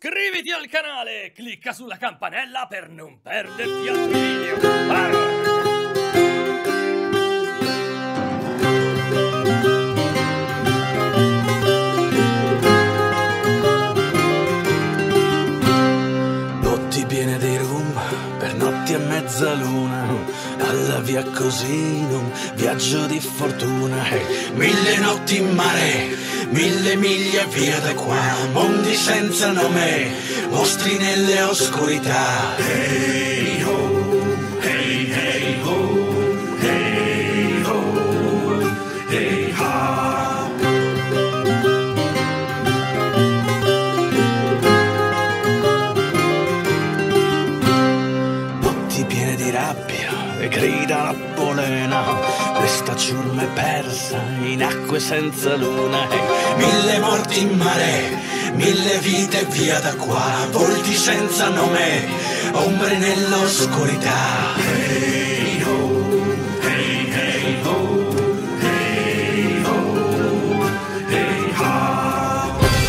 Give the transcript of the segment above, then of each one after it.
Iscriviti al canale, clicca sulla campanella per non perderti altri video. Botti piene di rum per notti e mezzaluna, alla via così in un viaggio di fortuna. 1000 notti in mare, 1000 miglia via da qua, mondi senza nome, mostri nelle oscurità. Hey ho, hey hey ho, hey ho, hey ha. Botti piene di rabbia e grida la polena, questa ciurma è persa in acque senza luna. 1000 morti in mare, 1000 vite via da qua, volti senza nome, ombre nell'oscurità. Hey ho, hey hey ho, hey ho, hey ha.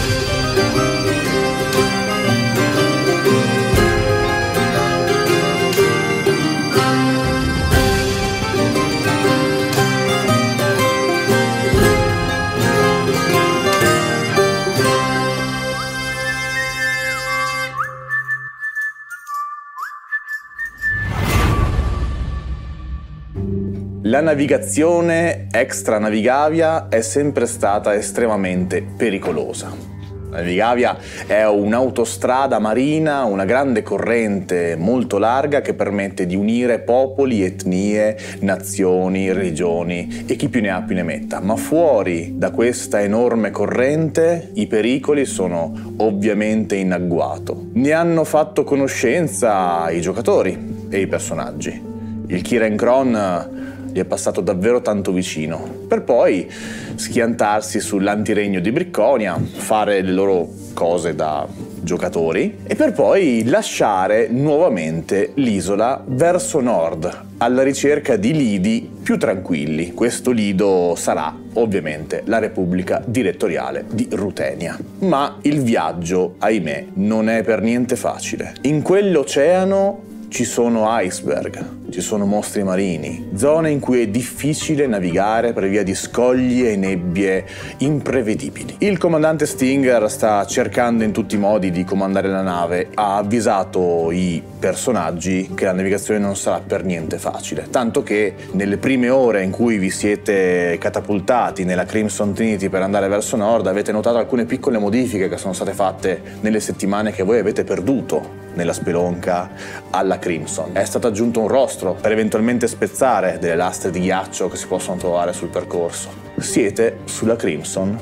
La navigazione extranavigavia è sempre stata estremamente pericolosa. La Navigavia è un'autostrada marina, una grande corrente molto larga che permette di unire popoli, etnie, nazioni, religioni e chi più ne ha più ne metta. Ma fuori da questa enorme corrente i pericoli sono ovviamente in agguato. Ne hanno fatto conoscenza i giocatori e i personaggi. Il Kiran Kron gli è passato davvero tanto vicino, per poi schiantarsi sull'antiregno di Bricconia, fare le loro cose da giocatori e per poi lasciare nuovamente l'isola verso nord, alla ricerca di lidi più tranquilli. Questo lido sarà ovviamente la Repubblica Direttoriale di Rutenia. Ma il viaggio, ahimè, non è per niente facile. In quell'oceano ci sono iceberg, ci sono mostri marini, zone in cui è difficile navigare per via di scogli e nebbie imprevedibili. Il comandante Stinger sta cercando in tutti i modi di comandare la nave, ha avvisato i personaggi che la navigazione non sarà per niente facile, tanto che nelle prime ore in cui vi siete catapultati nella Crimson Trinity per andare verso nord avete notato alcune piccole modifiche che sono state fatte nelle settimane che voi avete perduto nella spelonca alla Crimson. È stato aggiunto un rostro per eventualmente spezzare delle lastre di ghiaccio che si possono trovare sul percorso. Siete sulla Crimson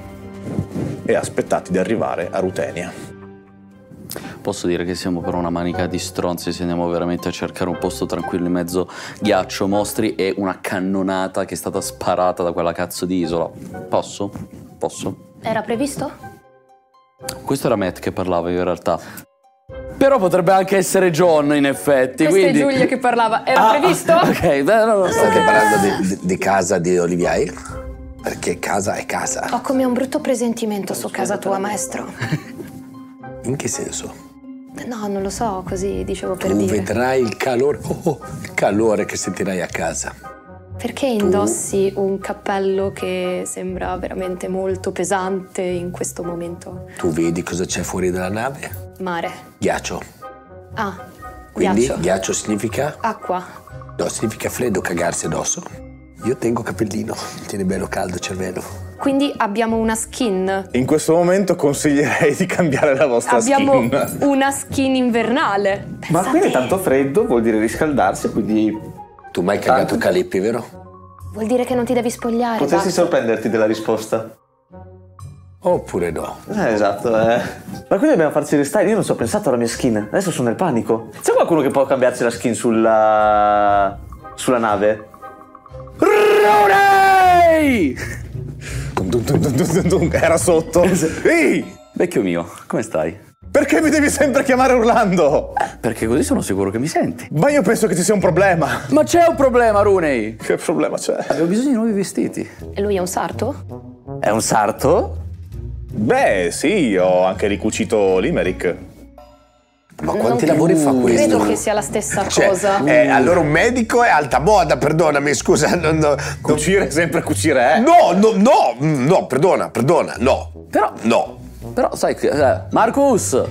e aspettate di arrivare a Rutenia. Posso dire che siamo per una manica di stronzi se andiamo veramente a cercare un posto tranquillo in mezzo ghiaccio, mostri e una cannonata che è stata sparata da quella cazzo di isola. Posso? Posso? Era previsto? Questo era Matt che parlava in realtà. Però potrebbe anche essere John, in effetti. Questa quindi... è Giulia che parlava. Era previsto? Ok, beh, no. State parlando di casa di Olivier? Perché casa è casa. Ho come un brutto presentimento su casa tua, maestro. In che senso? No, non lo so, così dicevo per Tu dire. vedrai il calore, il calore che sentirai a casa. Perché indossi un cappello che sembra veramente molto pesante in questo momento? Tu vedi cosa c'è fuori dalla nave? Mare. Ghiaccio. Ah, Quindi ghiaccio. ghiaccio significa? Acqua. No, significa freddo, cagarsi addosso. Io tengo cappellino, tiene bello caldo il cervello. Quindi abbiamo una skin. In questo momento consiglierei di cambiare la vostra Abbiamo skin. una skin invernale. Ma qui è Pensate. tanto freddo, vuol dire riscaldarsi, quindi Tu mai cagato Calippi, vero? Vuol dire che non ti devi spogliare. potresti basta. sorprenderti della risposta. Oppure no? Esatto, Ma quindi dobbiamo farci restare, io non ci ho pensato alla mia skin, adesso sono nel panico. C'è qualcuno che può cambiarci la skin sulla nave? Rooney! Era sotto. Ehi! Vecchio mio, come stai? Perché mi devi sempre chiamare urlando? Perché così sono sicuro che mi senti. Ma io penso che ci sia un problema. Ma c'è un problema, Rooney! Che problema c'è? Abbiamo bisogno di nuovi vestiti. E lui è un sarto? È un sarto? Beh, sì, ho anche ricucito Limerick. Ma quanti lavori fa questo? Credo che sia la stessa cosa. Allora un medico è alta moda, perdonami, scusa. Cucire è sempre cucire, No, perdona, no. Però, No. però sai che... Marcus!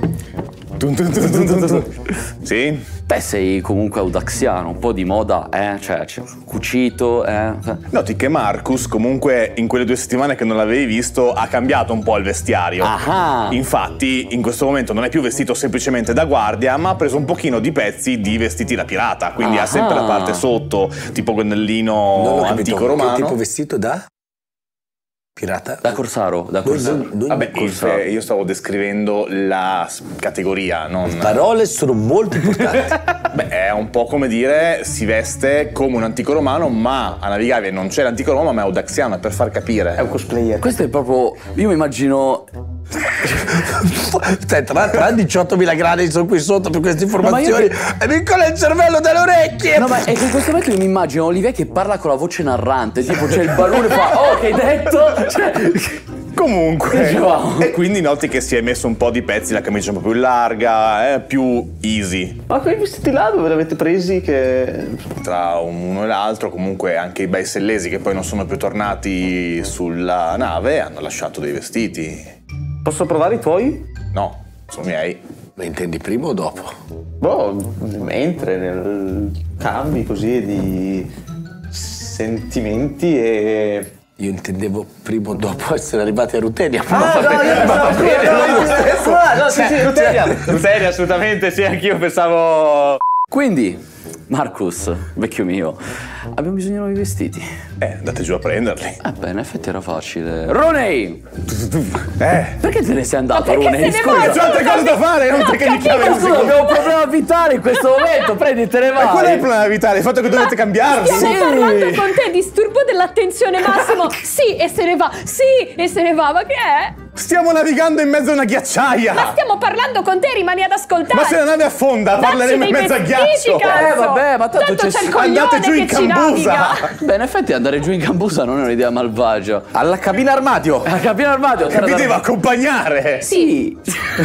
Sì? Te sei comunque audaxiano, un po' di moda, cioè cucito, Noti che Marcus comunque in quelle 2 settimane che non l'avevi visto ha cambiato un po' il vestiario. Ah. Infatti in questo momento non è più vestito semplicemente da guardia, ma ha preso un pochino di pezzi di vestiti da pirata. Quindi ha sempre la parte sotto, tipo gonnellino antico romano. Che tipo vestito da? Pirata? Da corsaro, da corsaro. Vabbè, io stavo descrivendo la categoria, non... Parole sono molto importanti. Beh, è un po' come dire si veste come un antico romano, ma a Navigavia non c'è l'antico romano, ma è audaxiano, è per far capire. È un cosplayer. Questo è proprio... Io mi immagino... Cioè, tra 18.000 gradi sono qui sotto per queste informazioni e mi cola il cervello dalle orecchie. No, ma è che in questo momento io mi immagino Olivier che parla con la voce narrante, tipo c'è il balone e fa "Oh, che hai detto?" Cioè... Comunque, Wow. e quindi noti che si è messo un po' di pezzi, la camicia un po' più larga, più easy. Ma quei vestiti là dove li avete presi che... Tra uno e l'altro, comunque anche i bei sellesi che poi non sono più tornati sulla nave hanno lasciato dei vestiti. Posso provare i tuoi? No, sono miei. Ma intendi prima o dopo? Boh, mentre nel cambi così di sentimenti e... Io intendevo prima o dopo essere arrivati a Rutenia. Ruteria, assolutamente, sì, anch'io pensavo... Quindi, Marcus, vecchio mio, abbiamo bisogno di nuovi vestiti. Andate giù a prenderli. Beh, in effetti era facile. Rooney! Perché te ne sei andato, Perché Rooney? se ne Scusa. vai? C'ho altre cose da fare, non te che mi chiami un Scusa, abbiamo un problema vitale in questo momento, prendi, te ne vai. Ma qual è il problema vitale? Il fatto che dovete cambiarvi? Stiamo parlando con te, disturbo dell'attenzione massimo. Sì, e se ne va. Sì, e se ne va. Ma che è? Stiamo navigando in mezzo a una ghiacciaia! Ma stiamo parlando con te, rimani ad ascoltare. Ma se la nave affonda, parleremo in mezzo al ghiaccio! Cazzo. Vabbè, ma tanto c'è il coglione Andate giù in che ci cambusa! naviga. Beh, in effetti andare giù in cambusa non è un'idea malvagia. Alla cabina armadio! La cabina armadio. Che vi devo accompagnare! Sì.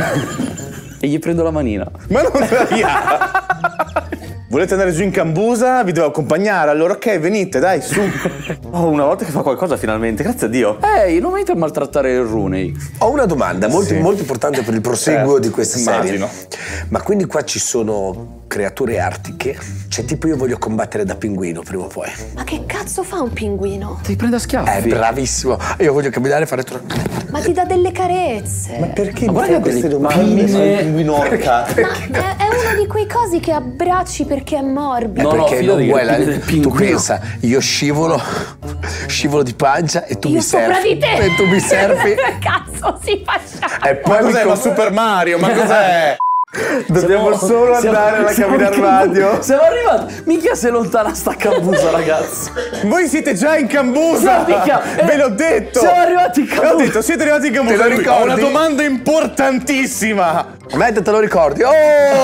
E gli prendo la manina. Ma non via! Volete andare giù in cambusa? Vi devo accompagnare, allora ok, venite, dai, su! Oh, una volta che fa qualcosa finalmente, grazie a Dio. Ehi, non venite a maltrattare il Rooney. Ho una domanda molto importante per il proseguo di questa serie. immagino. Ma quindi qua ci sono creature artiche? Cioè tipo io voglio combattere da pinguino prima o poi. Ma che cazzo fa un pinguino? Ti prende a schiaffi. Bravissimo. Io voglio camminare e fare Ma ti dà delle carezze. Perché Ma guarda queste domande sul pinguinorca. Ma è uno di quei cosi che abbracci perché è morbido. No, perché fidati non che vuoi il piede del tu pinguino. pensa, io scivolo di pancia e tu Io mi sopra servi. di te. E tu mi servi. Cazzo, si fa E Ma poi cos'è? Ma Super Mario? Ma cos'è? Dobbiamo solo andare alla cabina armadio. Siamo arrivati. Minchia, sei lontana sta cambusa, ragazzi. Voi siete già in cambusa! Sì, minchia, Ve l'ho detto! Siamo arrivati in cambusa. Ho detto, siete arrivati in cambusa. Te lo Ho ricordi? una domanda importantissima! Mentre te lo ricordi. Oh!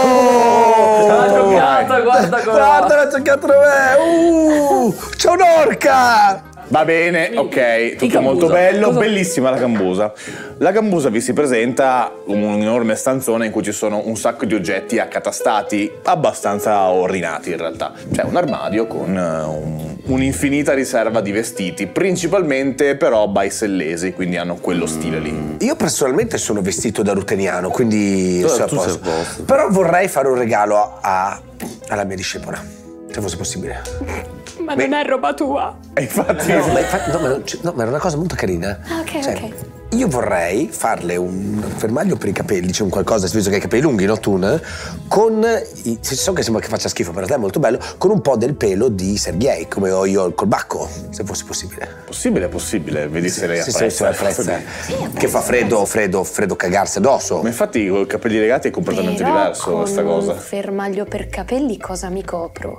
La giocata, guarda come va. Guarda la giocata dov'è! C'è un'orca! Va bene, ok, tutto cambusa. molto bello, Cosa- bellissima la cambusa. La cambusa vi si presenta come un enorme stanzone in cui ci sono un sacco di oggetti accatastati, abbastanza ordinati in realtà. C'è un armadio con un'infinita riserva di vestiti, principalmente però baisellesi, quindi hanno quello stile lì. Io personalmente sono vestito da ruteniano, quindi Tu- sono a tu sei posto. a posto. Però vorrei fare un regalo alla mia discepola, se fosse possibile. Ma non è roba tua. E infatti... No, ma era una cosa molto carina. Ah, ok, ok. Io vorrei farle un fermaglio per i capelli, c'è un qualcosa, visto che hai i capelli lunghi, no, tu? Con so che sembra che faccia schifo, però in realtà è molto bello, con un po' del pelo di Sergei, come ho io col bacco, se fosse possibile. Possibile, vedi se lei Sì, apprezza. apprezza. Che fa freddo cagarsi addosso. Ma infatti con i capelli legati è completamente Però diverso con questa cosa. un fermaglio per capelli cosa mi copro?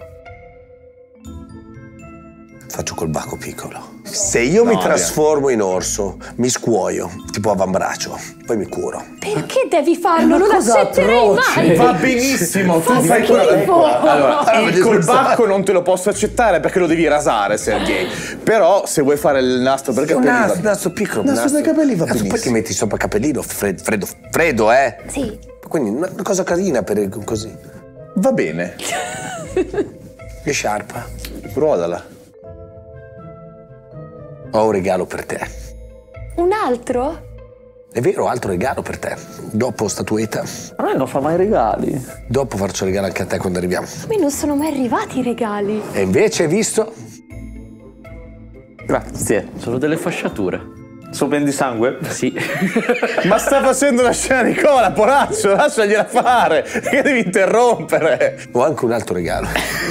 Faccio col bacco piccolo. Se io mi trasformo in orso, mi scuoio, tipo avambraccio, poi mi curo. Perché devi farlo? Non accetterei mai. Va benissimo, tu Fa fai schifo. Allora, il Allora, colbacco non te lo posso accettare perché lo devi rasare, Sergei. Però se vuoi fare il nastro per capelli Un nastro piccolo. Nastro per capelli va Poi ti benissimo. metti sopra capellino, freddo, eh? Sì. Quindi una cosa carina per così. Va bene, Che sciarpa. ruotala. Ho un regalo per te. Un altro? È vero, altro regalo per te. Dopo statuetta. Ma lei non fa mai regali. Dopo faccio il regalo anche a te quando arriviamo. A me non sono mai arrivati i regali. E invece, hai visto? Grazie. Sono delle fasciature. Sono ben di sangue? Sì. Ma sta facendo una scena Nicola, poraccio, lasciagliela fare, che devi interrompere. Ho anche un altro regalo.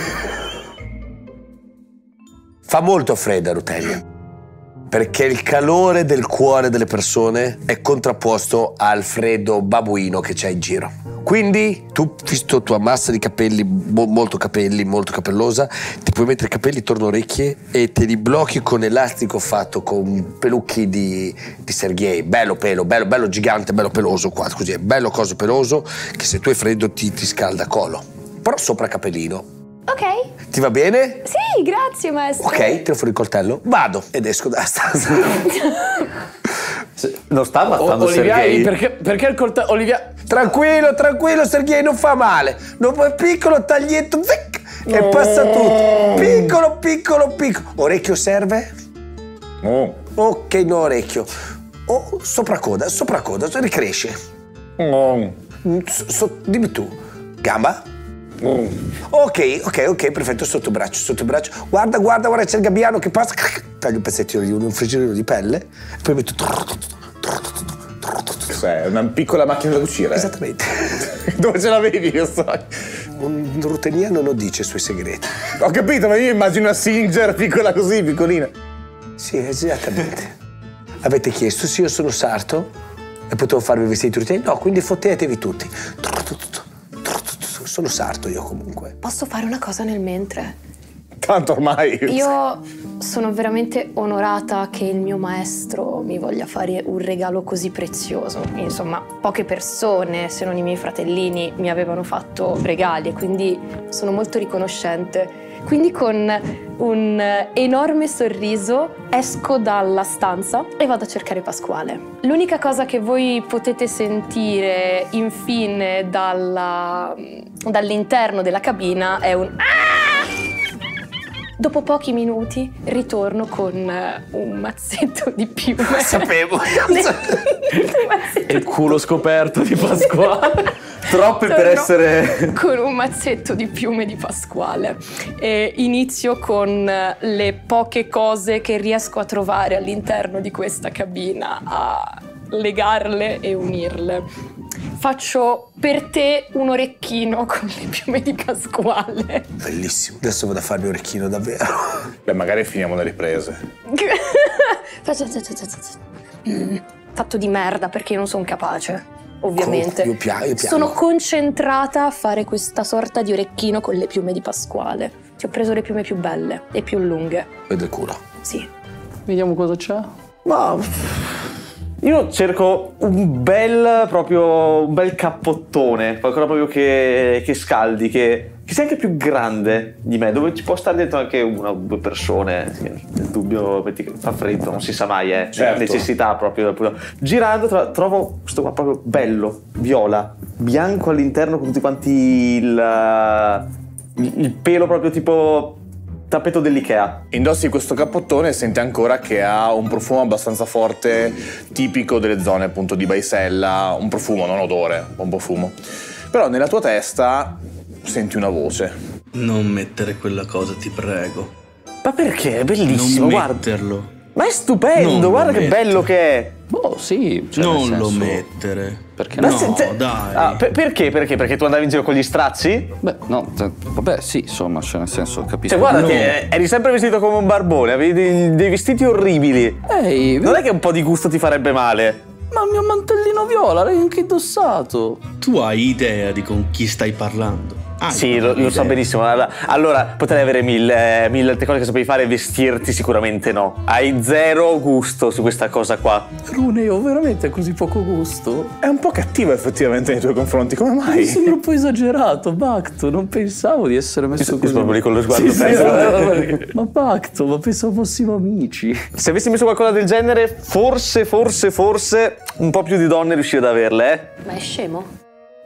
Fa molto freddo a Rutelia, perché il calore del cuore delle persone è contrapposto al freddo babuino che c'è in giro. Quindi tu, visto tua massa di capelli, molto capellosa, ti puoi mettere i capelli intorno orecchie e te li blocchi con elastico fatto con pelucchi di Sergei. Bello pelo, bello gigante, bello peloso qua, così è bello coso peloso che se tu hai freddo ti scalda collo. Però sopra capellino. Ok. Ti va bene? Sì, grazie maestro. Ok, tiro fuori il coltello, vado ed esco dalla stanza. Non sta ammazzando Olivia, Sergei. perché il coltello... Olivia... Tranquillo, Sergei, non fa male. Piccolo taglietto, zic, e passa tutto. Piccolo. Orecchio serve? Oh. Ok, no orecchio. Oh, sopracoda, ricresce. Oh. Dimmi tu. Gamba? Ok, perfetto, sottobraccio. Guarda, c'è il gabbiano che passa. Taglio un pezzettino di un frigorifero di pelle e poi metto. Cos'è? Una piccola macchina da cucire? Esattamente. Dove ce l'avevi questo? Un ruteniano non dice i suoi segreti. Ho capito, ma io immagino una Singer piccola così, piccolina. Sì, esattamente. Avete chiesto se io sono sarto e potevo farvi vestiti ruteni? No, quindi fottetevi tutti. Sono sarto io comunque. Posso fare una cosa nel mentre? Tanto ormai... Io sono veramente onorata che il mio maestro mi voglia fare un regalo così prezioso. Insomma, poche persone, se non i miei fratellini, mi avevano fatto regali e quindi sono molto riconoscente. Quindi con un enorme sorriso esco dalla stanza e vado a cercare Pasquale. L'unica cosa che voi potete sentire infine dall'interno della cabina è un Dopo pochi minuti ritorno con un mazzetto di piume. Sapevo. E il culo scoperto di Pasquale. Troppe per essere... Con un mazzetto di piume di Pasquale. E inizio con le poche cose che riesco a trovare all'interno di questa cabina a legarle e unirle. Faccio per te un orecchino con le piume di Pasquale. Bellissimo. Adesso vado a farmi orecchino davvero. Beh, magari finiamo le riprese. Fatto di merda perché io non sono capace. Ovviamente. Io piano. Sono concentrata a fare questa sorta di orecchino con le piume di Pasquale. Ti ho preso le piume più belle e più lunghe. Vedo il culo. Sì. Vediamo cosa c'è. Ma... Io cerco un bel cappottone, qualcosa proprio che scaldi, che sia anche più grande di me, dove ci può stare dentro anche una o due persone. Nel dubbio, fa freddo, non si sa mai, Certo. necessità proprio. Girando trovo questo qua proprio bello, viola, bianco all'interno con tutti quanti il pelo proprio tipo tappeto dell'Ikea. Indossi questo cappottone e senti ancora che ha un profumo abbastanza forte, tipico delle zone appunto di Baisella, un profumo, non odore, un profumo. Però nella tua testa senti una voce. Non mettere quella cosa, ti prego. Ma perché? È bellissimo, Non guarda. metterlo. Ma è stupendo, Non guarda lo che metto. bello che è. Oh sì, cioè, nel Non lo senso- mettere. Perché Ma no? dai. Perché? Perché tu andavi in giro con gli strazzi? Beh, no, vabbè, sì, insomma, cioè nel senso, capisco. Cioè, guarda, No. eri sempre vestito come un barbone, avevi dei vestiti orribili. Ehi, Non è che un po' di gusto ti farebbe male? ma il mio mantellino viola, l'hai anche indossato. Tu hai idea di con chi stai parlando? Sì, lo so benissimo. Allora, potrei avere mille altre cose che sapevi fare, vestirti sicuramente no. Hai zero gusto su questa cosa qua. Rune, ho veramente così poco gusto? È un po' cattivo effettivamente nei tuoi confronti, come mai? Mi sembra un po' esagerato, Bacto, non pensavo di essere messo così. proprio lì con lo sguardo Sì, perso. ma Bacto, ma pensavo fossimo amici. Se avessi messo qualcosa del genere, forse un po' più di donne riuscire ad averle, Ma è scemo?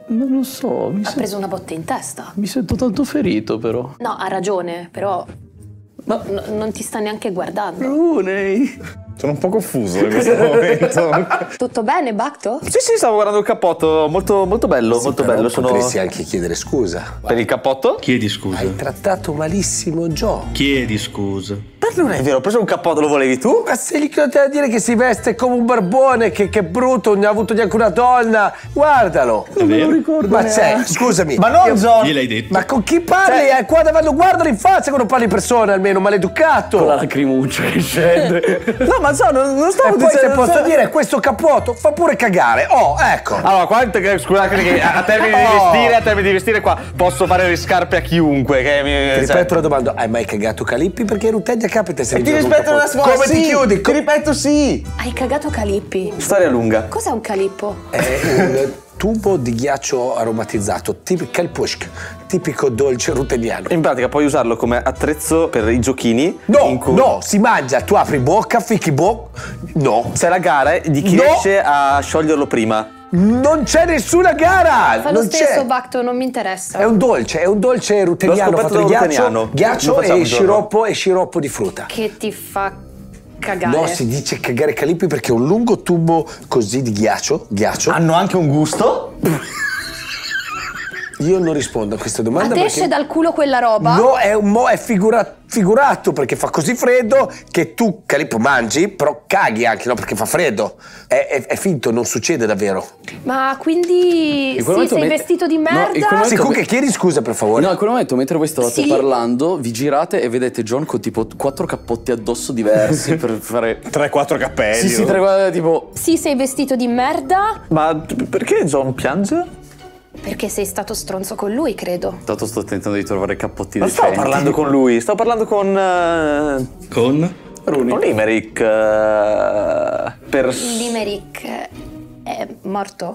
Non lo so, Ha preso una botta in testa. mi sento tanto ferito però. No, ha ragione, però non ti sta neanche guardando. Rooney! Sono un po' confuso in questo momento. Tutto bene, Bacto? Sì, stavo guardando il cappotto, molto, molto bello, molto Però bello. potresti anche chiedere scusa. Per il cappotto? Chiedi scusa. Hai trattato malissimo Joe. Chiedi scusa. Non è vero, ho preso un cappotto, lo volevi tu? Ma se gli continua a dire che si veste come un barbone, che è brutto, non ha avuto neanche una donna, guardalo. È vero? Ma c'è, scusami. Ma non John! Gliel'hai detto. Ma con chi parli? Qua davanti, guardalo in faccia quando parli in persona, almeno, maleducato. Con la lacrimuccia che scende. No, ma John, non stavo E poi se dicendo... posso dire, questo cappotto fa pure cagare. Oh, ecco. Allora, scusate che a termini di vestire qua posso fare le scarpe a chiunque. Ti ripeto la domanda, hai mai cagato Calippi? Perché Ruteglia capita se Ti rispetto una scuola. Come ti chiudi? Ti ripeto sì. Hai cagato Calippi. Storia lunga. Cos'è un calippo? È un tubo di ghiaccio aromatizzato, tipico pushk, tipico dolce rutegliano. In pratica puoi usarlo come attrezzo per i giochini. No, si mangia, tu apri bocca, ficchi bocca. No. C'è la gara di chi No. riesce a scioglierlo prima. Non c'è nessuna gara! Fa lo non stesso, c'è. Bacto, non mi interessa. È un dolce rutegliano L'ho fatto scoperto di da ghiaccio, rutegliano. ghiaccio Lo facciamo e un giorno. sciroppo di frutta. Che ti fa cagare. No, si dice cagare Calippi perché è un lungo tubo così di ghiaccio. Hanno anche un gusto? Io non rispondo a questa domanda Ma te perché... esce dal culo quella roba? No, è figurato perché fa così freddo che tu, Calippo, mangi, però caghi anche, no? Perché fa freddo. È finto, non succede davvero. Ma quindi In quel sì, momento sei me- vestito di No, in merda? quel momento- Sì, comunque chiedi scusa per favore. No, in quel momento mentre voi stavate Sì. parlando vi girate e vedete John con tipo 4 cappotti addosso diversi per fare... 3-4 cappelli. Sì, tre tipo... Sì, sei vestito di merda Ma perché John piange? perché sei stato stronzo con lui, credo. Tanto sto tentando di trovare cappotti Non stavo decenti. parlando con lui, stavo parlando con Con? Limerick. Per... Limerick è morto.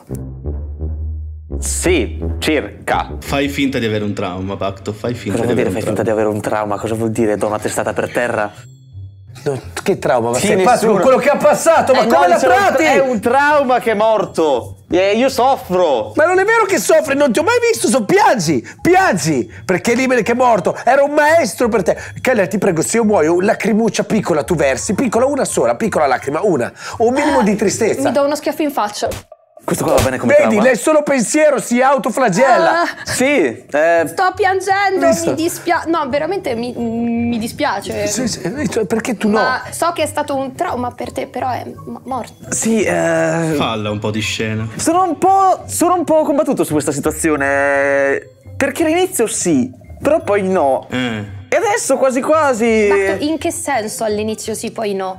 Sì, circa. Fai finta di avere un trauma, Bacto. Fai finta Cosa di vuol dire avere un fai trauma. finta di avere un trauma? Cosa vuol dire do una testata per terra? No, che trauma, ma Sì, sei pazzo con nessuno. quello che ha passato, ma come no, la dicevo, tratti? È un trauma che è morto. Io soffro. Ma non è vero che soffri, non ti ho mai visto, piangi, perché Limerick è morto, era un maestro per te. Keller, ti prego, se io muoio, lacrimuccia piccola tu versi, piccola una sola, piccola lacrima, una, un minimo di tristezza. Mi do uno schiaffo in faccia. Questo qua va bene come Vedi, trauma. lei solo pensiero si autoflagella. Ah, Sì, sto piangendo, Visto? mi dispiace. No, veramente mi dispiace. Sì, perché tu no? Ma so che è stato un trauma per te, però è morto. sì, Falla un po' di scena. sono un po' combattuto su questa situazione. Perché all'inizio sì, però poi no. E adesso quasi quasi. Bacto, in che senso all'inizio sì, poi no?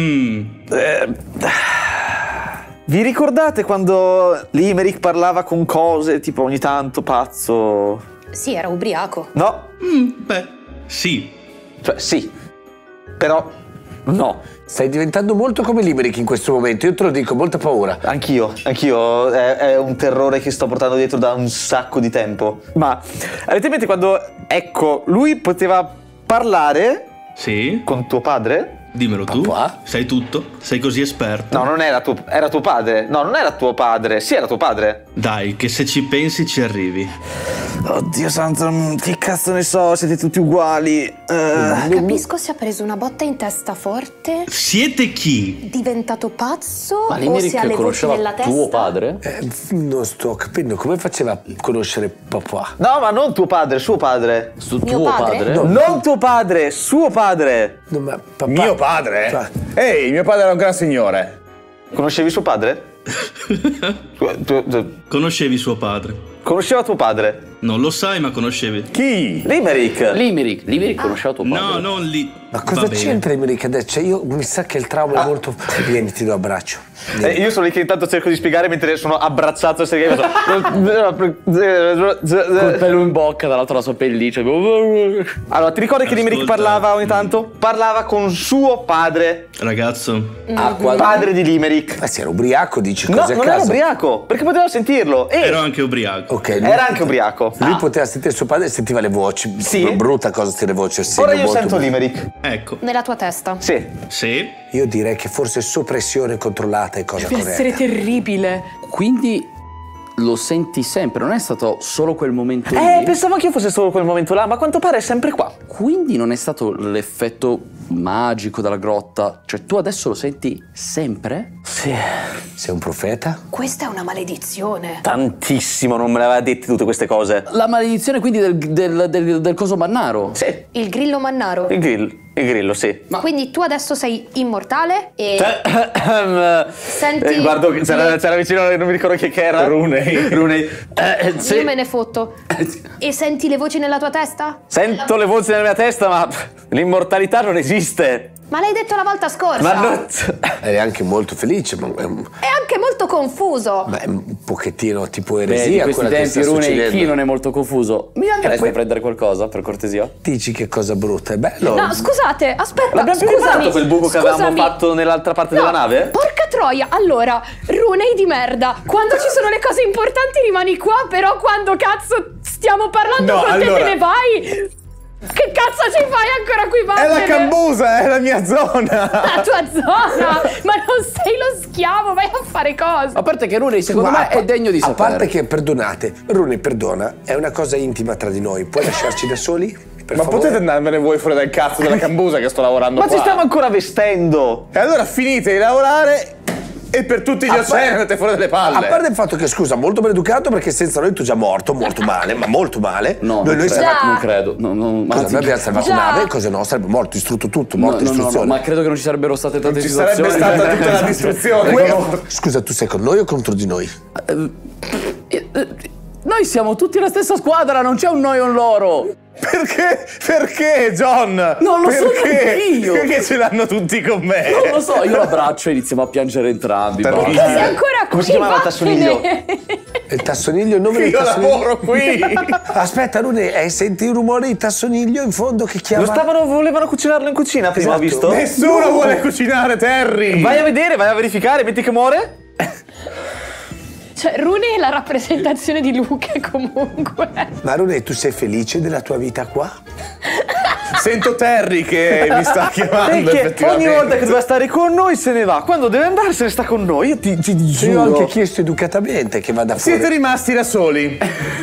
Vi ricordate quando Limerick parlava con cose tipo ogni tanto pazzo? Sì, era ubriaco. No, Beh, sì. cioè sì, però no. Stai diventando molto come Limerick in questo momento, io te lo dico, molta paura. Anch'io, è un terrore che sto portando dietro da un sacco di tempo. Ma avete in mente quando, ecco, lui poteva parlare Sì? con tuo padre? Dimmelo tu. Papà? Sai tutto? Sei così esperto? No, non era era tuo padre. No, non era tuo padre. Sì, era tuo padre. Dai, che se ci pensi ci arrivi. Oddio santo, che cazzo ne so, siete tutti uguali. Capisco se ha preso una botta in testa forte, Siete chi? diventato pazzo Ma o se Limerick ha le voci conosceva nella testa. tuo padre? Non sto capendo come faceva a conoscere papà. No, ma non tuo padre, suo padre. Su Mio tuo padre? padre? No. Non tuo padre, suo padre. No, ma papà. Mio padre? Cioè- Ehi, mio padre era un gran signore. Conoscevi suo padre? Conoscevi suo padre? Conosceva tuo padre? Non lo sai, ma conoscevi. Chi? Limerick. Limerick conosceva tuo padre? No, non lì. Ma cosa Va bene. c'entra Limerick adesso? Cioè, io mi sa che il trauma è molto. Vieni, ti do abbraccio. Io sono lì che intanto cerco di spiegare mentre sono abbracciato a Sergei. Col pelo in bocca, dall'altro la sua pelliccia. Allora, ti ricordi che Limerick Ascolta. parlava ogni tanto? Parlava con suo padre, Ragazzo, padre di Limerick. Ma se era ubriaco, dici No, cose a non era caso. ubriaco, perché poteva sentirlo. E ero anche ubriaco. Ok, lui, era anche ubriaco. lui poteva sentire suo padre e sentiva le voci. Sì. Brutta cosa sentire le voci. Ora io molto sento bene. Limerick. Ecco. Nella tua testa. Sì. Sì? Io direi che forse soppressione controllata è cosa Deve corretta. essere terribile. Quindi lo senti sempre, non è stato solo quel momento lì. Pensavo anche io fosse solo quel momento là, ma a quanto pare è sempre qua. Quindi non è stato l'effetto magico della grotta? Cioè tu adesso lo senti sempre? Sì. Sei un profeta? Questa è una maledizione. Tantissimo, non me le aveva dette tutte queste cose. La maledizione quindi del coso mannaro? Sì. Il grillo mannaro. Il grillo, sì. Quindi tu adesso sei immortale e senti... Guardo, c'era vicino, non mi ricordo chi che era. Runei. Sì. Io me ne fotto. E senti le voci nella tua testa? Sento le voci nella mia testa, ma l'immortalità non esiste. Ma l'hai detto la volta scorsa. Ma non... Eri anche molto felice, ma È anche molto confuso. è un pochettino tipo Beh, di eresia questi quella che tempi, sta Runei, succedendo. chi non è molto confuso? Mi andresti a prendere qualcosa, per cortesia? Dici che cosa brutta, è bello. No, scusate, aspetta, L'abbiamo più riparato quel buco che avevamo fatto nell'altra parte della nave? Porca troia, allora, Runei di merda, quando ci sono le cose importanti rimani qua, però quando cazzo stiamo parlando No, con allora- te ne vai? Che cazzo ci fai ancora qui, È vattene? la cambusa, è la mia zona. La tua zona, ma non sei lo schiavo, vai a fare cosa? A parte che Runei secondo Ma me è degno di A sapere. parte che, perdonate, Runei perdona, è una cosa intima tra di noi. Puoi lasciarci da soli? Per Ma favore? potete andarmene voi fuori dal cazzo della cambusa che sto lavorando Ma qua? ci stiamo ancora vestendo. E allora finite di lavorare e per tutti gli oceani andate fuori dalle palle. A parte il fatto che, scusa, molto ben educato perché senza noi tu già morto male, ma molto male. No, noi non, credo, siamo... non credo. No, no, Cosa, anzi, noi abbiamo salvato Già. nave, cosa nostra, morto, distrutto tutto, no, morto, no, no, distruzione. ma credo che non ci sarebbero state tante Ci situazioni. sarebbe stata tutta la distruzione. Scusa, tu sei con noi o contro di noi? Noi siamo tutti la stessa squadra, non c'è un noi o un loro. Perché? Perché, John? Non lo so neanche io. Perché ce l'hanno tutti con me? Non lo so, io l'abbraccio e iniziamo a piangere entrambi. Terribile. basta. Sei ancora Come qui, si chiamava il vattene. tassoniglio? Il tassoniglio, il nome del Io tassoniglio. lavoro qui. Aspetta, Runei, senti il rumore di tassoniglio in fondo che chiama? Volevano cucinarlo in cucina, prima ho Esatto. visto. Nessuno vuole cucinare, Terry. Vai a vedere, vai a verificare, metti che muore. Cioè, Runei è la rappresentazione di Luca comunque. Ma Runei, tu sei felice della tua vita qua? Sento Terry che mi sta chiamando. Perché effettivamente. ogni volta che doveva stare con noi se ne va. Quando deve andarsene sta con noi. Io ti Io giuro. ho anche chiesto educatamente che vada fuori. Siete rimasti da soli.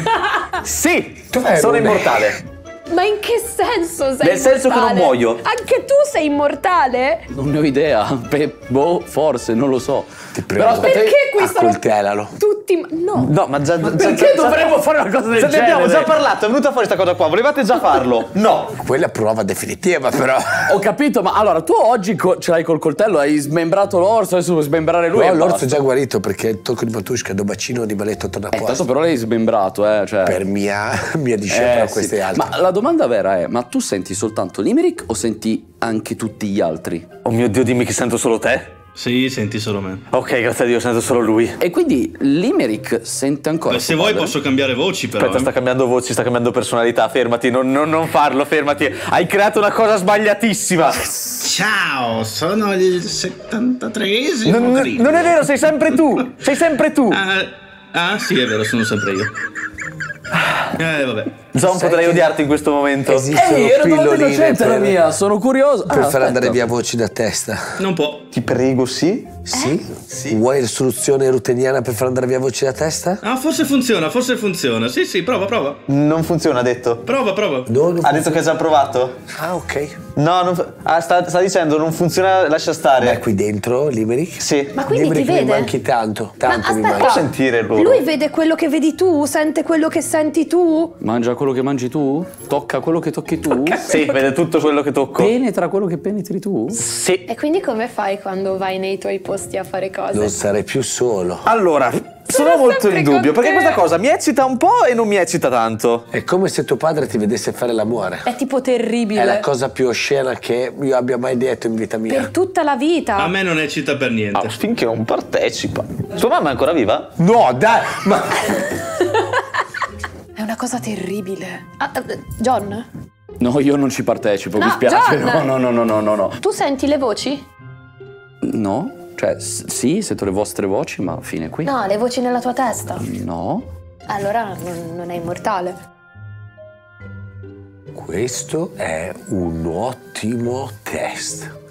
Sì, Dov'è sono Runei? immortale. Ma in che senso sei Nel senso che non immortale? muoio. Anche tu sei immortale? Non ne ho idea. Forse, non lo so. Ti prego. Però aspetta, Perché qui sono Accoltellalo. tutti... No. No, ma già. perché dovremmo fare una cosa del Ne genere? abbiamo già parlato, è venuta fuori sta cosa qua. Volevate già farlo? No. Quella è prova definitiva, però. Ho capito, ma allora tu oggi ce l'hai col coltello, hai smembrato l'orso, adesso vuoi smembrare lui. No, e l'orso basta. è già guarito perché il tocco di Matushka do bacino di baletto torna a Tanto posto. però l'hai smembrato, cioè. Per mia discepola, sì. queste altre. Ma la domanda vera è, ma tu senti soltanto Limerick o senti anche tutti gli altri? Oh mio Dio, dimmi che sento solo te. Sì, senti solo me. Ok, grazie a Dio, sento solo lui. E quindi Limerick sente ancora Se suo vuoi padre? posso cambiare voci però. Aspetta, sta cambiando voci, sta cambiando personalità. Fermati, non farlo, fermati. Hai creato una cosa sbagliatissima. Ciao, sono il 73esimo Non grillo. è vero, sei sempre tu. Sei sempre tu. Ah, sì, è vero, sono sempre io. Vabbè. John, Sai potrei che odiarti in questo momento. Esistono Ehi, era domanda pilloline innocente la mia, sono curioso. per far aspetta. andare via voci da testa. Non può. Ti prego, sì. Sì? Vuoi la soluzione ruteniana per far andare via voci da testa? Ah, forse funziona. Sì, prova. Non funziona, ha detto. Prova. No, non Ha detto che ha già provato. Ah, ok. No, sta dicendo non funziona, lascia stare. Ma è qui dentro, Limerick? Sì. Ma quindi Limerick ti mi vede? manchi tanto, tanto mi aspetta. manchi. Può sentire loro. Lui vede quello che vedi tu, sente quello che senti tu. Mangia quello che mangi tu? Tocca quello che tocchi tu? Sì, vede tutto quello che tocco. Penetra quello che penetri tu? Sì. E quindi come fai quando vai nei tuoi posti a fare cose? Non sarei più solo. Allora, sono molto sempre in con dubbio perché te. questa cosa mi eccita un po' e non mi eccita tanto. È come se tuo padre ti vedesse fare l'amore. È tipo terribile. È la cosa più oscena che io abbia mai detto in vita mia. Per tutta la vita. A me non eccita per niente. Finché non partecipa. Sua mamma è ancora viva? No, dai, ma È una cosa terribile. John? No, io non ci partecipo, mi No, spiace. John! No. Tu senti le voci? No? Cioè, sì, sento le vostre voci, ma fine qui. No, le voci nella tua testa. No? Allora non è immortale. questo è un ottimo test.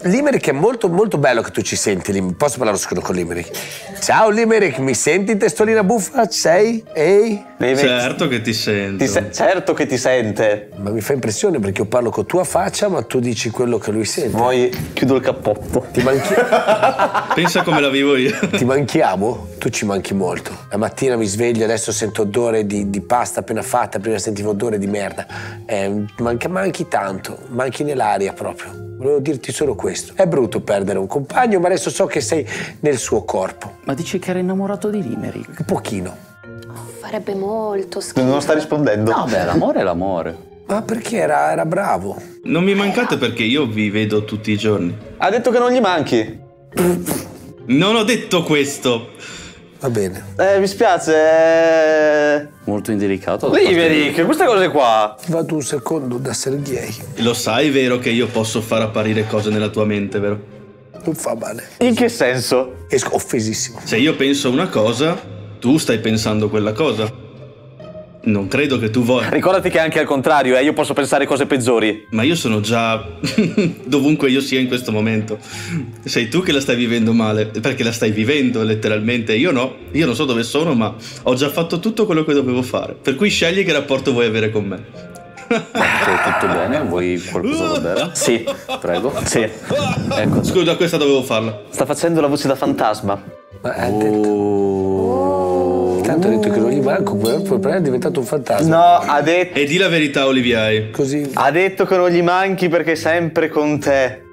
Limerick è molto molto bello che tu ci senti. Posso parlare con Limerick? Ciao Limerick, mi senti testolina buffa? Sei? Ehi? Certo che ti sento. Certo che ti sente. Ma mi fa impressione perché io parlo con tua faccia, ma tu dici quello che lui sente. Poi chiudo il cappotto. Ti manchi... Pensa come la vivo io. Ti manchiamo? Tu ci manchi molto. La mattina mi sveglio, adesso sento odore di pasta appena fatta, prima sentivo odore di merda. Manchi tanto, manchi nell'aria proprio. Volevo dirti solo questo. È brutto perdere un compagno, ma adesso so che sei nel suo corpo. Ma dici che era innamorato di Limerick? Un pochino. Farebbe molto schifo. Non sta rispondendo. No, beh, l'amore è l'amore. Ma perché era bravo? Non mi mancate perché io vi vedo tutti i giorni. Ha detto che non gli manchi. Non ho detto questo. Va bene. Mi spiace. Molto indelicato. Limerick, queste cose qua. Vado un secondo da Sergei. Lo sai, vero, che io posso far apparire cose nella tua mente, vero? Non fa male. In che senso? Esco offesissimo. Se io penso una cosa, tu stai pensando quella cosa. Non credo che tu voglia. Ricordati che anche al contrario, io posso pensare cose peggiori. Ma io sono già dovunque io sia in questo momento. Sei tu che la stai vivendo male, perché la stai vivendo letteralmente. Io no, io non so dove sono, ma ho già fatto tutto quello che dovevo fare. Per cui scegli che rapporto vuoi avere con me. Tutto bene? Vuoi qualcosa da bere? Sì. Prego. Sì. Ecco. Scusa, questa dovevo farla. Sta facendo la voce da fantasma. Ma ha Tanto ha detto che non gli manco, poi è diventato un fantasma. No, ha detto. E di la verità, Olivier. Così. Ha detto che non gli manchi perché è sempre con te.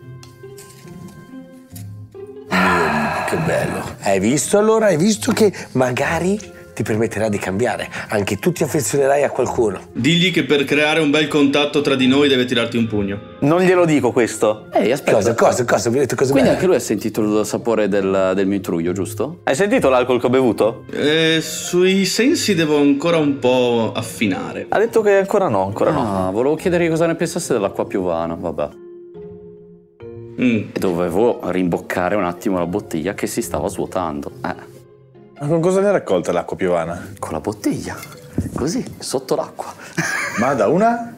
Che bello. Hai visto allora? Hai visto che magari ti permetterà di cambiare. Anche tu ti affezionerai a qualcuno. Digli che per creare un bel contatto tra di noi deve tirarti un pugno. Non glielo dico questo. Ehi, aspetta. Cosa? Mi hai detto cosa Quindi bella? anche lui ha sentito il sapore del mio intruglio, giusto? Hai sentito l'alcol che ho bevuto? Sui sensi devo ancora un po' affinare. Ha detto che ancora no. Ah, volevo chiedere cosa ne pensasse dell'acqua piovana, vabbè. E dovevo rimboccare un attimo la bottiglia che si stava svuotando. Ma con cosa l'hai raccolta l'acqua piovana? Con la bottiglia, così, sotto l'acqua. Ma da una?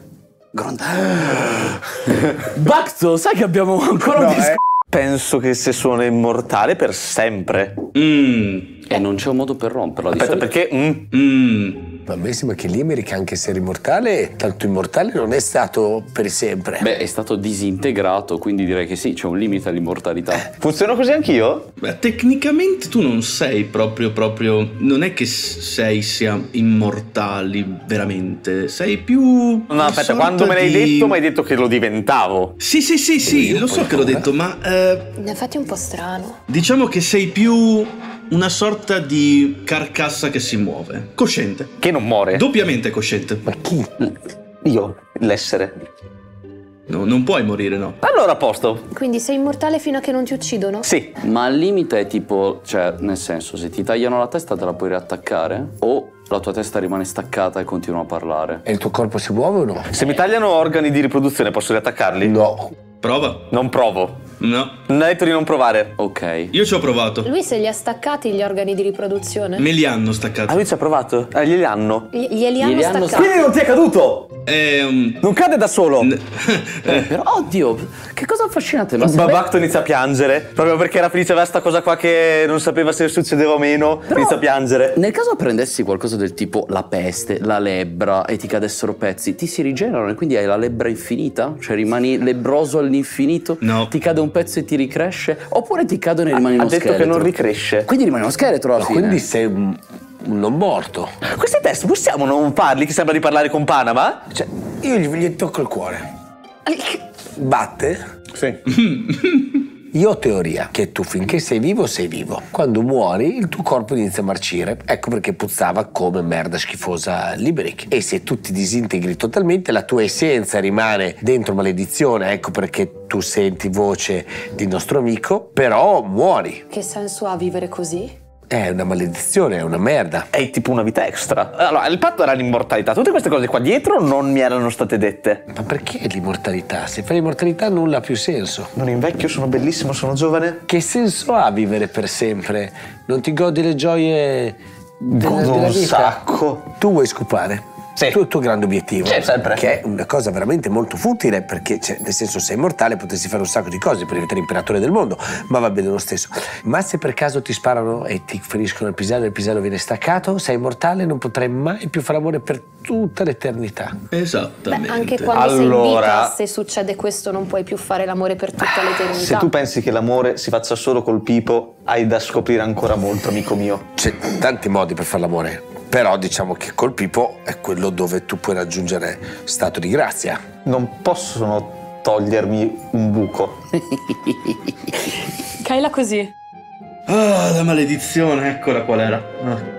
Bacto, sai che abbiamo ancora un Penso che se sono immortale per sempre. E non c'è un modo per romperla. Aspetta, perché? Ma a me sembra che Limerick, anche se era immortale, tanto immortale non è stato per sempre. Beh, è stato disintegrato, quindi direi che sì, c'è un limite all'immortalità. Funziona così anch'io? Beh, tecnicamente tu non sei proprio. Non è che sia immortali veramente. Sei più. No, aspetta, quando me l'hai detto, mi hai detto che lo diventavo. Sì, lo so che l'ho detto, ma. In effetti è un po' strano. Diciamo che sei più una sorta di carcassa che si muove. Cosciente. Che non muore. Doppiamente cosciente. Ma chi? Io, l'essere. No, non puoi morire, no. Allora a posto. Quindi sei immortale fino a che non ti uccidono? Sì. Ma al limite è tipo, cioè, nel senso, se ti tagliano la testa te la puoi riattaccare? O la tua testa rimane staccata e continua a parlare? E il tuo corpo si muove o no? Se mi tagliano organi di riproduzione posso riattaccarli? No. Prova. Non provo. No. Non hai detto di non provare. Ok. Io ci ho provato. Lui se li ha staccati gli organi di riproduzione? Me li hanno staccati. Ah, lui ci ha provato? Glieli hanno. Glieli hanno staccati. Quindi non ti è caduto! È Non cade da solo. Però, oddio, che cosa affascinante. Ma Babacto inizia a piangere proprio perché era felice aveva sta cosa qua che non sapeva se succedeva o meno. Inizia a piangere. nel caso prendessi qualcosa del tipo la peste, la lebbra e ti cadessero pezzi, ti si rigenerano e quindi hai la lebbra infinita? Cioè rimani lebbroso all'infinito? No. Ti cade un pezzo e ti ricresce? Oppure ti cadono e rimani uno scheletro? Ha detto che non ricresce. Quindi rimani uno scheletro alla fine. Quindi sei un non morto. Questi test possiamo non farli? Che sembra di parlare con Panama? Cioè, io gli tocco il cuore. Batte? Sì. Io ho teoria che tu finché sei vivo. Quando muori il tuo corpo inizia a marcire. Ecco perché puzzava come merda schifosa Limerick. E se tu ti disintegri totalmente la tua essenza rimane dentro maledizione. Ecco perché tu senti voce di nostro amico, però muori. Che senso ha vivere così? È una maledizione, è una merda. È tipo una vita extra. Allora, il patto era l'immortalità. Tutte queste cose qua dietro non mi erano state dette. Ma perché l'immortalità? Se fai l'immortalità nulla ha più senso. Non invecchio, sono bellissimo, sono giovane. Che senso ha vivere per sempre? Non ti godi le gioie della Godo un vita? sacco. Tu vuoi scopare? il tuo grande obiettivo, Sì, sempre. che è una cosa veramente molto futile, perché nel senso, sei immortale, potresti fare un sacco di cose per diventare imperatore del mondo, ma va bene lo stesso. Ma se per caso ti sparano e ti feriscono il pisello viene staccato, sei immortale, non potrai mai più fare amore per tutta l'eternità. Esattamente. Beh, anche quando sei in vita, se succede questo non puoi più fare l'amore per tutta l'eternità. Se tu pensi che l'amore si faccia solo col pipo, hai da scoprire ancora molto, amico mio. C'è tanti modi per fare l'amore, però diciamo che col pipo è quello dove tu puoi raggiungere stato di grazia. Non possono togliermi un buco. Kyla così. Ah, la maledizione, eccola qual era. Ah.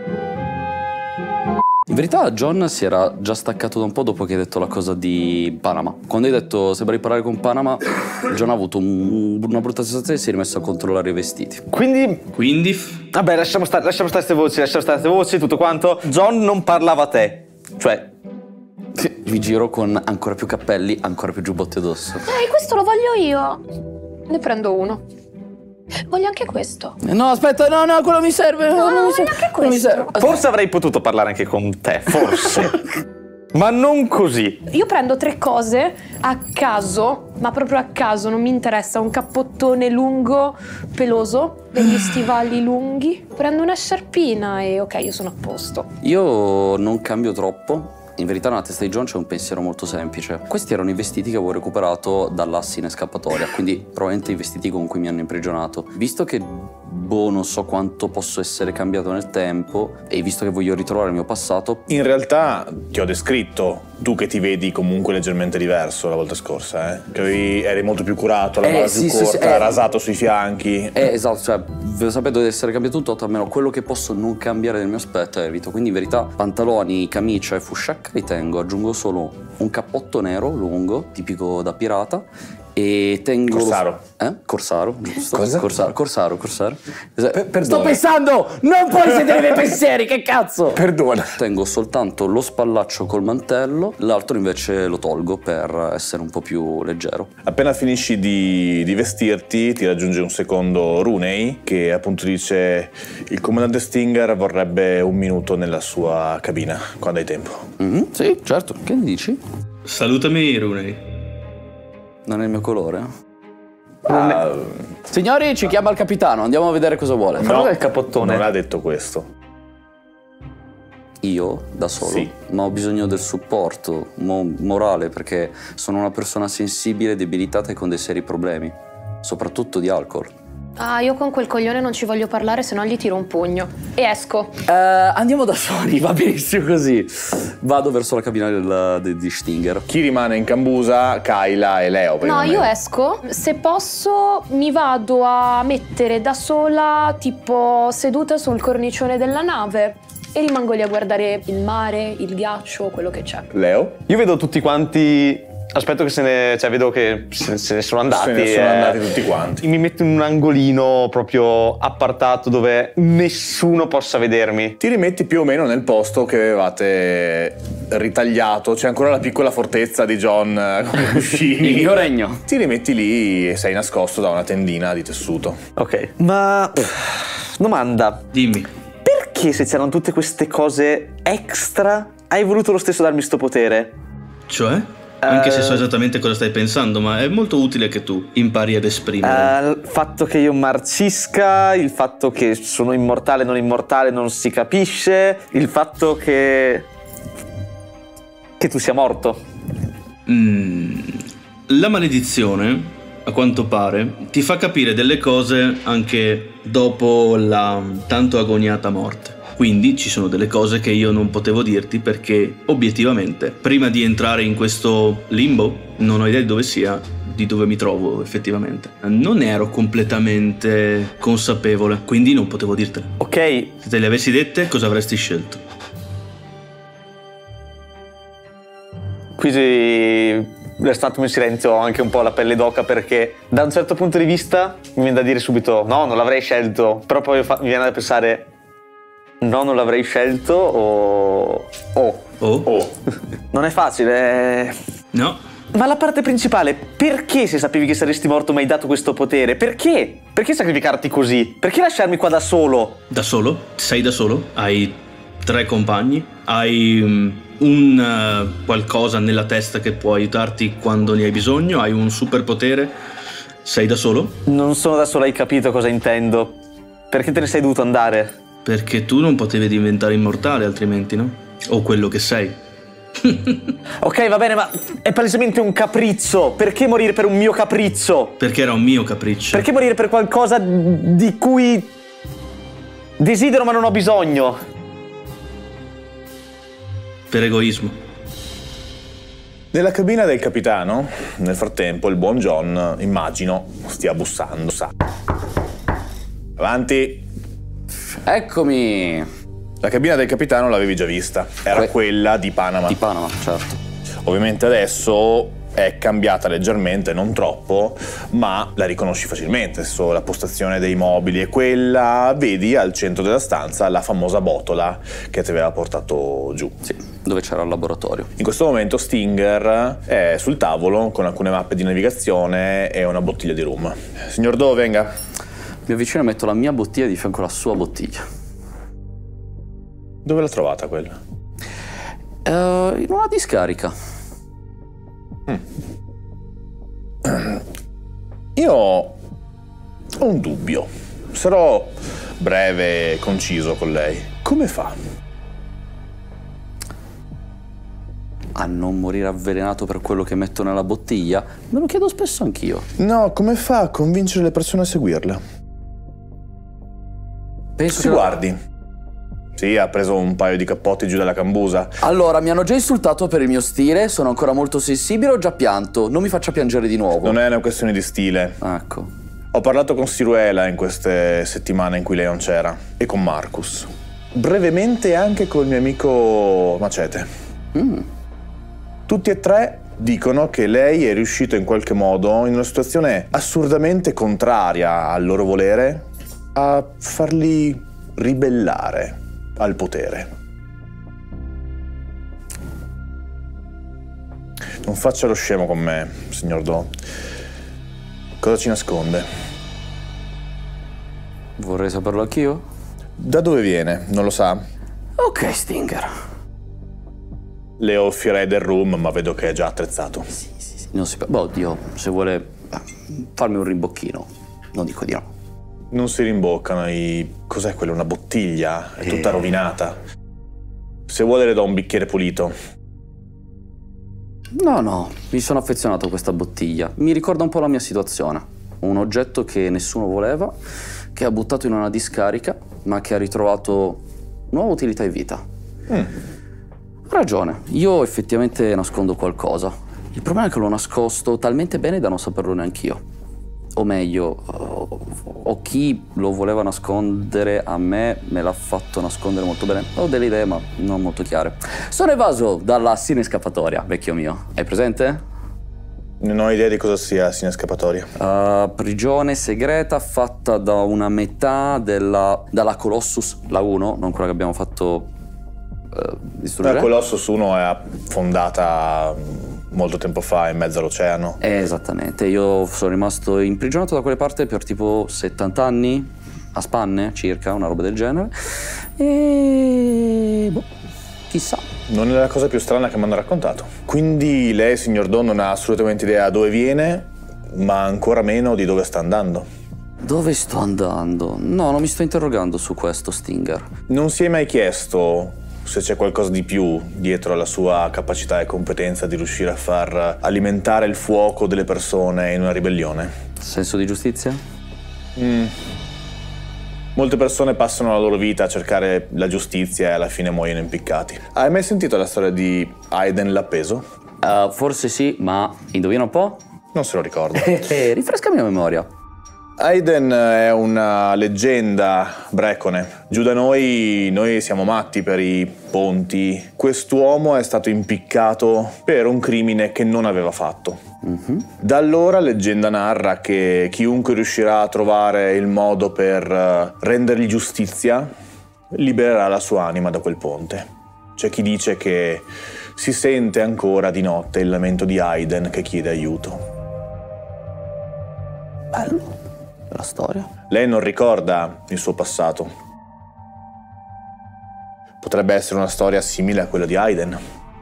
In verità John si era già staccato da un po' dopo che hai detto la cosa di Panama. Quando hai detto sembra di parlare con Panama, John ha avuto una brutta sensazione e si è rimesso a controllare i vestiti. Quindi? Vabbè, lasciamo stare queste voci, tutto quanto. John non parlava a te. Cioè, vi giro con ancora più cappelli, ancora più giubbotti addosso. Questo lo voglio io. Ne prendo uno. Voglio anche questo. No, aspetta, no, quello mi serve. No, voglio anche questo. Forse avrei potuto parlare anche con te, forse. Ma non così. Io prendo 3 cose a caso, ma proprio a caso, non mi interessa. Un cappottone lungo, peloso, degli stivali lunghi. Prendo una sciarpina e ok, io sono a posto. Io non cambio troppo. In verità nella testa di John c'è un pensiero molto semplice. Questi erano i vestiti che avevo recuperato dall'asse in scappatoria, quindi probabilmente i vestiti con cui mi hanno imprigionato. Visto che, non so quanto posso essere cambiato nel tempo, e visto che voglio ritrovare il mio passato... In realtà ti ho descritto, tu che ti vedi comunque leggermente diverso la volta scorsa, che eri molto più curato, la barba più corta, rasato sui fianchi. Esatto, cioè, sapete, deve essere cambiato tutto, almeno quello che posso non cambiare nel mio aspetto evito. Quindi in verità pantaloni, camicia e fusciacca li tengo, aggiungo solo un cappotto nero lungo, tipico da pirata, e tengo... Corsaro. Corsaro, giusto? Cosa? Corsaro. Perdona. Sto pensando! Non puoi sedere i miei pensieri, che cazzo! Perdona. Tengo soltanto lo spallaccio col mantello, l'altro invece lo tolgo per essere un po' più leggero. Appena finisci di vestirti, ti raggiunge un secondo Rooney che appunto dice: il comandante Stinger vorrebbe un minuto nella sua cabina, quando hai tempo. Sì, certo. Che ne dici? Salutami, Rooney. Non è il mio colore? Signori, ci chiama il capitano, andiamo a vedere cosa vuole. No, il capottone. Non ha detto questo. Io da solo? Sì. Ma ho bisogno del supporto morale, perché sono una persona sensibile, debilitata e con dei seri problemi, soprattutto di alcol. Io con quel coglione non ci voglio parlare, se no gli tiro un pugno. E esco. Andiamo da soli, va benissimo così. Vado verso la cabina di Stinger. Chi rimane in cambusa? Kyla e Leo. No, io esco. Se posso mi vado a mettere da sola, tipo seduta sul cornicione della nave, e rimango lì a guardare il mare, il ghiaccio, quello che c'è. Leo? Io vedo tutti quanti... Aspetto che vedo che se ne sono andati. Se ne sono andati tutti quanti. Mi metto in un angolino proprio appartato dove nessuno possa vedermi. Ti rimetti più o meno nel posto che avevate ritagliato. C'è ancora la piccola fortezza di John con i cuscini. Il mio regno. Ti rimetti lì e sei nascosto da una tendina di tessuto. Ok. Ma... domanda. Dimmi. Perché se c'erano tutte queste cose extra hai voluto lo stesso darmi sto potere? Cioè? Anche se so esattamente cosa stai pensando, ma è molto utile che tu impari ad esprimere. Il fatto che io marcisca, il fatto che sono immortale non si capisce, il fatto che tu sia morto. La maledizione, a quanto pare, ti fa capire delle cose anche dopo la tanto agoniata morte. Quindi ci sono delle cose che io non potevo dirti perché, obiettivamente, prima di entrare in questo limbo, non ho idea di dove sia, di dove mi trovo effettivamente. Non ero completamente consapevole, quindi non potevo dirtele. Ok. Se te le avessi dette, cosa avresti scelto? Qui restandomi in silenzio ho anche un po' la pelle d'oca perché da un certo punto di vista mi viene da dire subito no, non l'avrei scelto, però poi mi viene da pensare no, non l'avrei scelto o... Non è facile. No. Ma la parte principale, perché se sapevi che saresti morto mi hai dato questo potere? Perché? Perché sacrificarti così? Perché lasciarmi qua da solo? Da solo? Sei da solo? Hai 3 compagni? Hai un qualcosa nella testa che può aiutarti quando ne hai bisogno? Hai un superpotere? Sei da solo? Non sono da solo, hai capito cosa intendo. Perché te ne sei dovuto andare? Perché tu non potevi diventare immortale altrimenti, no? O quello che sei. Ok, va bene, ma è palesemente un capriccio. Perché morire per un mio capriccio? Perché era un mio capriccio. Perché morire per qualcosa di cui desidero ma non ho bisogno? Per egoismo. Nella cabina del capitano, nel frattempo, il buon John, immagino, stia bussando. Avanti. Eccomi. La cabina del capitano l'avevi già vista. Era quella di Panama. Di Panama, certo. Ovviamente adesso è cambiata leggermente, non troppo, ma la riconosci facilmente. La postazione dei mobili è quella. Vedi al centro della stanza la famosa botola che ti aveva portato giù. Sì, dove c'era il laboratorio. In questo momento Stinger è sul tavolo con alcune mappe di navigazione e una bottiglia di rum. Signor Doe, venga. Mi avvicino e metto la mia bottiglia di fianco alla sua bottiglia. Dove l'ha trovata quella? In una discarica. Io ho un dubbio. Sarò breve e conciso con lei. Come fa? A non morire avvelenato per quello che metto nella bottiglia? Me lo chiedo spesso anch'io. No, come fa a convincere le persone a seguirla? Penso Si che... guardi. Sì, ha preso un paio di cappotti giù dalla cambusa. Allora, mi hanno già insultato per il mio stile, sono ancora molto sensibile, ho già pianto. Non mi faccia piangere di nuovo. Non è una questione di stile. Ecco. Ho parlato con Siruela in queste settimane in cui lei non c'era. E con Marcus. Brevemente anche col mio amico Macete. Tutti e tre dicono che lei è riuscito in qualche modo, in una situazione assurdamente contraria al loro volere, a farli ribellare al potere. Non faccia lo scemo con me, signor Doe. Cosa ci nasconde? Vorrei saperlo anch'io? Da dove viene? Non lo sa? Ok, Stinger. Le offrirei del rum, ma vedo che è già attrezzato. Sì. Non si... Beh, oddio, se vuole farmi un rimbocchino, non dico di no. Non si rimboccano i... Cos'è quella? Una bottiglia? È tutta rovinata. Se vuole le do un bicchiere pulito. No, mi sono affezionato a questa bottiglia. Mi ricorda un po' la mia situazione. Un oggetto che nessuno voleva, che ha buttato in una discarica, ma che ha ritrovato nuova utilità e vita. Ha ragione, io effettivamente nascondo qualcosa. Il problema è che l'ho nascosto talmente bene da non saperlo neanch'io. O meglio, o chi lo voleva nascondere a me l'ha fatto nascondere molto bene. Ho delle idee ma non molto chiare. Sono evaso dalla sine scappatoria, vecchio mio. Hai presente? Non ho idea di cosa sia sine scappatoria. Prigione segreta fatta da una metà dalla Colossus, la 1, non quella che abbiamo fatto distruggere. La Colossus 1 è fondata molto tempo fa in mezzo all'oceano. Esattamente, io sono rimasto imprigionato da quelle parti per tipo 70 anni, a spanne circa, una roba del genere. E... chissà. Non è la cosa più strana che mi hanno raccontato. Quindi lei, signor Doe, non ha assolutamente idea da dove viene, ma ancora meno di dove sta andando. Dove sto andando? No, non mi sto interrogando su questo, Stinger. Non si è mai chiesto se c'è qualcosa di più dietro alla sua capacità e competenza di riuscire a far alimentare il fuoco delle persone in una ribellione? Senso di giustizia? Molte persone passano la loro vita a cercare la giustizia e alla fine muoiono impiccati. Hai mai sentito la storia di Aiden l'appeso? Forse sì, ma indovina un po'? Non se lo ricordo. Rinfrescami la memoria. Aiden è una leggenda brecone. Giù da noi siamo matti per i ponti. Quest'uomo è stato impiccato per un crimine che non aveva fatto. Da allora leggenda narra che chiunque riuscirà a trovare il modo per rendergli giustizia libererà la sua anima da quel ponte. C'è chi dice che si sente ancora di notte il lamento di Aiden che chiede aiuto. Bello. La storia. Lei non ricorda il suo passato. Potrebbe essere una storia simile a quella di Aiden.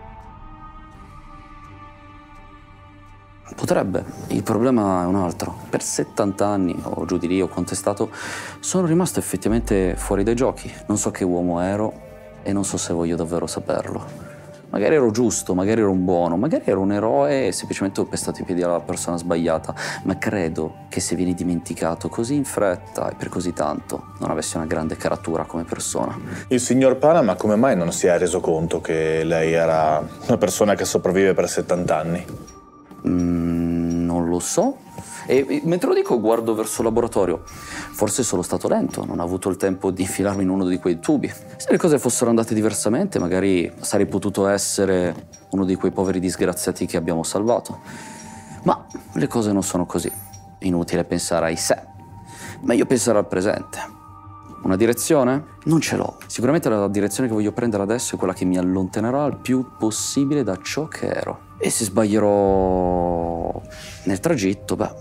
Potrebbe. Il problema è un altro. Per 70 anni, o giù di lì, ho contestato, sono rimasto effettivamente fuori dai giochi. Non so che uomo ero e non so se voglio davvero saperlo. Magari ero giusto, magari ero un buono, magari ero un eroe e semplicemente ho pestato i piedi alla persona sbagliata, ma credo che se vieni dimenticato così in fretta e per così tanto non avessi una grande caratura come persona. Il signor Panama come mai non si è reso conto che lei era una persona che sopravvive per 70 anni? Non lo so. E mentre lo dico guardo verso il laboratorio. Forse sono stato lento, non ho avuto il tempo di infilarmi in uno di quei tubi. Se le cose fossero andate diversamente, magari sarei potuto essere uno di quei poveri disgraziati che abbiamo salvato. Ma le cose non sono così. Inutile pensare ai sé. Meglio pensare al presente. Una direzione? Non ce l'ho. Sicuramente la direzione che voglio prendere adesso è quella che mi allontanerà il più possibile da ciò che ero. E se sbaglierò nel tragitto, beh,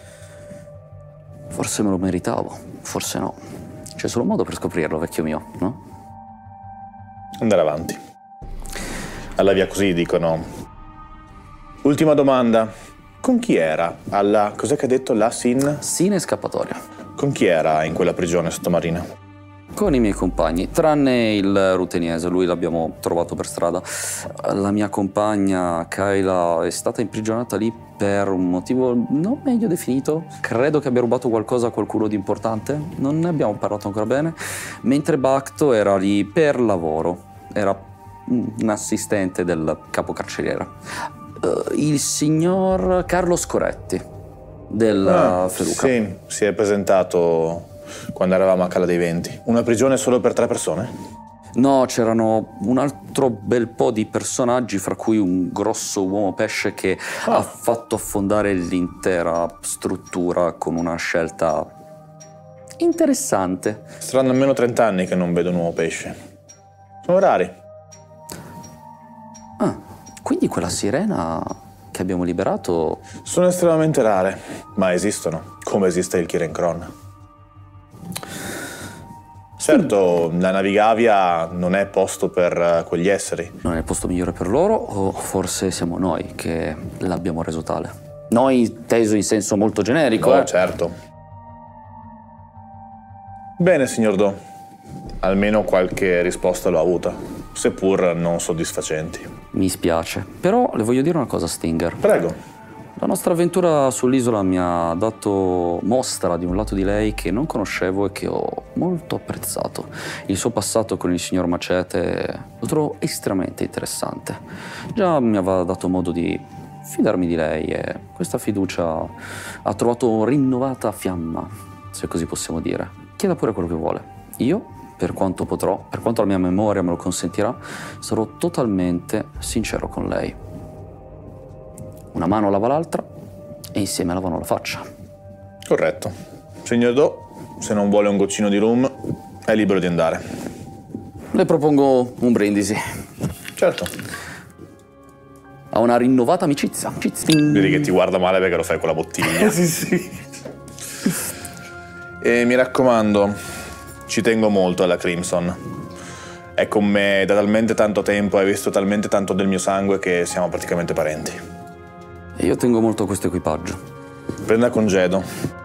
forse me lo meritavo, forse no. C'è solo un modo per scoprirlo, vecchio mio, no? Andare avanti. Alla via così dicono. Ultima domanda. Con chi era? Alla... cos'è che ha detto? La Sin? Sin e scappatoria. Con chi era in quella prigione sottomarina? Con i miei compagni, tranne il ruteniese, lui l'abbiamo trovato per strada. La mia compagna, Kayla, è stata imprigionata lì per un motivo non meglio definito. Credo che abbia rubato qualcosa a qualcuno di importante, non ne abbiamo parlato ancora bene. Mentre Bacto era lì per lavoro, era un assistente del capo carceriere. Il signor Carlo Scoretti, della Feluca. Sì, si è presentato quando eravamo a Cala dei Venti. Una prigione solo per 3 persone? No, c'erano un altro bel po' di personaggi, fra cui un grosso uomo pesce che ha fatto affondare l'intera struttura con una scelta interessante. Saranno almeno 30 anni che non vedo un uomo pesce. Sono rari. Ah, quindi quella sirena che abbiamo liberato... Sono estremamente rare, ma esistono, come esiste il Kirenkron. Certo, la Navigavia non è posto per quegli esseri. Non è il posto migliore per loro, o forse siamo noi che l'abbiamo reso tale? Noi teso in senso molto generico, No, certo. Bene, signor Do. Almeno qualche risposta l'ho avuta, seppur non soddisfacenti. Mi spiace, però le voglio dire una cosa, Stinger. Prego. La nostra avventura sull'isola mi ha dato mostra di un lato di lei che non conoscevo e che ho molto apprezzato. Il suo passato con il signor Macete lo trovo estremamente interessante. Già mi aveva dato modo di fidarmi di lei e questa fiducia ha trovato rinnovata fiamma, se così possiamo dire. Chieda pure quello che vuole. Io, per quanto potrò, per quanto la mia memoria me lo consentirà, sarò totalmente sincero con lei. Una mano lava l'altra e insieme lavano la faccia. Corretto. Signor Do, se non vuole un goccino di rum, è libero di andare. Le propongo un brindisi. Certo. A una rinnovata amicizia. Vedi che ti guarda male perché lo fai con la bottiglia. Sì. E mi raccomando, ci tengo molto alla Crimson. È con me da talmente tanto tempo, hai visto talmente tanto del mio sangue che siamo praticamente parenti. E io tengo molto a questo equipaggio. Prenda congedo.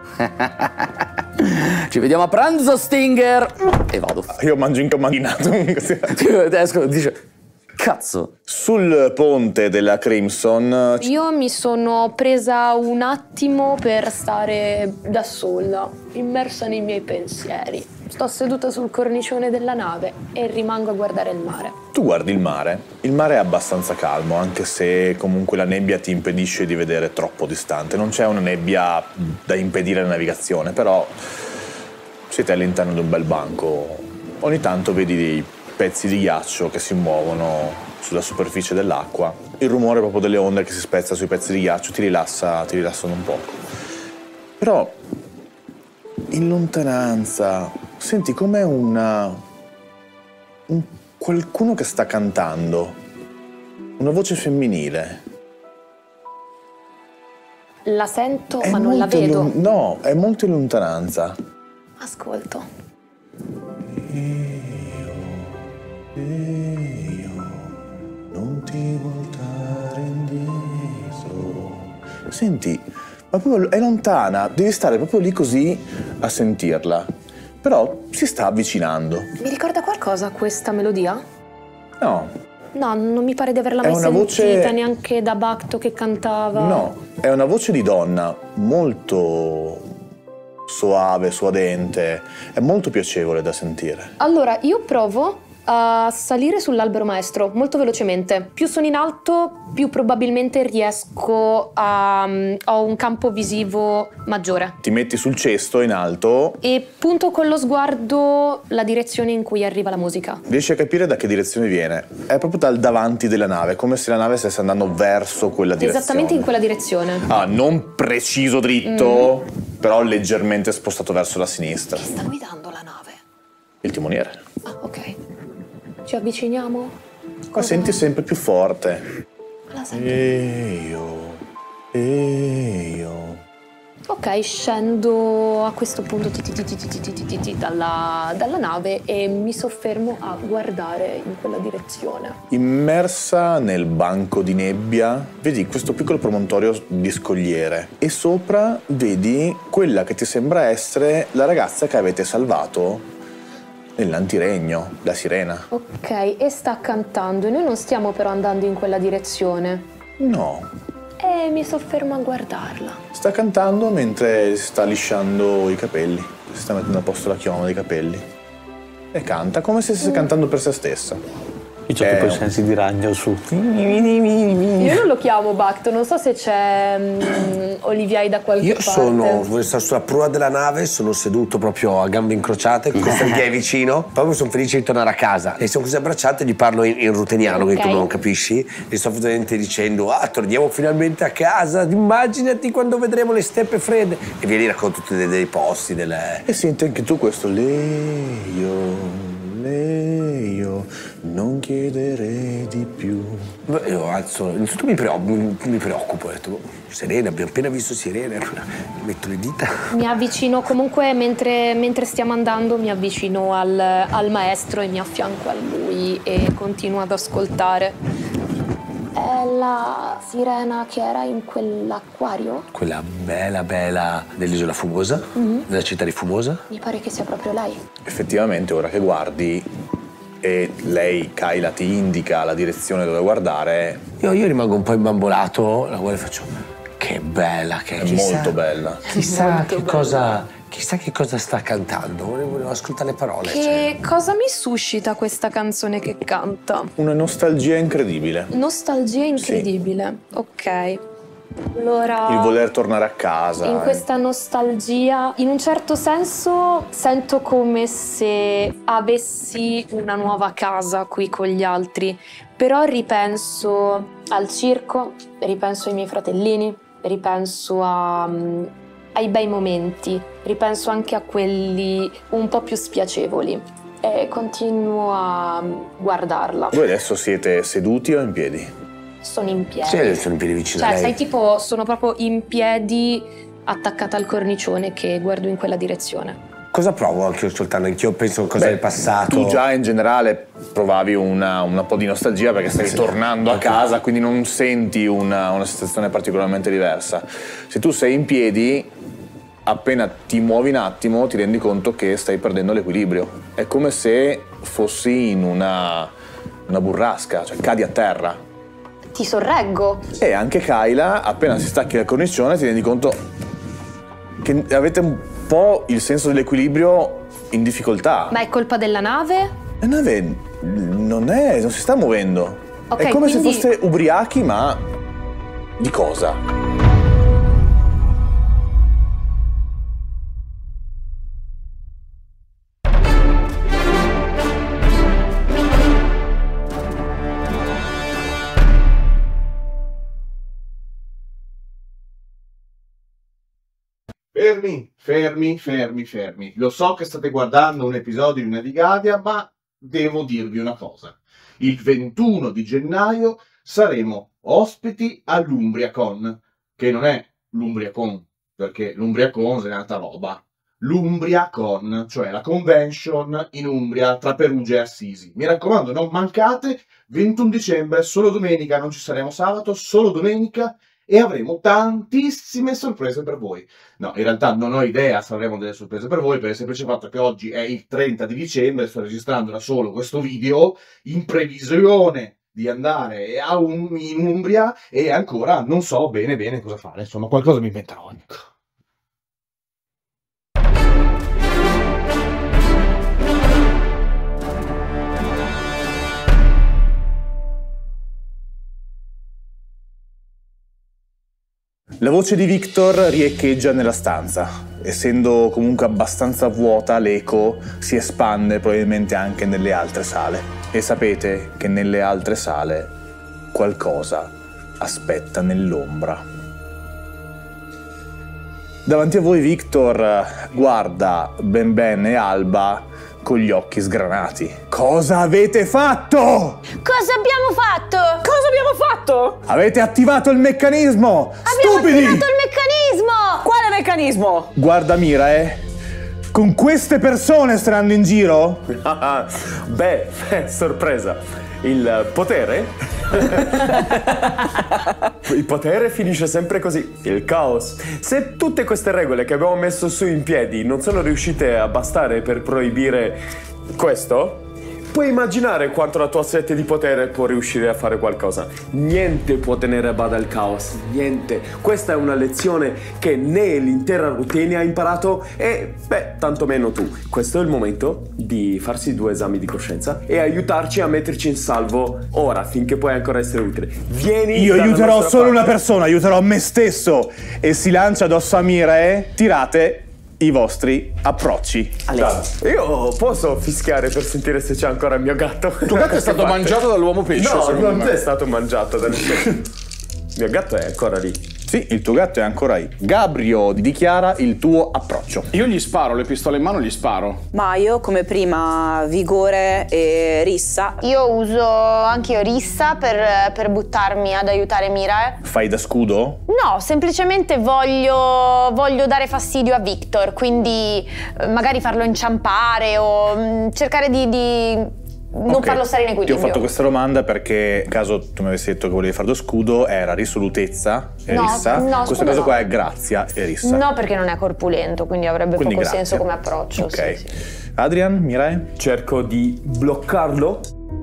Ci vediamo a pranzo, Stinger! E vado. Io mangio incommaginato. Esco, dice... Cazzo! Sul ponte della Crimson... Io mi sono presa un attimo per stare da sola, immersa nei miei pensieri. Sto seduta sul cornicione della nave e rimango a guardare il mare. Tu guardi il mare. Il mare è abbastanza calmo, anche se comunque la nebbia ti impedisce di vedere troppo distante. Non c'è una nebbia da impedire la navigazione, però siete all'interno di un bel banco. Ogni tanto vedi dei pezzi di ghiaccio che si muovono sulla superficie dell'acqua. Il rumore proprio delle onde che si spezza sui pezzi di ghiaccio ti rilassano un poco. Però in lontananza senti come qualcuno che sta cantando, una voce femminile. La sento, ma non la vedo. No, è molto in lontananza. Ascolto. Io non ti voltare indietro, Senti, ma proprio è lontana, devi stare proprio lì così a sentirla. Però si sta avvicinando. Mi ricorda qualcosa questa melodia? No. No, non mi pare di averla mai sentita, voce... neanche da Bacto che cantava. No, è una voce di donna molto soave, suadente, è molto piacevole da sentire. Allora, io provo a salire sull'albero maestro molto velocemente. Più sono in alto, più probabilmente riesco a... ho un campo visivo maggiore. Ti metti sul cesto in alto E punto con lo sguardo la direzione in cui arriva la musica. riesci a capire da che direzione viene. È proprio dal davanti della nave, come se la nave stesse andando verso quella direzione. Esattamente in quella direzione. Ah, non preciso dritto, però leggermente spostato verso la sinistra. Chi sta guidando la nave? Il timoniere. Ah, ok. Ci avviciniamo? Ma senti sempre più forte. La sento. Io. Ok, scendo a questo punto dalla nave e mi soffermo a guardare in quella direzione. Immersa nel banco di nebbia, vedi questo piccolo promontorio di scogliere e sopra vedi quella che ti sembra essere la ragazza che avete salvato nell'antiregno, la sirena. Ok, e sta cantando e noi non stiamo però andando in quella direzione. No, E mi soffermo a guardarla. sta cantando mentre sta lisciando i capelli, si sta mettendo a posto la chioma dei capelli. E canta come se stesse cantando per se stessa. Io ho tipo i sensi di ragno su. Io non lo chiamo Bacto, non so se c'è Oliviai da qualche parte. Io sono sulla prua della nave, sono seduto proprio a gambe incrociate, con questa è vicino. Proprio sono felice di tornare a casa. E sono così abbracciato e gli parlo in ruteniano, che tu non capisci. E sto ovviamente dicendo, torniamo finalmente a casa, immaginati quando vedremo le steppe fredde. E via lì racconto tutti dei posti, delle... E senti anche tu questo Leio, non chiedere di più. Io alzo, innanzitutto mi preoccupo, ho detto, Sirena, abbiamo appena visto Sirena, metto le dita. Mi avvicino comunque, mentre stiamo andando, mi avvicino al maestro e mi affianco a lui e continuo ad ascoltare. È la sirena che era in quell'acquario? Quella bella dell'isola Fumosa, della città di Fumosa. Mi pare che sia proprio lei. Effettivamente ora che guardi e lei, Kyla, ti indica la direzione dove guardare, Io rimango un po' imbambolato, la guardo e faccio, che bella che è. Molto bella. Chissà che cosa sta cantando, volevo ascoltare le parole. Che cosa mi suscita questa canzone che canta? Una nostalgia incredibile. Nostalgia incredibile. Sì. Ok. Allora, il voler tornare a casa. In questa nostalgia, in un certo senso, sento come se avessi una nuova casa qui con gli altri. Però ripenso al circo, ripenso ai miei fratellini, ripenso ai bei momenti, ripenso anche a quelli un po' più spiacevoli e continuo a guardarla. Voi adesso siete seduti o in piedi? Sono in piedi. Sì, sono in piedi vicino a lei. Sai, tipo, sono proprio in piedi attaccata al cornicione che guardo in quella direzione. Cosa provo anche io soltanto? Anch'io penso a cose del passato. Tu già in generale provavi un po' di nostalgia perché stavi tornando a casa, quindi non senti una sensazione particolarmente diversa. Se tu sei in piedi, appena ti muovi un attimo ti rendi conto che stai perdendo l'equilibrio. È come se fossi in una burrasca, cioè cadi a terra. Ti sorreggo. E anche Kyla, appena si stacchi dal cornicione, ti rendi conto che avete un po' il senso dell'equilibrio in difficoltà. Ma è colpa della nave? La nave non si sta muovendo. Okay, è come quindi... se foste ubriachi, ma di cosa? Fermi. Lo so che state guardando un episodio di Navigadia, ma devo dirvi una cosa. Il 21 di gennaio saremo ospiti all'Umbriacon, che non è l'Umbriacon, perché l'Umbriacon è un'altra roba. L'Umbriacon, cioè la convention in Umbria tra Perugia e Assisi. Mi raccomando, non mancate, 21 dicembre, solo domenica, non ci saremo sabato, solo domenica, e avremo tantissime sorprese per voi. No, in realtà non ho idea se avremo delle sorprese per voi, per il semplice fatto che oggi è il 30 di dicembre, sto registrando da solo questo video in previsione di andare in Umbria e ancora non so bene cosa fare, insomma qualcosa mi inventerò. La voce di Victor riecheggia nella stanza. Essendo comunque abbastanza vuota, l'eco si espande probabilmente anche nelle altre sale. E sapete che nelle altre sale qualcosa aspetta nell'ombra. Davanti a voi Victor guarda Ben e Alba con gli occhi sgranati. Cosa avete fatto? Cosa abbiamo fatto? Cosa abbiamo fatto? Avete attivato il meccanismo! Abbiamo Stupidi! attivato il meccanismo! Quale meccanismo? Guarda Mira, con queste persone staranno in giro? Beh, sorpresa. Il potere? Il potere finisce sempre così, il caos. Se tutte queste regole che abbiamo messo su in piedi non sono riuscite a bastare per proibire questo, puoi immaginare quanto la tua sete di potere può riuscire a fare qualcosa. Niente può tenere a bada il caos, niente. Questa è una lezione che né l'intera routine ha imparato e, beh, tantomeno tu. Questo è il momento di farsi 2 esami di coscienza e aiutarci a metterci in salvo ora, finché puoi ancora essere utile. Vieni. Io aiuterò solo una persona, aiuterò me stesso. E si lancia addosso a Mira, tirate i vostri approcci. Io posso fischiare per sentire se c'è ancora il mio gatto. Il tuo gatto è stato mangiato dall'uomo pesce. No, non è stato mangiato da nessuno. Il mio gatto è ancora lì. Sì, il tuo gatto è ancora lì. Gabrio, dichiara il tuo approccio. Io gli sparo, le pistole in mano gli sparo. Ma io come prima vigore e rissa. Io uso anch'io rissa per buttarmi ad aiutare Mira. Fai da scudo? No, semplicemente voglio dare fastidio a Victor, quindi magari farlo inciampare o cercare di non farlo stare in equilibrio. Ti ho fatto questa domanda perché, in caso tu mi avessi detto che volevi fare lo scudo, era risolutezza e rissa. No, questo caso qua è grazia e rissa. No, perché non è corpulento, quindi avrebbe poco senso come approccio. Ok. Sì. Adrian, Mirai? Cerco di bloccarlo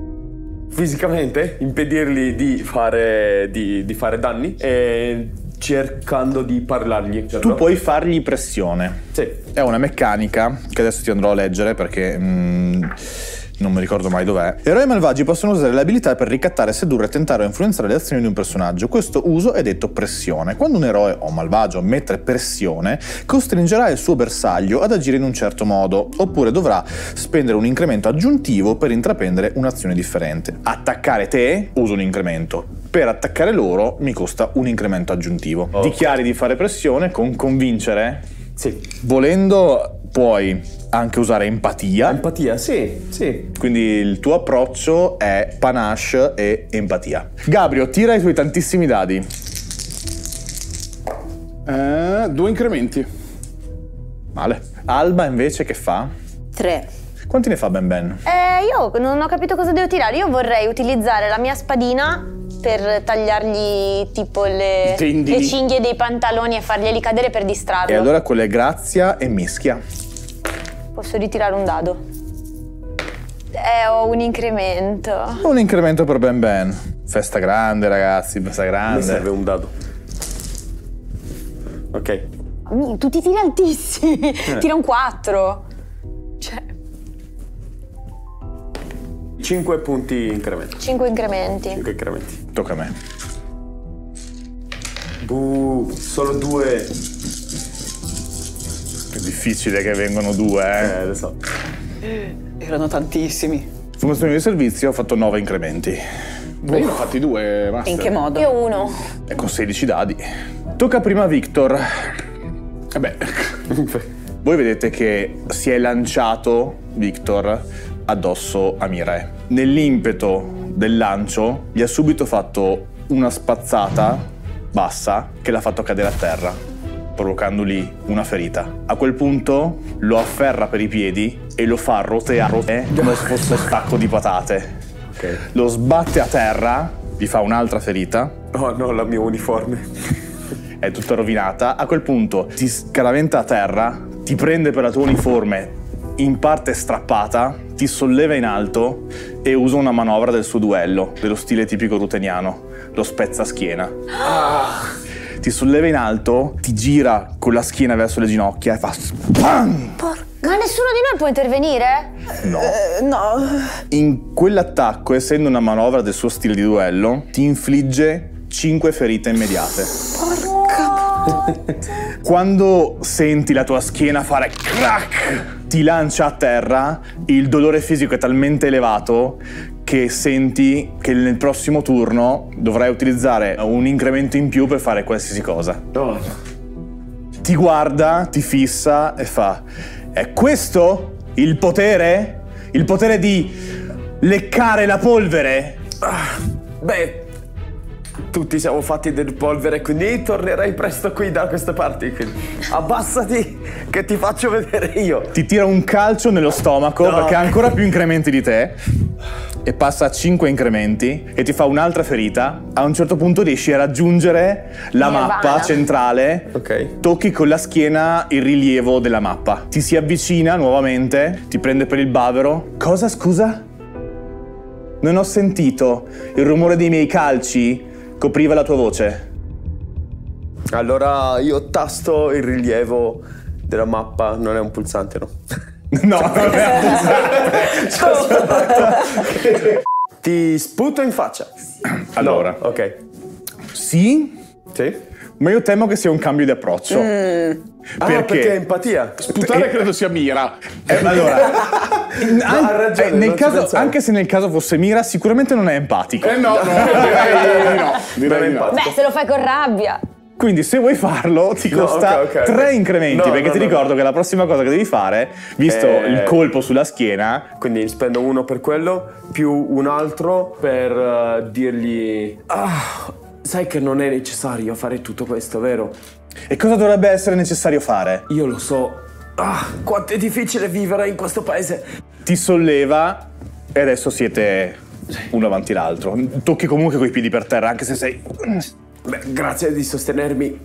fisicamente, impedirgli di fare danni e cercando di parlargli. Tu puoi fargli pressione. Sì. È una meccanica che adesso ti andrò a leggere perché non mi ricordo mai dov'è. Eroi malvagi possono usare l'abilità per ricattare, sedurre, tentare o influenzare le azioni di un personaggio. Questo uso è detto pressione. Quando un eroe o malvagio mette pressione, costringerà il suo bersaglio ad agire in un certo modo, oppure dovrà spendere un incremento aggiuntivo per intraprendere un'azione differente. Attaccare te, uso un incremento. Per attaccare loro mi costa un incremento aggiuntivo. Dichiari di fare pressione con convincere? Sì. Volendo puoi anche usare empatia. Empatia, sì. Quindi il tuo approccio è panache e empatia. Gabrio, tira i tuoi tantissimi dadi. 2 incrementi. Male. Alba invece che fa? 3. Quanti ne fa Ben? Io non ho capito cosa devo tirare. Io vorrei utilizzare la mia spadina per tagliargli tipo le cinghie dei pantaloni e farglieli cadere per distrarlo. E allora quella è grazia e mischia. Posso ritirare un dado? Ho un incremento. Un incremento per Ben. Festa grande, ragazzi, festa grande. Mi serve un dado. Ok. Tu ti tiri altissimi. Tira un 4. Cioè 5 punti incrementi. 5 incrementi. 5 incrementi. Tocca a me. Solo 2. È difficile che vengano 2, lo so. Erano tantissimi. Formazione di servizio ho fatto 9 incrementi. Io ne ho fatti 2, master. In che modo? Io 1. E con 16 dadi. Tocca prima a Victor. Voi vedete che si è lanciato Victor addosso a Mirae. Nell'impeto del lancio gli ha subito fatto una spazzata bassa che l'ha fatto cadere a terra, provocandogli una ferita. A quel punto lo afferra per i piedi e lo fa roteare come se fosse un sacco di patate. Lo sbatte a terra Ti fa un'altra ferita. Oh no, la mia uniforme. È tutta rovinata. A quel punto ti scaraventa a terra, ti prende per la tua uniforme in parte strappata, ti solleva in alto e usa una manovra del suo duello, dello stile tipico ruteniano, lo spezza-schiena. Ti solleva in alto, ti gira con la schiena verso le ginocchia e fa SPAM! Ma nessuno di noi può intervenire? No. No. In quell'attacco, essendo una manovra del suo stile di duello, ti infligge 5 ferite immediate. Quando senti la tua schiena fare crack, ti lancia a terra, il dolore fisico è talmente elevato che senti che nel prossimo turno dovrai utilizzare un incremento in più per fare qualsiasi cosa. No. Ti guarda, ti fissa e fa: è questo il potere? Il potere di leccare la polvere? Beh, tutti siamo fatti del polvere, quindi tornerai presto qui da queste parti. Quindi abbassati che ti faccio vedere io. Ti tira un calcio nello stomaco perché ha ancora più incrementi di te e passa a 5 incrementi e ti fa un'altra ferita. A un certo punto riesci a raggiungere la mappa centrale. Tocchi con la schiena il rilievo della mappa. Ti si avvicina nuovamente, ti prende per il bavero. Cosa, scusa? Non ho sentito. Il rumore dei miei calci copriva la tua voce. Allora io tasto il rilievo della mappa, non è un pulsante, no? No, non è un pulsante. Ti sputo in faccia. Allora. No, ok. Sì? Sì? Ma io temo che sia un cambio di approccio. Perché è empatia. Sputare credo sia mira. Allora, ha ragione, nel caso, anche se nel caso fosse mira, sicuramente non è empatico. No, direi no. Direi no. Beh, se lo fai con rabbia. Quindi se vuoi farlo ti costa 3 incrementi, perché ti ricordo che la prossima cosa che devi fare, visto il colpo sulla schiena... Quindi spendo uno per quello, più un altro per dirgli... sai che non è necessario fare tutto questo, vero? E cosa dovrebbe essere necessario fare? Io lo so. Quanto è difficile vivere in questo paese. Ti solleva e adesso siete uno avanti l'altro. Tocchi comunque coi piedi per terra, anche se sei... Beh, grazie di sostenermi.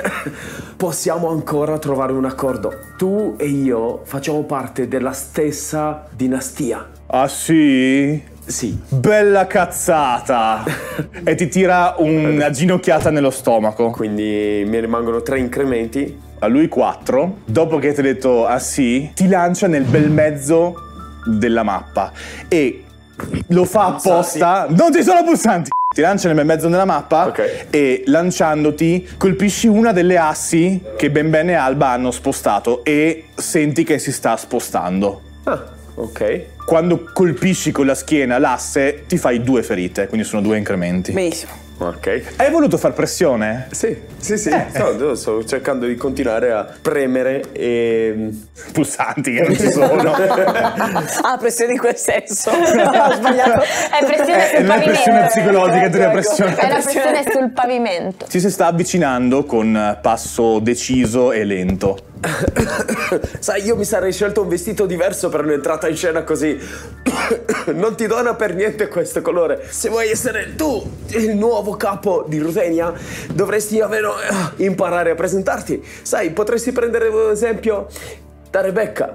Possiamo ancora trovare un accordo. Tu e io facciamo parte della stessa dinastia. Ah sì? Sì. Bella cazzata! E ti tira una ginocchiata nello stomaco. Quindi mi rimangono 3 incrementi. A lui 4. Dopo che ti ha detto ah sì, ti lancia nel bel mezzo della mappa. E lo fa apposta. Non ci sono pulsanti! Ti lancia nel bel mezzo della mappa e lanciandoti colpisci una delle assi che Benben e Alba hanno spostato e senti che si sta spostando. Ok. Quando colpisci con la schiena l'asse ti fai 2 ferite, quindi sono 2 incrementi. Benissimo. Ok. Hai voluto far pressione? Sì. Sto cercando di continuare a premere e... Pulsanti che non ci sono. Pressione in quel senso. Ho sbagliato. È pressione sul non è pavimento. pressione psicologica, è pressione. È la pressione sul pavimento. Ci si sta avvicinando con passo deciso e lento. Sai, io mi sarei scelto un vestito diverso per un'entrata in scena così. Non ti dona per niente questo colore. Se vuoi essere tu il nuovo capo di Rutenia, dovresti almeno imparare a presentarti. Sai, potresti prendere un esempio da Rebecca.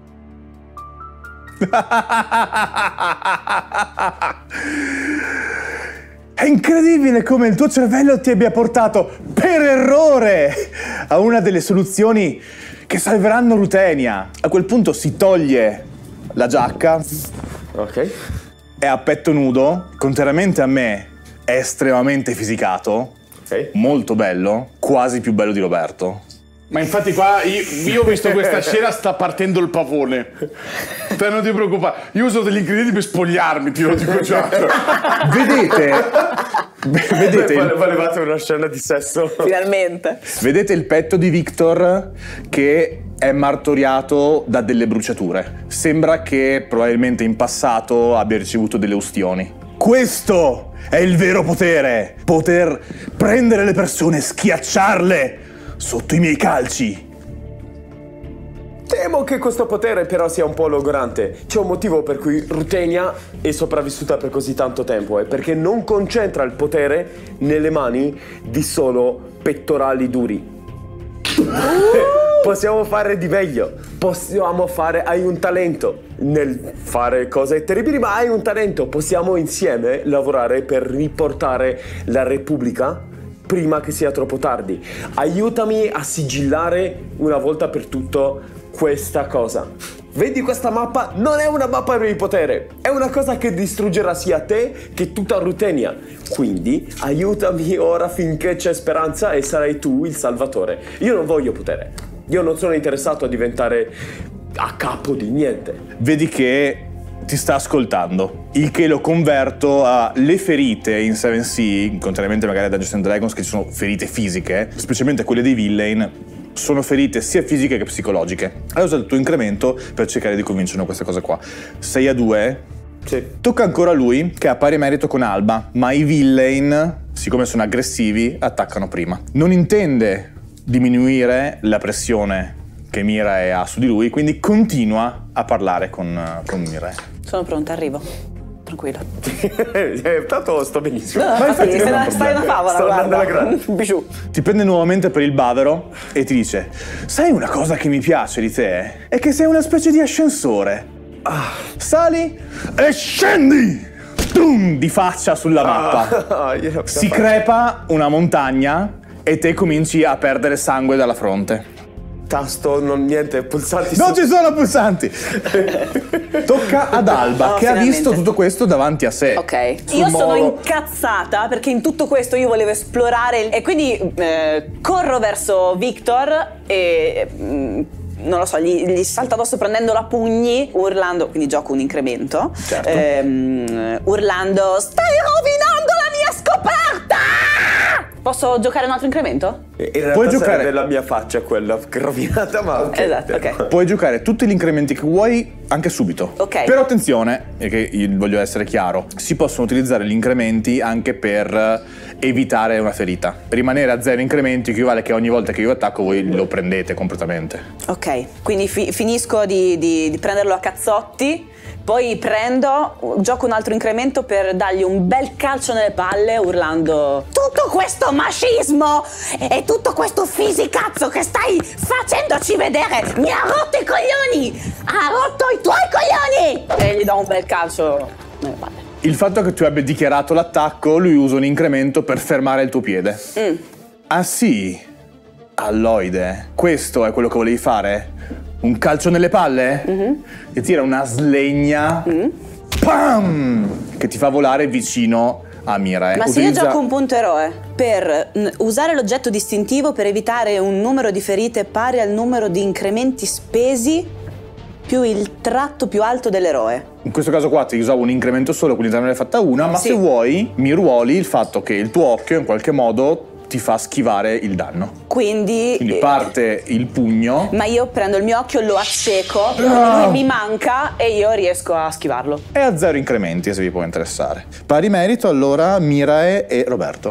È incredibile come il tuo cervello ti abbia portato per errore a una delle soluzioni che salveranno Rutenia. A quel punto si toglie la giacca. Ok. È a petto nudo, contrariamente a me, è estremamente fisicato. Ok. Molto bello, quasi più bello di Roberto. Ma infatti qua io ho visto questa scena, sta partendo il pavone. Te non ti preoccupare, io uso degli ingredienti per spogliarmi, ti lo dico già. Vedete Volevate una scena di sesso? Finalmente. Vedete il petto di Victor che è martoriato da delle bruciature. Sembra che probabilmente in passato abbia ricevuto delle ustioni. Questo è il vero potere! Poter prendere le persone e schiacciarle sotto i miei calci. Temo che questo potere però sia un po' logorante. C'è un motivo per cui Rutenia è sopravvissuta per così tanto tempo, è perché non concentra il potere nelle mani di solo pettorali duri. Possiamo fare di meglio. Hai un talento nel fare cose terribili, ma hai un talento. Possiamo insieme lavorare per riportare la Repubblica prima che sia troppo tardi. Aiutami a sigillare una volta per tutto questa cosa. Vedi questa mappa? Non è una mappa per il potere, è una cosa che distruggerà sia te che tutta Rutenia. Quindi aiutami ora finché c'è speranza e sarai tu il salvatore. Io non voglio potere, io non sono interessato a diventare a capo di niente. Vedi che ti sta ascoltando, il che lo converto a le ferite in 7C, contrariamente magari a Dungeons and Dragons che ci sono ferite fisiche, specialmente quelle dei villain, sono ferite sia fisiche che psicologiche. Hai usato il tuo incremento per cercare di convincerlo a questa cosa qua. 6 a 2. Sì. Tocca ancora a lui, che ha pari merito con Alba, ma i villain, siccome sono aggressivi, attaccano prima. Non intende diminuire la pressione che Mirae ha su di lui, quindi continua a parlare con Mirae. Sono pronta, arrivo. Tranquillo. Tanto sto benissimo. No, ma infatti stai una favola, sto andando alla guarda. grande. Bijou. Ti prende nuovamente per il bavero e ti dice: sai una cosa che mi piace di te? È che sei una specie di ascensore. Sali e scendi! Tum, di faccia sulla mappa. Si crepa una montagna e te cominci a perdere sangue dalla fronte. Tasto, non niente, pulsanti. Non ci sono pulsanti. Tocca ad Alba, che finalmente ha visto tutto questo davanti a sé. Ok, io sono incazzata perché in tutto questo io volevo esplorare e quindi corro verso Victor e non lo so, gli salto addosso prendendolo a pugni, urlando, quindi gioco un incremento, certo. Urlando: stai rovinando la mia scoperta! Posso giocare un altro incremento? In realtà puoi giocare della mia faccia quella rovinata, ma ok. Esatto, ok. Puoi giocare tutti gli incrementi che vuoi anche subito. Ok. Però attenzione, perché io voglio essere chiaro, si possono utilizzare gli incrementi anche per evitare una ferita. Rimanere a 0 incrementi equivale che ogni volta che io attacco voi lo prendete completamente. Ok, quindi finisco di prenderlo a cazzotti. Poi gioco un altro incremento per dargli un bel calcio nelle palle urlando: tutto questo mascismo e tutto questo fisicazzo che stai facendoci vedere mi ha rotto i coglioni! Ha rotto i tuoi coglioni! E gli do un bel calcio nelle palle. Il fatto che tu abbia dichiarato l'attacco, lui usa un incremento per fermare il tuo piede. Ah sì? Alloide, questo è quello che volevi fare? Un calcio nelle palle? E tira una slegna, pam! Che ti fa volare vicino a Mirae. Ma se io gioco un punto eroe per usare l'oggetto distintivo per evitare un numero di ferite pari al numero di incrementi spesi più il tratto più alto dell'eroe. In questo caso qua ti usavo un incremento solo, quindi te ne hai fatta una, ma sì, se vuoi mi ruoli il fatto che il tuo occhio in qualche modo ti fa schivare il danno. Quindi parte il pugno. Ma io prendo il mio occhio, lo acceco, lui mi manca e io riesco a schivarlo. È a 0 incrementi, se vi può interessare. Pari merito allora Mirae e Roberto.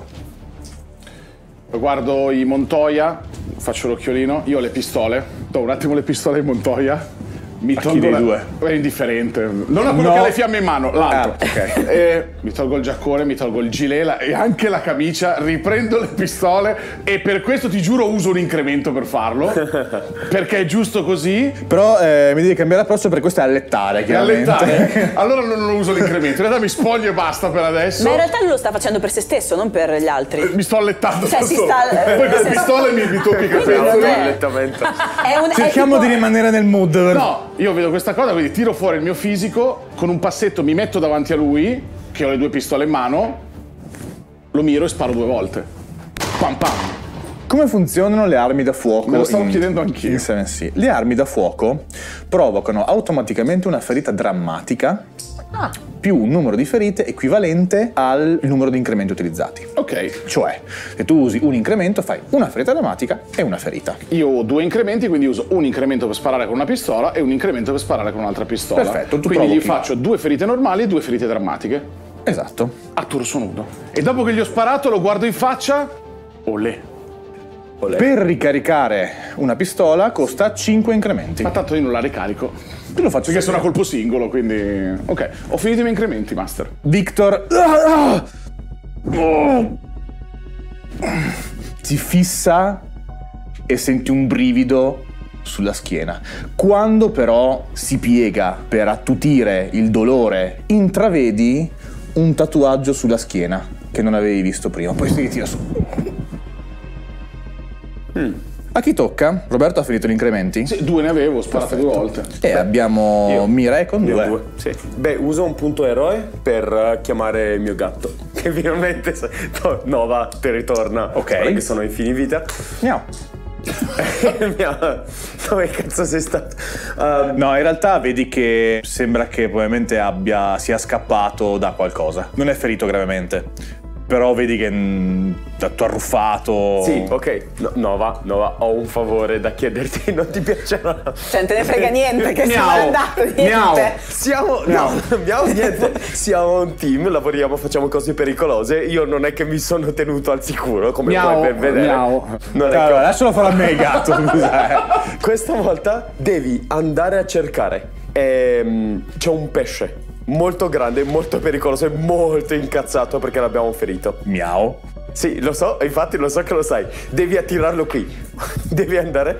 Guardo i Montoya, faccio l'occhiolino, io ho le pistole, do un attimo le pistole ai Montoya. Mi tolgo due? È indifferente. Non a quello che ha le fiamme in mano, l'altro. Ok. Mi tolgo il giaccone, mi tolgo il gilet e anche la camicia, riprendo le pistole e per questo ti giuro uso un incremento per farlo. Perché è giusto così. Però mi devi cambiare approccio perché questo è allettare, chiaramente. Allettare? Allora non uso l'incremento, in realtà mi spoglio e basta per adesso. Ma in realtà lui lo sta facendo per se stesso, non per gli altri. Mi sto allettando. Cioè si sta... Poi con le pistole mi tocchi i capelli. Cerchiamo di rimanere nel mood. No, io vedo questa cosa, quindi tiro fuori il mio fisico, con un passetto mi metto davanti a lui, che ho le due pistole in mano, lo miro e sparo 2 volte. Pam pam. Come funzionano le armi da fuoco? Me lo stavo chiedendo anch'io. In 7C. Le armi da fuoco provocano automaticamente una ferita drammatica più un numero di ferite equivalente al numero di incrementi utilizzati. Ok. Cioè, se tu usi un incremento fai una ferita drammatica e una ferita. Io ho 2 incrementi, quindi uso un incremento per sparare con una pistola e un incremento per sparare con un'altra pistola. Perfetto, tu quindi provochi. gli faccio 2 ferite normali e 2 ferite drammatiche. Esatto. A torso nudo. E dopo che gli ho sparato lo guardo in faccia. Olè. Per ricaricare una pistola costa 5 incrementi. Ma tanto io non la ricarico. Io lo faccio perché sono a colpo singolo, quindi... Ok, ho finito i miei incrementi, Master. Victor ti fissa e senti un brivido sulla schiena. Quando però si piega per attutire il dolore, intravedi un tatuaggio sulla schiena che non avevi visto prima. Poi si tira su. A chi tocca? Roberto ha finito gli incrementi? Sì, 2 ne avevo, sparate 2 volte. E abbiamo Mirai con 2. Sì. Beh, uso un punto eroe per chiamare il mio gatto. Che finalmente Nova ti ritorna. Ok. Che sono in finivita. Miau. Dove cazzo sei stato? No, in realtà vedi che sembra che probabilmente sia scappato da qualcosa. Non è ferito gravemente. Però vedi che t'ha arruffato. Sì, ok. Nova, ho un favore da chiederti, non ti piacerà? Cioè, non te ne frega niente che siamo andati, niente. Non abbiamo niente. Siamo un team, lavoriamo, facciamo cose pericolose. Io non è che mi sono tenuto al sicuro, come puoi ben vedere. Non è allora, adesso lo farò a me il gatto, scusa. Questa volta devi andare a cercare. C'è un pesce molto grande, molto pericoloso e molto incazzato perché l'abbiamo ferito. Miau. Sì, lo so, infatti lo so che lo sai. Devi attirarlo qui. Devi andare.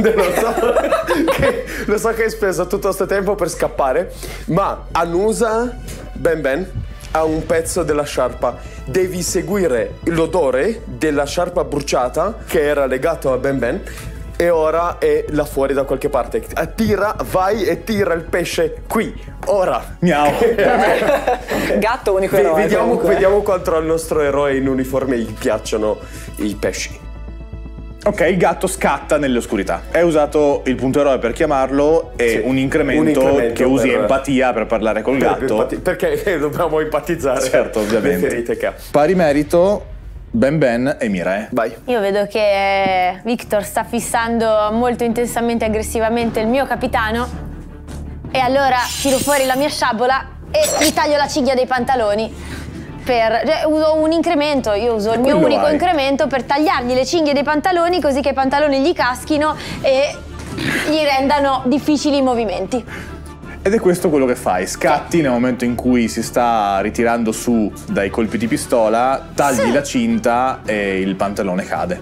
Lo so che hai speso tutto questo tempo per scappare, ma Anusa Ben ha un pezzo della sciarpa. Devi seguire l'odore della sciarpa bruciata che era legato a Ben e ora è là fuori da qualche parte. Vai e tira il pesce qui, ora. Miau. Gatto unico eroe. Vediamo quanto al nostro eroe in uniforme gli piacciono i pesci. Ok, il gatto scatta nell'oscurità. Hai usato il punto eroe per chiamarlo e Sì, un incremento che usi empatia per parlare col gatto. Perché dobbiamo empatizzare. Certo, ovviamente. Le ferite che ha. Pari merito Ben e Mirai. Vai. Io vedo che Victor sta fissando molto intensamente e aggressivamente il mio capitano e allora tiro fuori la mia sciabola e gli taglio la cinghia dei pantaloni. Uso un incremento, io uso il mio unico incremento per tagliargli le cinghie dei pantaloni così che i pantaloni gli caschino e gli rendano difficili i movimenti. Ed è questo quello che fai, scatti nel momento in cui si sta ritirando su dai colpi di pistola, tagli la cinta e il pantalone cade.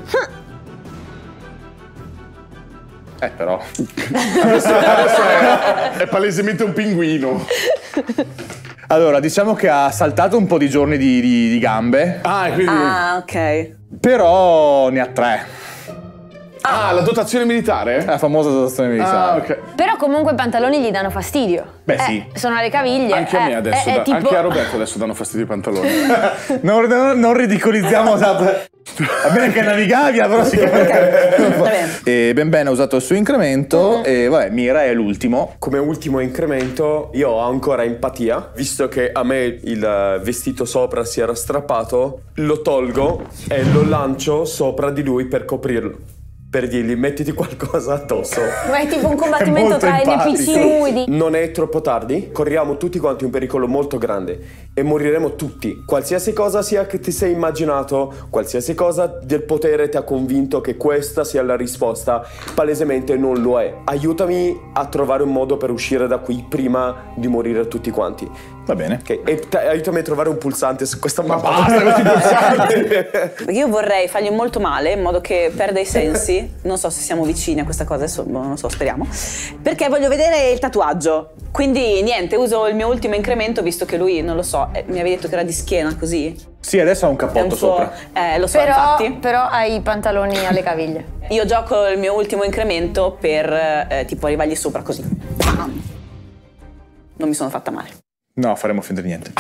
Però... adesso è palesemente un pinguino. Allora, diciamo che ha saltato un po' di giorni di gambe. Ok. Però ne ha 3. La dotazione militare? La famosa dotazione militare. Ok. Però comunque i pantaloni gli danno fastidio. Beh, sì. Sono alle caviglie. Anche a me adesso, tipo... anche a Roberto adesso danno fastidio i pantaloni. non ridicolizziamo, esatto. Va bene che è Navigavia, però si E Ben ha usato il suo incremento e vabbè, Mira è l'ultimo. Come ultimo incremento io ho ancora empatia, visto che a me il vestito sopra si era strappato, lo tolgo e lo lancio sopra di lui per coprirlo. Per dirgli mettiti qualcosa addosso. Ma è tipo un combattimento tra NPC nudi. Non è troppo tardi, corriamo tutti quanti un pericolo molto grande e moriremo tutti. Qualsiasi cosa sia che ti sei immaginato, qualsiasi cosa del potere ti ha convinto che questa sia la risposta, palesemente non lo è. Aiutami a trovare un modo per uscire da qui prima di morire tutti quanti. Va bene. Okay. E aiutami a trovare un pulsante su questa mappa. Basta questi pulsanti. Io vorrei fargli molto male in modo che perda i sensi. Non so se siamo vicini a questa cosa, adesso non lo so, speriamo. Perché voglio vedere il tatuaggio. Quindi niente, uso il mio ultimo incremento visto che lui, non lo so, mi avevi detto che era di schiena, così? Sì, adesso ha un cappotto sopra. Lo so, infatti. Però hai i pantaloni alle caviglie. Io gioco il mio ultimo incremento per tipo arrivargli sopra così. Pam! Non mi sono fatta male. No, faremo finta di niente.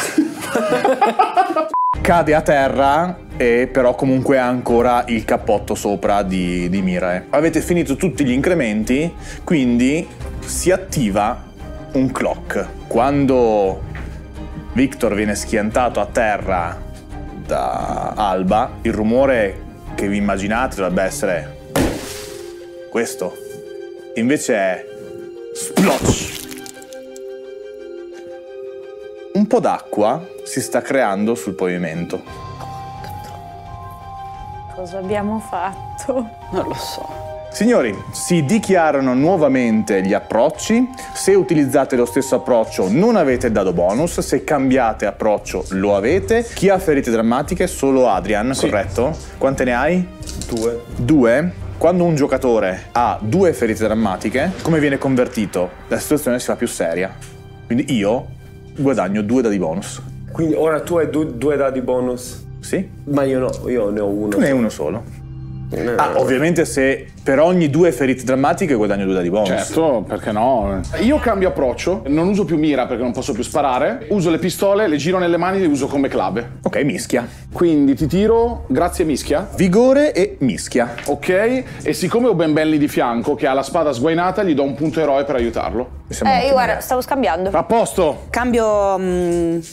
Cade a terra e però comunque ha ancora il cappotto sopra di Mirae. Avete finito tutti gli incrementi, quindi si attiva un clock. Quando Victor viene schiantato a terra da Alba, il rumore che vi immaginate dovrebbe essere questo. Invece è splotch. Un po' d'acqua si sta creando sul pavimento. Cosa abbiamo fatto? Non lo so. Signori, si dichiarano nuovamente gli approcci. Se utilizzate lo stesso approccio non avete dado bonus, se cambiate approccio lo avete. Chi ha ferite drammatiche? Solo Adrian, corretto? Quante ne hai? 2. 2? Quando un giocatore ha 2 ferite drammatiche, come viene convertito? La situazione si fa più seria. Quindi io guadagno 2 dadi bonus. Quindi ora tu hai 2 dadi bonus? Sì. Ma io no, io ne ho 1. Tu ne hai 1 solo. Ovviamente se per ogni 2 ferite drammatiche guadagno 2 dadi bonus. Certo, perché no? Io cambio approccio, non uso più mira perché non posso più sparare, uso le pistole, le giro nelle mani e le uso come clave. Ok, mischia. Quindi ti tiro, grazie mischia. Vigore e mischia. Ok, e siccome ho Ben Benley di fianco che ha la spada sguainata, gli do un punto eroe per aiutarlo. Io guarda, stavo scambiando. A posto. Cambio...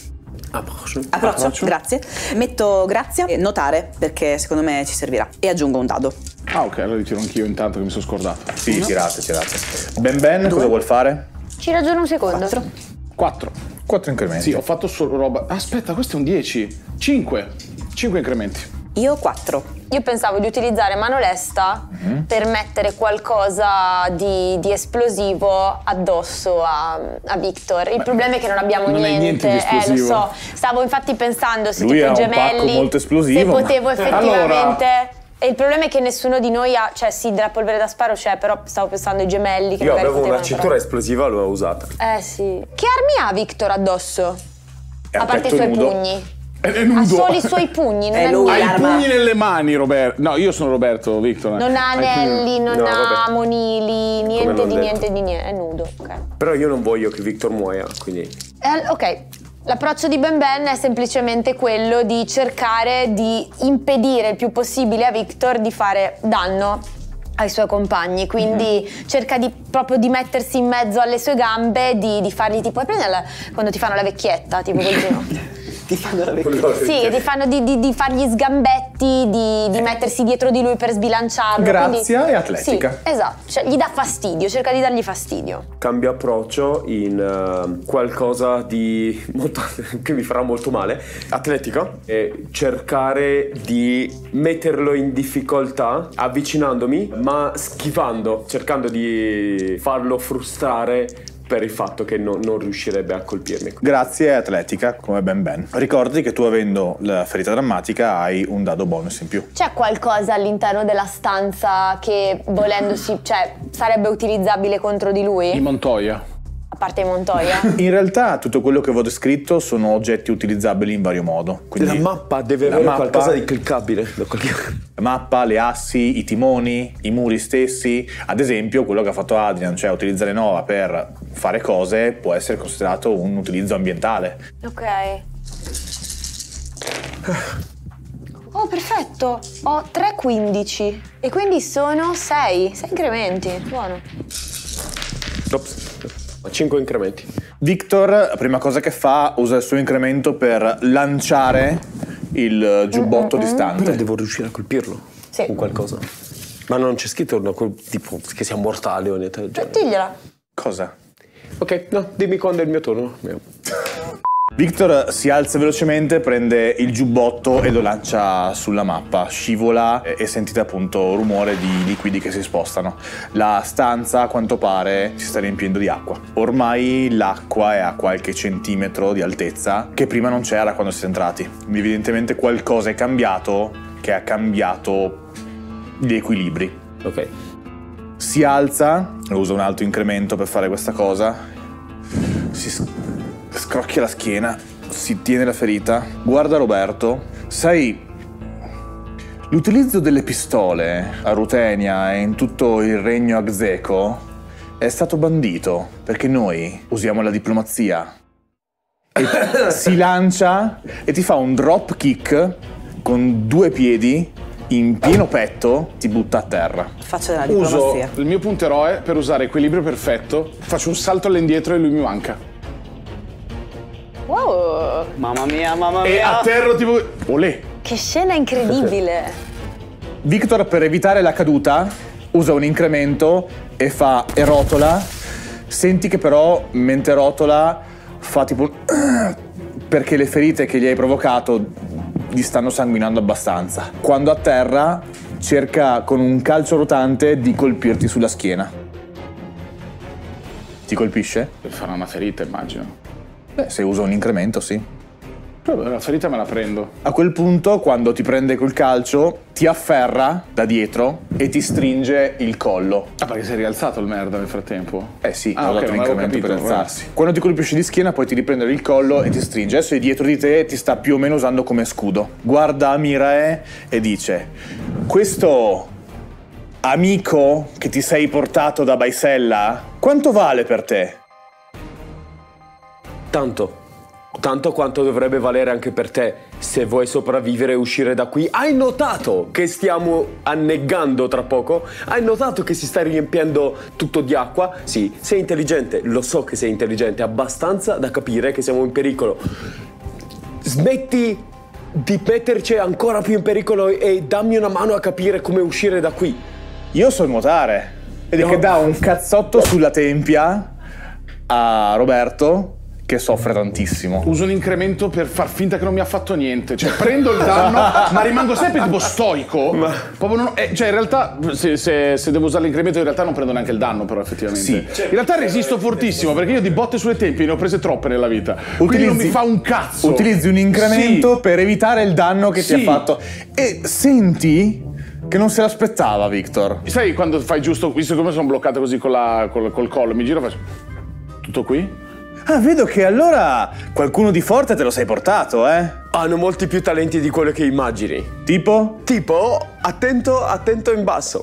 Approccio, grazie. Metto grazia e notare perché secondo me ci servirà. E aggiungo un dado. Ah ok, allora li tiro anch'io intanto che mi sono scordato. Sì, tirate. Ben, cosa vuol fare? Ci ragiono un secondo. 4. 4 incrementi. Sì, ho fatto solo roba... Aspetta, questo è un 10. 5 incrementi. Io 4. Io pensavo di utilizzare mano lesta per mettere qualcosa di esplosivo addosso a Victor. Il problema è che non abbiamo non niente. È niente di esplosivo. Lo so. Stavo infatti pensando se Lui tipo ha i un gemelli. pacco molto esplosivo, se ma- potevo effettivamente. Allora... E il problema è che nessuno di noi ha. Cioè, sì, della polvere da sparo c'è, però stavo pensando ai gemelli che Io magari avevo una potevano cintura esplosiva, l'ho usata. sì. Che armi ha Victor addosso? a parte i petto suoi nudo. pugni. È nudo. Ha solo i suoi pugni, non È ha lui. Hai i nulla. pugni nelle mani, Roberto. No, io sono Roberto, Victor. Non ha anelli, non No, ha vabbè. monili, niente non di detto. niente di niente. È nudo, ok. Però io non voglio che Victor muoia, quindi... Ok, l'approccio di Ben Ben è semplicemente quello di cercare di impedire il più possibile a Victor di fare danno ai suoi compagni, quindi cerca proprio di mettersi in mezzo alle sue gambe, di fargli tipo, quando ti fanno la vecchietta, tipo col ginocchio. Ti fanno la vecchia. Sì, ti fanno di fargli sgambetti, di mettersi dietro di lui per sbilanciarlo. Grazia e atletica. Sì, esatto, cioè gli dà fastidio, cerca di dargli fastidio. Cambio approccio in qualcosa di molto, che mi farà molto male, atletica, e cercare di metterlo in difficoltà avvicinandomi ma schivando, cercando di farlo frustrare per il fatto che non riuscirebbe a colpirmi. Grazie, atletica, come Ben. Ricordi che tu avendo la ferita drammatica hai un dado bonus in più. C'è qualcosa all'interno della stanza che volendosi, cioè sarebbe utilizzabile contro di lui? In Montoya. A parte i Montoya? In realtà tutto quello che vi ho descritto sono oggetti utilizzabili in vario modo. Quindi La mappa deve la avere mappa- qualcosa di cliccabile. La mappa, le assi, i timoni, i muri stessi. Ad esempio, quello che ha fatto Adrian, cioè utilizzare Nova per fare cose, può essere considerato un utilizzo ambientale. Ok. Oh, perfetto! Ho 3,15 e quindi sono 6 incrementi. Buono. Ops. 5 incrementi. Victor, la prima cosa che fa, usa il suo incremento per lanciare il giubbotto distante. Però devo riuscire a colpirlo con qualcosa. Ma non c'è scritto tipo che sia mortale o niente del genere. Digliela. Cosa? Ok, no, dimmi quando è il mio turno. Victor si alza velocemente, prende il giubbotto e lo lancia sulla mappa, scivola e sentite appunto rumore di liquidi che si spostano. La stanza, a quanto pare, si sta riempiendo di acqua. Ormai l'acqua è a qualche centimetro di altezza, che prima non c'era quando siete entrati. Quindi evidentemente qualcosa è cambiato, che ha cambiato gli equilibri. Ok. Si alza, usa un altro incremento per fare questa cosa, si scrocchia la schiena, si tiene la ferita, guarda Roberto. Sai, l'utilizzo delle pistole a Rutenia e in tutto il regno Agzeco è stato bandito perché noi usiamo la diplomazia. E si lancia e ti fa un drop kick con 2 piedi in pieno petto, ti butta a terra. Faccio della Uso diplomazia. il mio punto eroe per usare equilibrio perfetto, faccio un salto all'indietro e lui mi manca. Wow! Mamma mia, mamma E mia. atterro tipo... Olè! Che scena incredibile! Victor, per evitare la caduta, usa un incremento e fa e rotola. Senti che però, mentre rotola, fa tipo... perché le ferite che gli hai provocato gli stanno sanguinando abbastanza. Quando atterra, cerca con un calcio rotante di colpirti sulla schiena. Ti colpisce? Farà una ferita, immagino. Beh, se usa un incremento, sì. La ferita me la prendo. A quel punto, quando ti prende col calcio, ti afferra da dietro e ti stringe il collo. Ah, perché sei rialzato il merda nel frattempo? Eh sì, ah, ho dato un incremento per alzarsi. Quando ti colpisce di schiena, poi ti riprende il collo e ti stringe. Adesso è dietro di te e ti sta più o meno usando come scudo. Guarda Mirae e dice: questo amico che ti sei portato da Baisella, quanto vale per te? Tanto quanto dovrebbe valere anche per te, se vuoi sopravvivere e uscire da qui. Hai notato che stiamo annegando tra poco? Hai notato che si sta riempiendo tutto di acqua? Sì, sei intelligente, lo so che sei intelligente, abbastanza da capire che siamo in pericolo. Smetti di metterci ancora più in pericolo e dammi una mano a capire come uscire da qui. Io so nuotare. Vedi che dà un cazzotto sulla tempia a Roberto, che soffre tantissimo. Uso un incremento per far finta che non mi ha fatto niente. Cioè, prendo il danno, ma rimango sempre tipo stoico. Proprio non, cioè, in realtà, se devo usare l'incremento, in realtà non prendo neanche il danno, però, effettivamente. Sì. In realtà resisto fortissimo, perché io di botte sulle tempie ne ho prese troppe nella vita. Quindi non mi fa un cazzo. Utilizzi un incremento per evitare il danno che ti ha fatto. E senti che non se l'aspettava, Victor. Sai quando fai giusto, visto come sono bloccato così col collo, mi giro e faccio... Tutto qui? Ah, vedo che allora qualcuno di forte te lo sei portato, eh? Hanno molti più talenti di quello che immagini. Tipo? Tipo, attento in basso.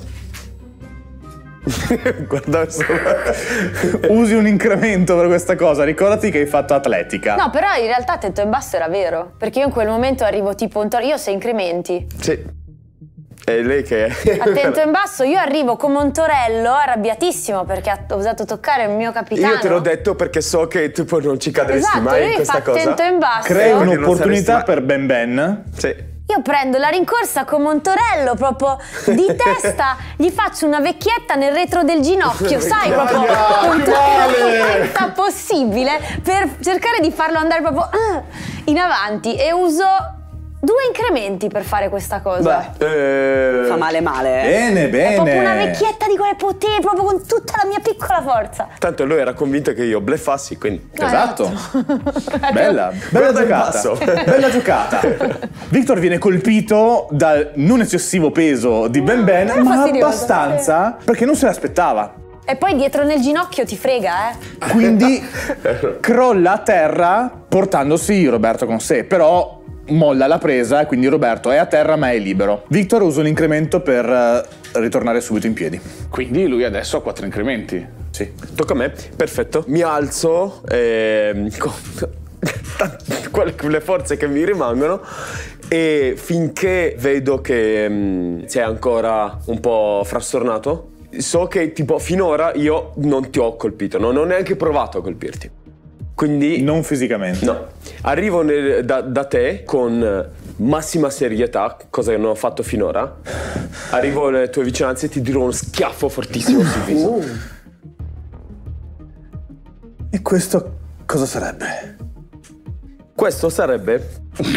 Guarda questo. Usi un incremento per questa cosa, ricordati che hai fatto atletica. No, però in realtà attento in basso era vero, perché io in quel momento arrivo tipo un io sei incrementi. Sì. È lei che è. Attento in basso, io arrivo come un torello arrabbiatissimo perché ha osato toccare il mio capitano. Io te l'ho detto perché so che tu poi non ci cadresti mai in questa cosa. Attento in basso. Crei un'opportunità per Ben Ben. Sì. Io prendo la rincorsa come un torello, proprio di testa, gli faccio una vecchietta nel retro del ginocchio, sai, proprio con tutta la forza possibile per cercare di farlo andare proprio in avanti, e uso 2 incrementi per fare questa cosa. Fa male. Bene. È proprio una vecchietta di quelle potenti, proprio con tutta la mia piccola forza. Tanto lui era convinto che io bluffassi, quindi... Esatto. Bella giocata. Bella giocata. Victor viene colpito dal non eccessivo peso di Ben Ben, ma abbastanza perché non se l'aspettava. E poi dietro nel ginocchio ti frega, Quindi crolla a terra portandosi Roberto con sé, però molla la presa e quindi Roberto è a terra ma è libero. Victor usa un incremento per ritornare subito in piedi. Quindi lui adesso ha 4 incrementi. Sì. Tocca a me, perfetto. Mi alzo con le forze che mi rimangono e finché vedo che sei ancora un po' frastornato, so che tipo finora io non ti ho colpito, non ho neanche provato a colpirti. Quindi... Non fisicamente. No. Arrivo da te con massima serietà, cosa che non ho fatto finora. Arrivo nelle tue vicinanze e ti dirò uno schiaffo fortissimo sul viso. E questo cosa sarebbe? Questo sarebbe...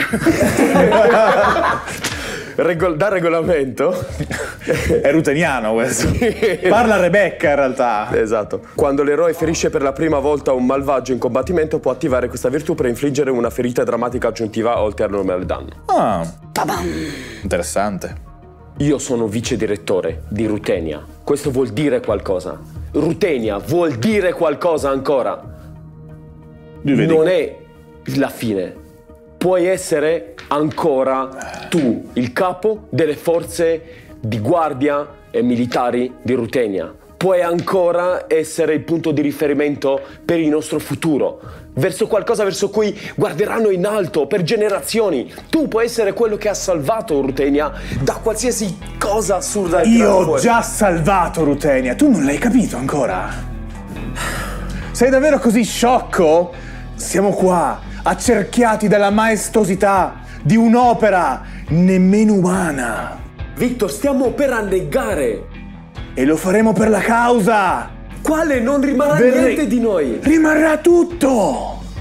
da regolamento. È ruteniano questo. Parla Rebecca in realtà. Esatto. Quando l'eroe ferisce per la prima volta un malvagio in combattimento, può attivare questa virtù per infliggere una ferita drammatica aggiuntiva oltre al normale danno. Ah, interessante. Io sono vice direttore di Rutenia. Questo vuol dire qualcosa. Rutenia vuol dire qualcosa ancora. Non è la fine. Puoi essere ancora tu, il capo delle forze di guardia e militari di Rutenia. Puoi ancora essere il punto di riferimento per il nostro futuro, verso qualcosa verso cui guarderanno in alto per generazioni. Tu puoi essere quello che ha salvato Rutenia da qualsiasi cosa assurda. Io ho già salvato Rutenia, tu non l'hai capito ancora? Sei davvero così sciocco? Siamo qua, accerchiati dalla maestosità di un'opera nemmeno umana. Victor, stiamo per annegare. E lo faremo per la causa. Quale? Non rimarrà niente di noi. Rimarrà tutto.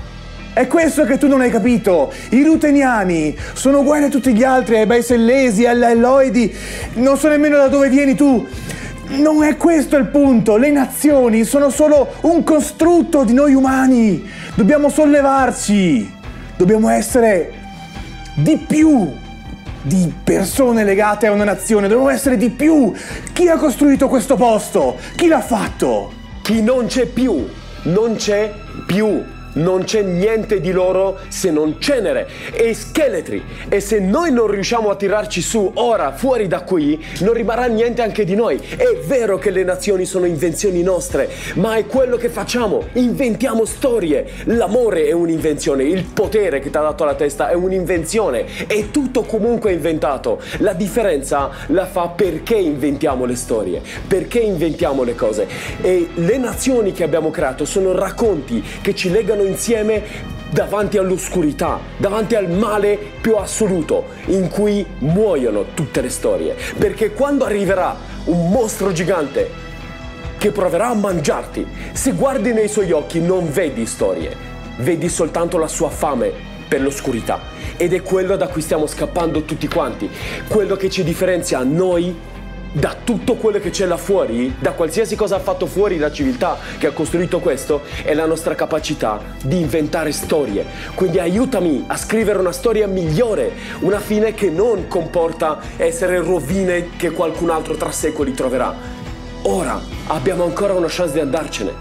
È questo che tu non hai capito. I ruteniani sono uguali a tutti gli altri, ai Baisellesi, agli Elloidi. Non so nemmeno da dove vieni tu. Non è questo il punto. Le nazioni sono solo un costrutto di noi umani. Dobbiamo sollevarci. Dobbiamo essere di più di persone legate a una nazione. Dobbiamo essere di più. Chi ha costruito questo posto? Chi l'ha fatto? Chi non c'è più. Non c'è più. Non c'è niente di loro se non cenere e scheletri. E se noi non riusciamo a tirarci su ora, fuori da qui, non rimarrà niente anche di noi. È vero che le nazioni sono invenzioni nostre, ma è quello che facciamo. Inventiamo storie. L'amore è un'invenzione, il potere che ti ha dato la testa è un'invenzione. È tutto comunque inventato. La differenza la fa perché inventiamo le storie, perché inventiamo le cose. E le nazioni che abbiamo creato sono racconti che ci legano insieme davanti all'oscurità, davanti al male più assoluto, in cui muoiono tutte le storie. Perché quando arriverà un mostro gigante che proverà a mangiarti, se guardi nei suoi occhi non vedi storie, vedi soltanto la sua fame per l'oscurità. Ed è quello da cui stiamo scappando tutti quanti, quello che ci differenzia noi da tutto quello che c'è là fuori, da qualsiasi cosa ha fatto fuori la civiltà che ha costruito questo, è la nostra capacità di inventare storie. Quindi aiutami a scrivere una storia migliore, una fine che non comporta essere rovine che qualcun altro tra secoli troverà. Ora abbiamo ancora una chance di andarcene.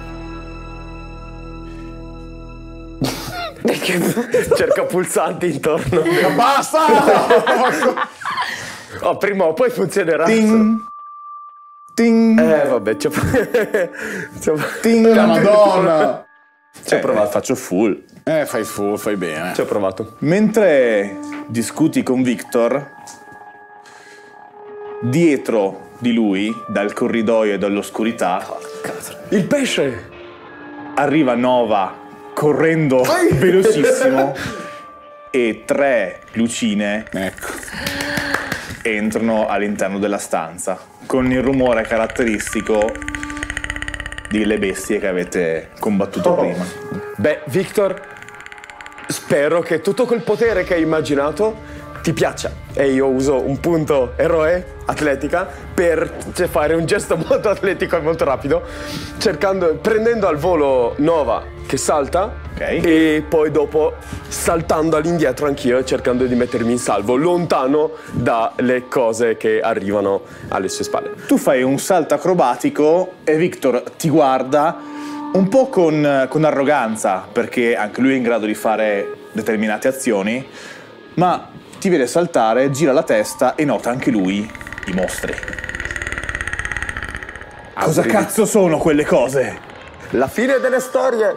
Cerca pulsanti intorno. Basta! Oh, prima o poi funzionerà. Ting. Ting. Vabbè, Ting. La Madonna. Ci ho provato. Faccio full. Fai full, fai bene. Ci ho provato. Mentre discuti con Victor, dietro di lui, dal corridoio e dall'oscurità, il pesce! Arriva Nova correndo velocissimo e 3 lucine entrano all'interno della stanza con il rumore caratteristico delle bestie che avete combattuto prima. Beh, Victor, spero che tutto quel potere che hai immaginato ti piaccia. E io uso un punto eroe, atletica, per fare un gesto molto atletico e molto rapido, prendendo al volo Nova che salta, e poi dopo saltando all'indietro anch'io, cercando di mettermi in salvo, lontano dalle cose che arrivano alle sue spalle. Tu fai un salto acrobatico e Victor ti guarda un po' con arroganza, perché anche lui è in grado di fare determinate azioni, ma ti vede saltare, gira la testa e nota anche lui i mostri. Cosa cazzo sono quelle cose? La fine delle storie!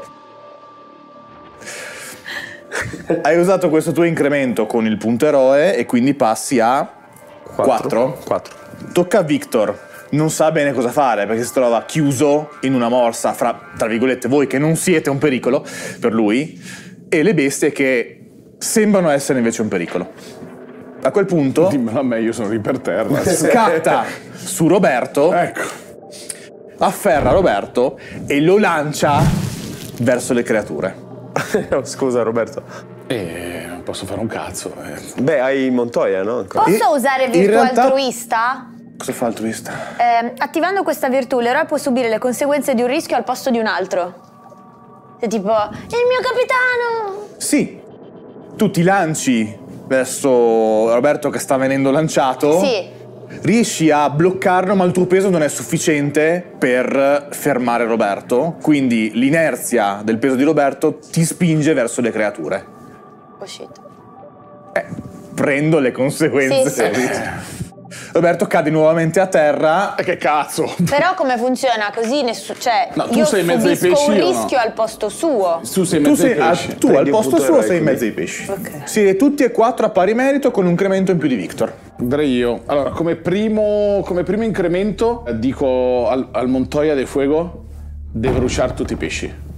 Hai usato questo tuo incremento con il punto eroe e quindi passi a 4. Tocca a Victor. Non sa bene cosa fare perché si trova chiuso in una morsa fra, tra virgolette, voi che non siete un pericolo per lui e le bestie che sembrano essere invece un pericolo. A quel punto dimmelo a me, io sono lì per terra. Scatta su Roberto, afferra Roberto e lo lancia verso le creature. Scusa Roberto. Non posso fare un cazzo. Beh, hai Montoya, no? Posso usare virtù altruista? Cosa fa altruista? Attivando questa virtù, l'eroe può subire le conseguenze di un rischio al posto di un altro. È tipo, il mio capitano! Sì, tu ti lanci verso Roberto che sta venendo lanciato. Sì. Riesci a bloccarlo, ma il tuo peso non è sufficiente per fermare Roberto. Quindi l'inerzia del peso di Roberto ti spinge verso le creature. Oh shit. Prendo le conseguenze. Sì. Roberto cade nuovamente a terra. Che cazzo? Però come funziona? Così cioè, no, tu io sei in mezzo ai subisco pesci un o no? rischio al posto suo. Tu sei in mezzo ai pesci. Tu al posto suo sei in mezzo ai pesci. Ok. Siete tutti e 4 a pari merito con un incremento in più di Victor. Andrei io. Allora, come primo incremento dico al Montoya de Fuego deve bruciare tutti i pesci.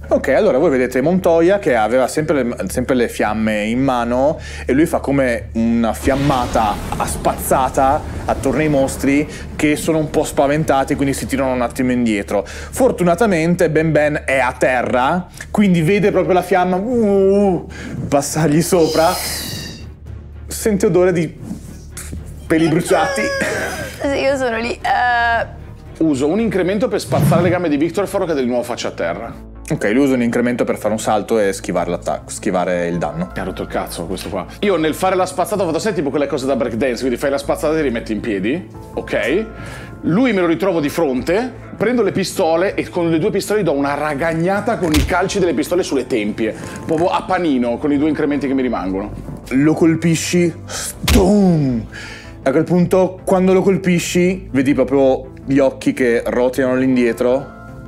Ok, allora voi vedete Montoya che aveva sempre le fiamme in mano e lui fa come una fiammata spazzata attorno ai mostri che sono un po' spaventati, quindi si tirano un attimo indietro. Fortunatamente Ben Ben è a terra, quindi vede proprio la fiamma passargli sopra. Sente odore di peli bruciati. Sì, io sono lì. Uso un incremento per spazzare le gambe di Victor e farlo cadere di nuovo faccia a terra. Ok, lui usa un incremento per fare un salto e schivare l'attacco, schivare il danno. Mi ha rotto il cazzo questo qua. Io nel fare la spazzata ho fatto sempre tipo quelle cose da breakdance, quindi fai la spazzata e ti rimetti in piedi, ok? Lui me lo ritrovo di fronte, prendo le pistole e con le 2 pistole do una ragagnata con i calci delle pistole sulle tempie, proprio a panino con i 2 incrementi che mi rimangono. Lo colpisci, stum! A quel punto, quando lo colpisci, vedi proprio gli occhi che roteano all'indietro.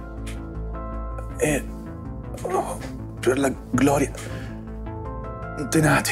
E per la gloria Tenati.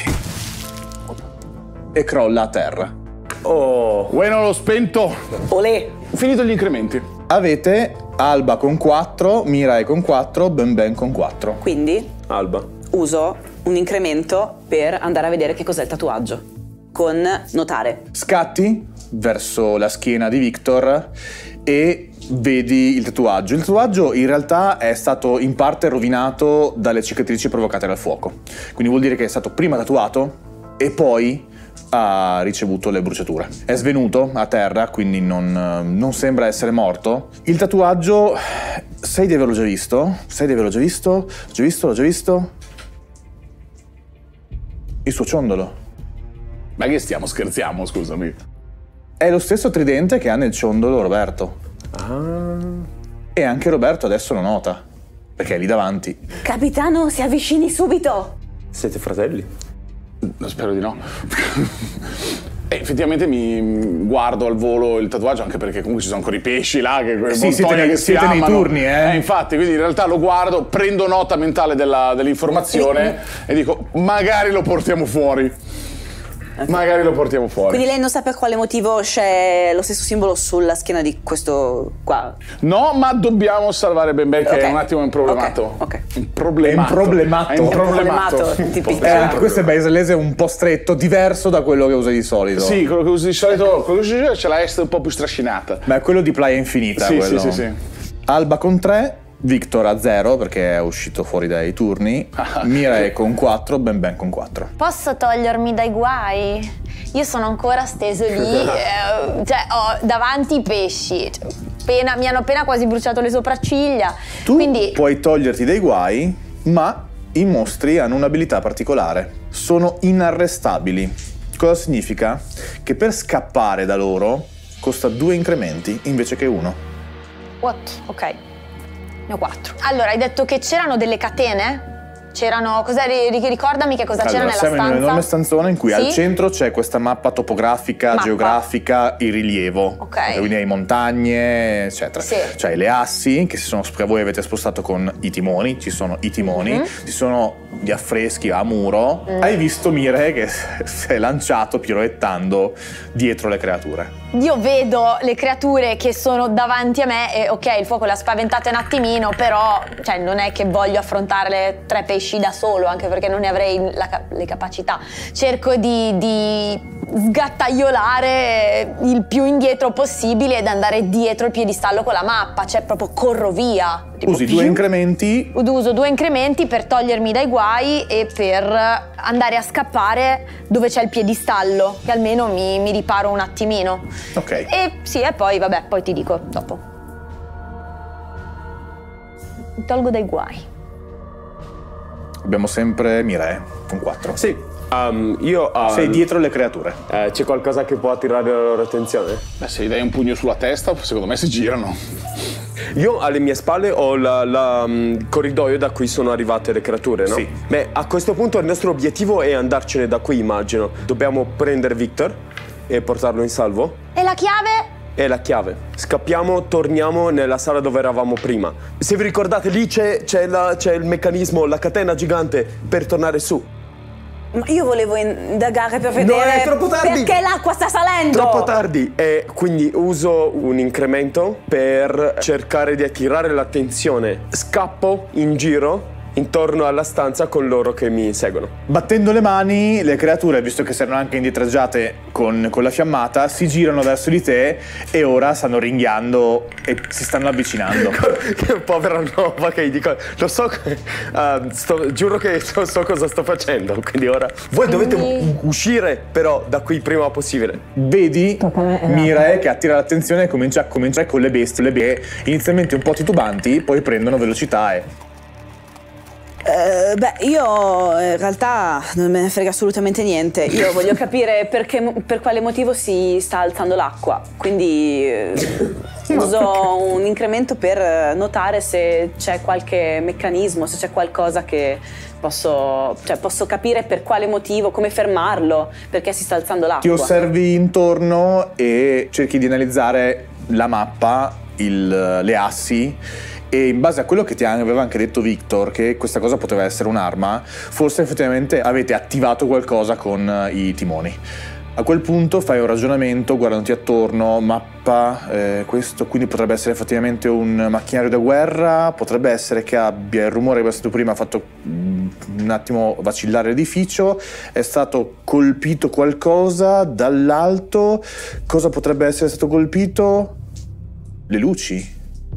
E crolla a terra. Oh, bueno, l'ho spento. Olè. Ho finito gli incrementi. Avete Alba con 4, Mirai con 4, Ben Ben con 4. Quindi Alba uso un incremento per andare a vedere che cos'è il tatuaggio. Con notare. Scatti verso la schiena di Victor e vedi il tatuaggio. Il tatuaggio in realtà è stato in parte rovinato dalle cicatrici provocate dal fuoco. Quindi vuol dire che è stato prima tatuato e poi ha ricevuto le bruciature. È svenuto a terra, quindi non sembra essere morto. Il tatuaggio, sai di averlo già visto? Sai di averlo già visto? L'ho già visto? Il suo ciondolo. Ma che scherziamo, scusami. È lo stesso tridente che ha nel ciondolo Roberto. E anche Roberto adesso lo nota, perché è lì davanti. Capitano, si avvicini subito. Siete fratelli? Spero di no. E effettivamente mi guardo al volo il tatuaggio, anche perché comunque ci sono ancora i pesci là, che sì, siete nei turni, infatti, quindi in realtà lo guardo, prendo nota mentale dell'informazione e dico, magari lo portiamo fuori. Okay. Magari lo portiamo fuori. Quindi lei non sa per quale motivo c'è lo stesso simbolo sulla schiena di questo qua? No, ma dobbiamo salvare Ben Ben, che è un attimo improblemato. Ok. Improblemato. Anche questo è basilese un po' stretto, diverso da quello che usa di solito. Sì, quello che usa di solito, quello che usa c'è la est un po' più strascinata. Beh, quello di Playa Infinita. Sì, quello. sì. Alba con 3. Victor a 0 perché è uscito fuori dai turni, Mirai con 4, Ben Ben con 4. Posso togliermi dai guai? Io sono ancora steso lì, cioè ho davanti i pesci, mi hanno appena quasi bruciato le sopracciglia. Quindi puoi toglierti dai guai, ma i mostri hanno un'abilità particolare, sono inarrestabili. Cosa significa? Che per scappare da loro costa 2 incrementi invece che 1. What? Ok. Ne ho 4. Allora, hai detto che c'erano delle catene? C'erano... Ricordami che cosa c'era nella stanza. Siamo in un'enorme stanzona in cui sì? al centro c'è questa mappa topografica, geografica, il rilievo. Ok. Quindi hai montagne, eccetera. Sì. C'hai le assi, che voi avete spostato con i timoni, ci sono i timoni, ci sono gli affreschi a muro. Hai visto Mire che si è lanciato piroettando dietro le creature. Io vedo le creature che sono davanti a me e ok, il fuoco le ha spaventate un attimino, però cioè, non è che voglio affrontare le 3 pesci da solo, anche perché non ne avrei le capacità. Cerco di sgattaiolare il più indietro possibile ed andare dietro il piedistallo con la mappa, cioè proprio corro via. Usi 2 incrementi? Uso 2 incrementi per togliermi dai guai e per andare a scappare dove c'è il piedistallo, che almeno mi riparo un attimino. Ok. E sì, e poi vabbè, poi ti dico dopo. Mi tolgo dai guai. Abbiamo sempre Mirai con 4. Sì. Io sei dietro le creature. C'è qualcosa che può attirare la loro attenzione? Beh, se gli dai un pugno sulla testa, secondo me si girano. Io alle mie spalle ho il corridoio da cui sono arrivate le creature, no? Sì. Beh, a questo punto il nostro obiettivo è andarcene da qui, immagino. Dobbiamo prendere Victor e portarlo in salvo. E la chiave? È la chiave. Scappiamo, torniamo nella sala dove eravamo prima. Se vi ricordate, lì c'è il meccanismo, la catena gigante per tornare su. Ma io volevo indagare per vedere. No, è troppo tardi. Perché l'acqua sta salendo. Troppo tardi. E quindi uso un incremento per cercare di attirare l'attenzione. Scappo in giro intorno alla stanza con loro che mi seguono. Battendo le mani, le creature, visto che si erano anche indietreggiate con la fiammata, si girano verso di te e ora stanno ringhiando e si stanno avvicinando. Povera Nova che dico, lo so, giuro che so cosa sto facendo, quindi ora voi dovete uscire però da qui il prima possibile. Vedi Mirae che attira l'attenzione e comincia con le bestie, inizialmente un po' titubanti, poi prendono velocità e... Io in realtà non me ne frega assolutamente niente. Io voglio capire per quale motivo si sta alzando l'acqua. Quindi uso un incremento per notare se c'è qualche meccanismo, se c'è qualcosa che posso capire per quale motivo, come fermarlo, perché si sta alzando l'acqua. Ti osservi intorno e cerchi di analizzare la mappa, le assi. E in base a quello che ti aveva anche detto Victor, che questa cosa poteva essere un'arma, forse effettivamente avete attivato qualcosa con i timoni. A quel punto fai un ragionamento guardandoti attorno, mappa, questo quindi potrebbe essere effettivamente un macchinario da guerra, potrebbe essere che abbia il rumore che abbiamo sentito prima, ha fatto un attimo vacillare l'edificio, è stato colpito qualcosa dall'alto, cosa potrebbe essere stato colpito? Le luci.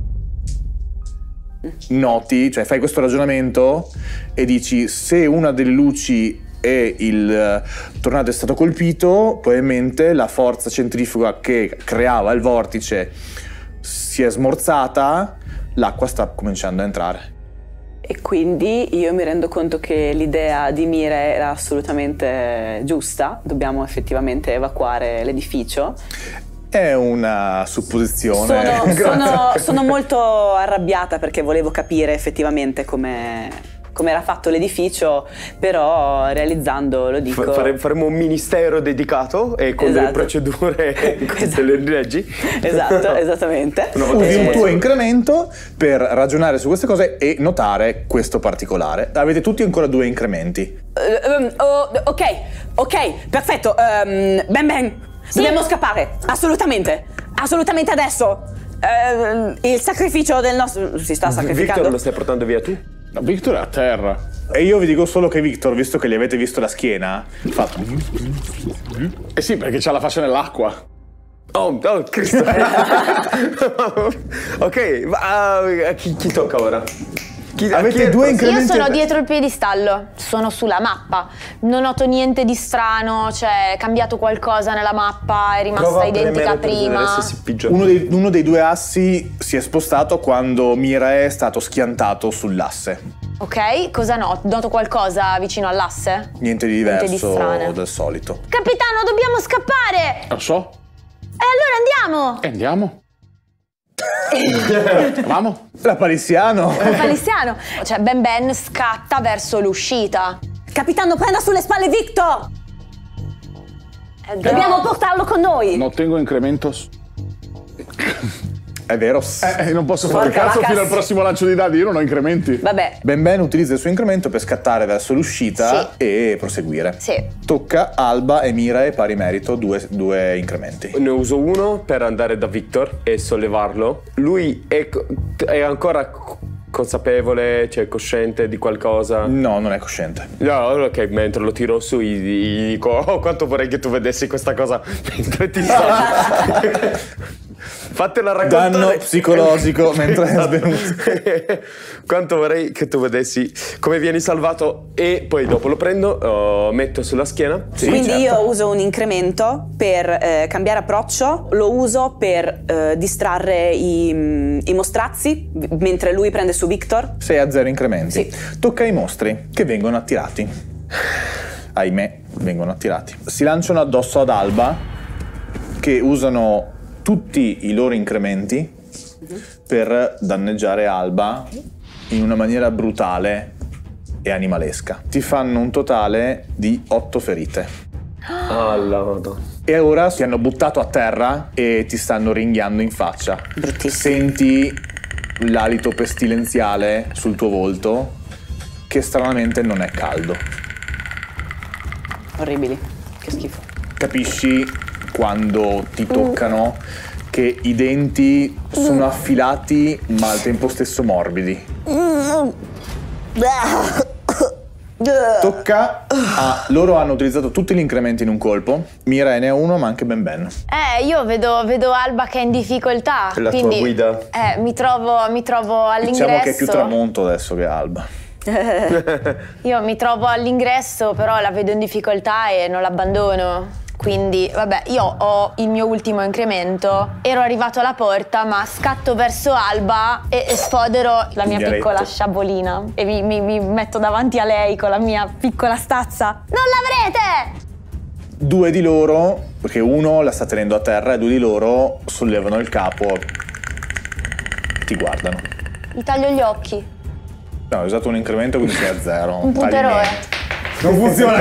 Noti, cioè fai questo ragionamento e dici se una delle luci e il tornado è stato colpito, probabilmente la forza centrifuga che creava il vortice si è smorzata, l'acqua sta cominciando a entrare. E quindi io mi rendo conto che l'idea di Mire era assolutamente giusta, dobbiamo effettivamente evacuare l'edificio. È una supposizione. Sono molto arrabbiata perché volevo capire effettivamente come era fatto l'edificio, però realizzando, lo dico... Faremo un ministero dedicato e con delle procedure, delle leggi. Esatto, esattamente. Usi un tuo incremento per ragionare su queste cose e notare questo particolare. Avete tutti ancora 2 incrementi. Ok, perfetto. Ben. Sì. Dobbiamo scappare, assolutamente adesso. Il sacrificio del nostro... Si sta sacrificando. Victor lo stai portando via tu? No, Victor è a terra. E io vi dico solo che Victor, visto che gli avete visto la schiena, fa... Eh sì, perché c'ha la faccia nell'acqua. Oh Cristo. Ok, chi tocca ora? Avete 2 incrementi. Io sono dietro il piedistallo, sono sulla mappa, non noto niente di strano, cioè è cambiato qualcosa nella mappa, è rimasta identica a prima. Uno dei 2 assi si è spostato quando Mirae è stato schiantato sull'asse. Ok, cosa noto? Noto qualcosa vicino all'asse? Niente di diverso dal solito. Capitano, dobbiamo scappare! Lo so. E allora andiamo! Andiamo. Vamo? La Palissiano. Cioè Ben scatta verso l'uscita. Capitano, prenda sulle spalle Victor! Dobbiamo portarlo con noi! Non ottengo incremento. È vero. Non posso fare cazzo fino al prossimo lancio di dadi, io non ho incrementi. Vabbè. Ben utilizza il suo incremento per scattare verso l'uscita e proseguire. Sì. Tocca Alba e Mirae pari merito, 2 incrementi. Ne uso uno per andare da Victor e sollevarlo. Lui è ancora consapevole, cioè cosciente di qualcosa? No, non è cosciente. No, ok, mentre lo tiro su gli dico quanto vorrei che tu vedessi questa cosa mentre ti sto... Fatela raccontare. Danno psicologico mentre è svenuto. Quanto vorrei che tu vedessi come vieni salvato e poi dopo lo prendo, metto sulla schiena. Sì, quindi certo. Io uso un incremento per cambiare approccio, lo uso per distrarre i mostrazzi mentre lui prende su Victor. 6 a 0 incrementi. Sì. Tocca ai mostri che vengono attirati. Ahimè, vengono attirati. Si lanciano addosso ad Alba che usano tutti i loro incrementi per danneggiare Alba in una maniera brutale e animalesca. Ti fanno un totale di 8 ferite. E ora ti hanno buttato a terra e ti stanno ringhiando in faccia. Senti l'alito pestilenziale sul tuo volto che stranamente non è caldo. Orribili, che schifo. Capisci quando ti toccano che i denti sono affilati ma al tempo stesso morbidi. Tocca a loro. Hanno utilizzato tutti gli incrementi in un colpo. Mira ne ha uno, ma anche Ben Ben. Io vedo Alba che è in difficoltà. È la quindi, tua guida. Mi trovo all'ingresso. Diciamo che è più Tramonto adesso che Alba. Io mi trovo all'ingresso, però la vedo in difficoltà e non l'abbandono. Quindi, vabbè, io ho il mio ultimo incremento. Ero arrivato alla porta, ma scatto verso Alba e sfodero la mia piccola sciabolina. E mi metto davanti a lei con la mia piccola stazza. Non l'avrete! Due di loro, perché uno la sta tenendo a terra e due di loro sollevano il capo, ti guardano. Gli taglio gli occhi. No, ho usato un incremento, quindi sei a 0. Un punto eroe. Non funziona,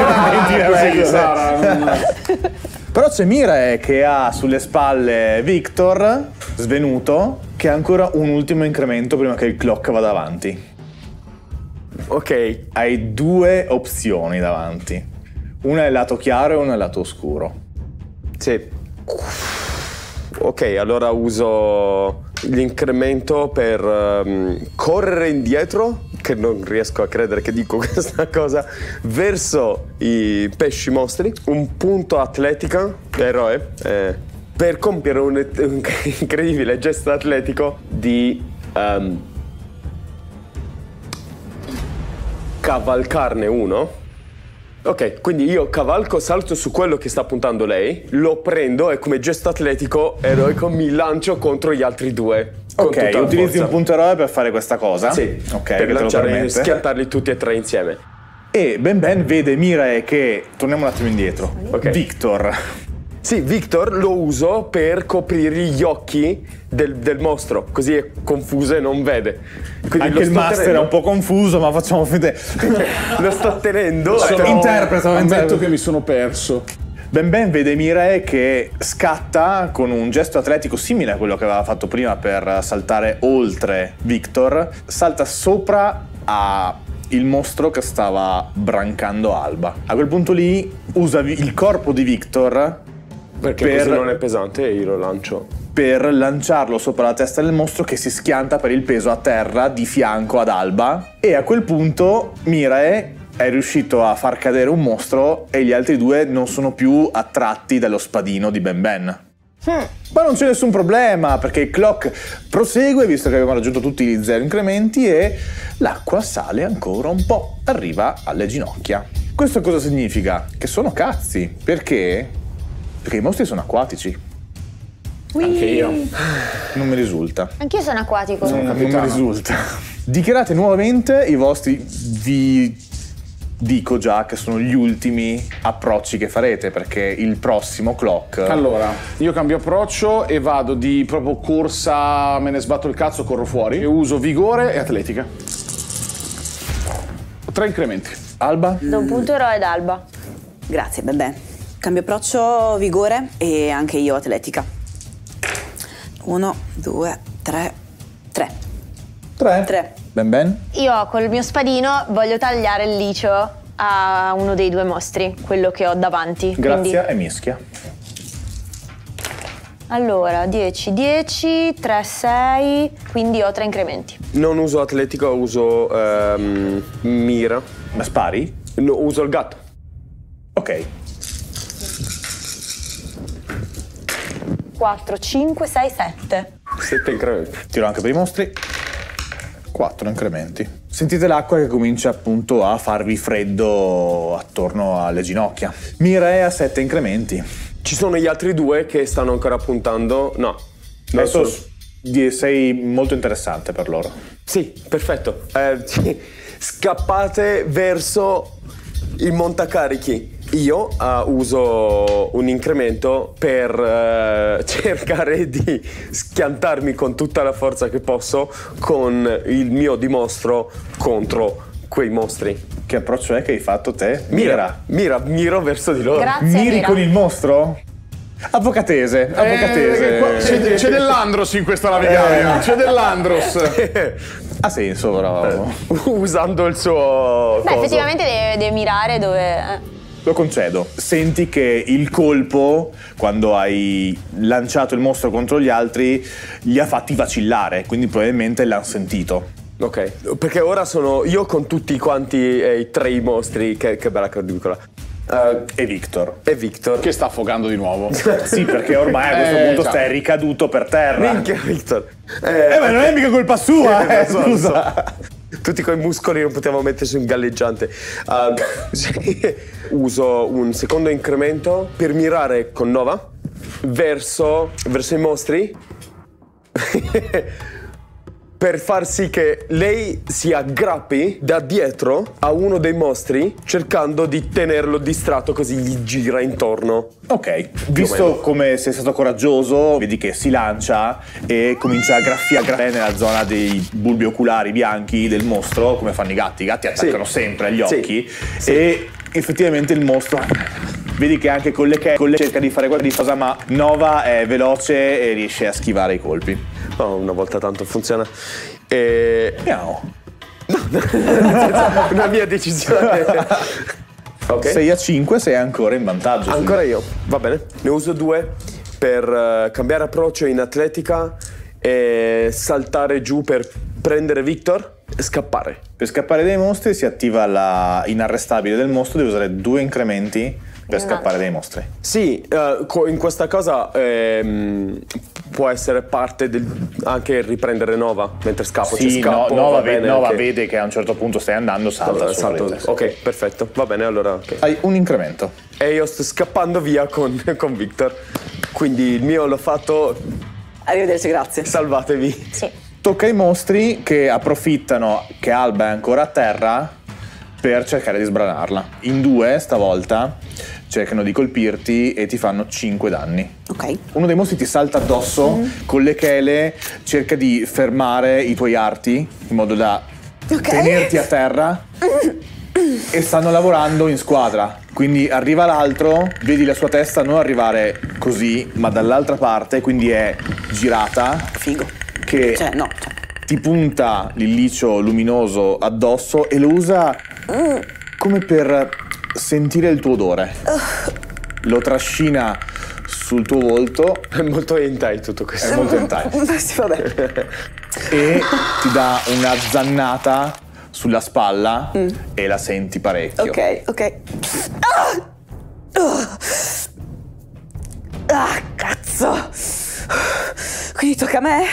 Però c'è Mirae che ha sulle spalle Victor, svenuto, che ha ancora un ultimo incremento prima che il clock vada avanti. Ok. Hai due opzioni davanti. Una è il lato chiaro e una è il lato oscuro. Sì. Ok, allora uso l'incremento per correre indietro, che non riesco a credere che dico questa cosa, verso i pesci mostri, un punto atletica, eroe, per compiere un incredibile gesto atletico di cavalcarne uno. Ok, quindi io cavalco, salto su quello che sta puntando lei, lo prendo e come gesto atletico eroico mi lancio contro gli altri due. Ok, utilizzi un punto eroe per fare questa cosa? Sì, ok, per lanciare e schiantarli tutti e tre insieme. E Ben Ben vede Mirae che, torniamo un attimo indietro, Victor. Sì, Victor lo uso per coprire gli occhi del mostro, così è confuso e non vede. Quindi anche il master è un po' confuso, ma facciamo vedere. Lo sto tenendo. Interpreta. Ammetto che mi sono perso. Ben Ben vede Mirae che scatta con un gesto atletico simile a quello che aveva fatto prima per saltare oltre Victor, salta sopra a il mostro che stava brancando Alba. A quel punto lì usa il corpo di Victor perché così non è pesante e io lo lancio. Per lanciarlo sopra la testa del mostro che si schianta per il peso a terra di fianco ad Alba. E a quel punto Mirae è riuscito a far cadere un mostro e gli altri due non sono più attratti dallo spadino di Ben Ben. Ma non c'è nessun problema, perché il clock prosegue, visto che abbiamo raggiunto tutti gli 0 incrementi, e l'acqua sale ancora un po', arriva alle ginocchia. Questo cosa significa? Che sono cazzi, perché i mostri sono acquatici. Anche io. Non mi risulta. Anch'io sono acquatico. Non mi risulta. Dichiarate nuovamente i vostri... Vi dico già che sono gli ultimi approcci che farete, perché il prossimo clock... Allora, io cambio approccio e vado di proprio corsa, me ne sbatto il cazzo, corro fuori e uso vigore e atletica. 3 incrementi. Alba? Da un punto eroe ad Alba. Grazie, bebè. Cambio approccio, vigore e anche io atletica. 1, 2, 3. 3. Ben Ben? Io col mio spadino voglio tagliare il licio a uno dei due mostri, quello che ho davanti. Grazia e mischia. Allora, 10, 10, 3, 6, quindi ho 3 incrementi. Non uso atletico, uso mira. Ma spari? No, uso il gatto. Ok. 4, 5, 6, 7. 7 incrementi. Tiro anche per i mostri. 4 incrementi. Sentite l'acqua che comincia appunto a farvi freddo attorno alle ginocchia. Mirae ha 7 incrementi. Ci sono gli altri due che stanno ancora puntando. No. Adesso sei molto interessante per loro. Sì, perfetto. Scappate verso il montacarichi. Io uso un incremento per cercare di schiantarmi con tutta la forza che posso con il mio dimostro contro quei mostri. Che approccio è che hai fatto te? Miro verso di loro. Grazie, Miri Mira. con il mostro? Avvocatese. C'è dell'Andros in questa navigazione. C'è dell'Andros. Ha senso, però. Usando il suo Beh, effettivamente deve mirare dove... Lo concedo. Senti che il colpo, quando hai lanciato il mostro contro gli altri, li ha fatti vacillare, quindi probabilmente l'hanno sentito. Ok, perché ora sono io con tutti quanti i 3 mostri, che bella clavicola. E Victor. Che sta affogando di nuovo. Sì, perché ormai a questo punto stai ricaduto per terra. Minchia, Victor. Ma non è mica colpa sua, scusa. Tutti quei muscoli non potevamo mettersi un galleggiante. Uso un secondo incremento per mirare con Nova verso i mostri. Per far sì che lei si aggrappi da dietro a uno dei mostri, cercando di tenerlo distratto, così gli gira intorno. Ok, visto come sei stato coraggioso, vedi che si lancia e comincia a graffiare nella zona dei bulbi oculari bianchi del mostro, come fanno i gatti. I gatti attaccano sempre agli occhi. E effettivamente il mostro, vedi che anche con le cerca di fare qualcosa, ma Nova è veloce e riesce a schivare i colpi. Oh, una volta tanto funziona. No. Una mia decisione. Okay. 6 a 5, sei ancora in vantaggio. Ancora io, va bene. Ne uso 2 per cambiare approccio in atletica e saltare giù per prendere Victor e scappare. Per scappare dai mostri si attiva la inarrestabile del mostro, devi usare 2 incrementi per scappare dai mostri. Sì, in questa cosa può essere parte anche riprendere Nova mentre scappo. Sì, scappo, Nova okay. vede che a un certo punto stai andando, salta. Ok, perfetto, va bene, allora. Okay. Hai un incremento. E io sto scappando via con Victor. Quindi il mio l'ho fatto. Arrivederci, grazie. Salvatevi. Sì. Tocca ai mostri che approfittano che Alba è ancora a terra per cercare di sbranarla. In 2 stavolta cercano di colpirti e ti fanno 5 danni. Ok. Uno dei mostri ti salta addosso con le chele, cerca di fermare i tuoi arti in modo da tenerti a terra e stanno lavorando in squadra. Quindi arriva l'altro, vedi la sua testa non arrivare così, ma dall'altra parte, quindi è girata. Figo. Che ti punta l'illicio luminoso addosso e lo usa come per sentire il tuo odore. Lo trascina sul tuo volto. È molto hentai tutto questo. È molto hentai. Sì, vabbè. E ti dà una zannata sulla spalla e la senti parecchio. Ok. Cazzo. Quindi tocca a me?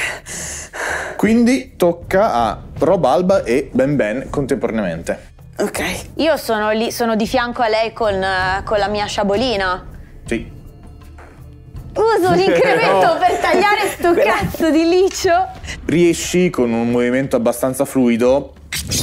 Quindi tocca a Rob, Alba e Ben Ben contemporaneamente. Ok. Io sono lì, sono di fianco a lei con la mia sciabolina. Sì. Uso un incremento per tagliare sto cazzo di licio. Riesci con un movimento abbastanza fluido.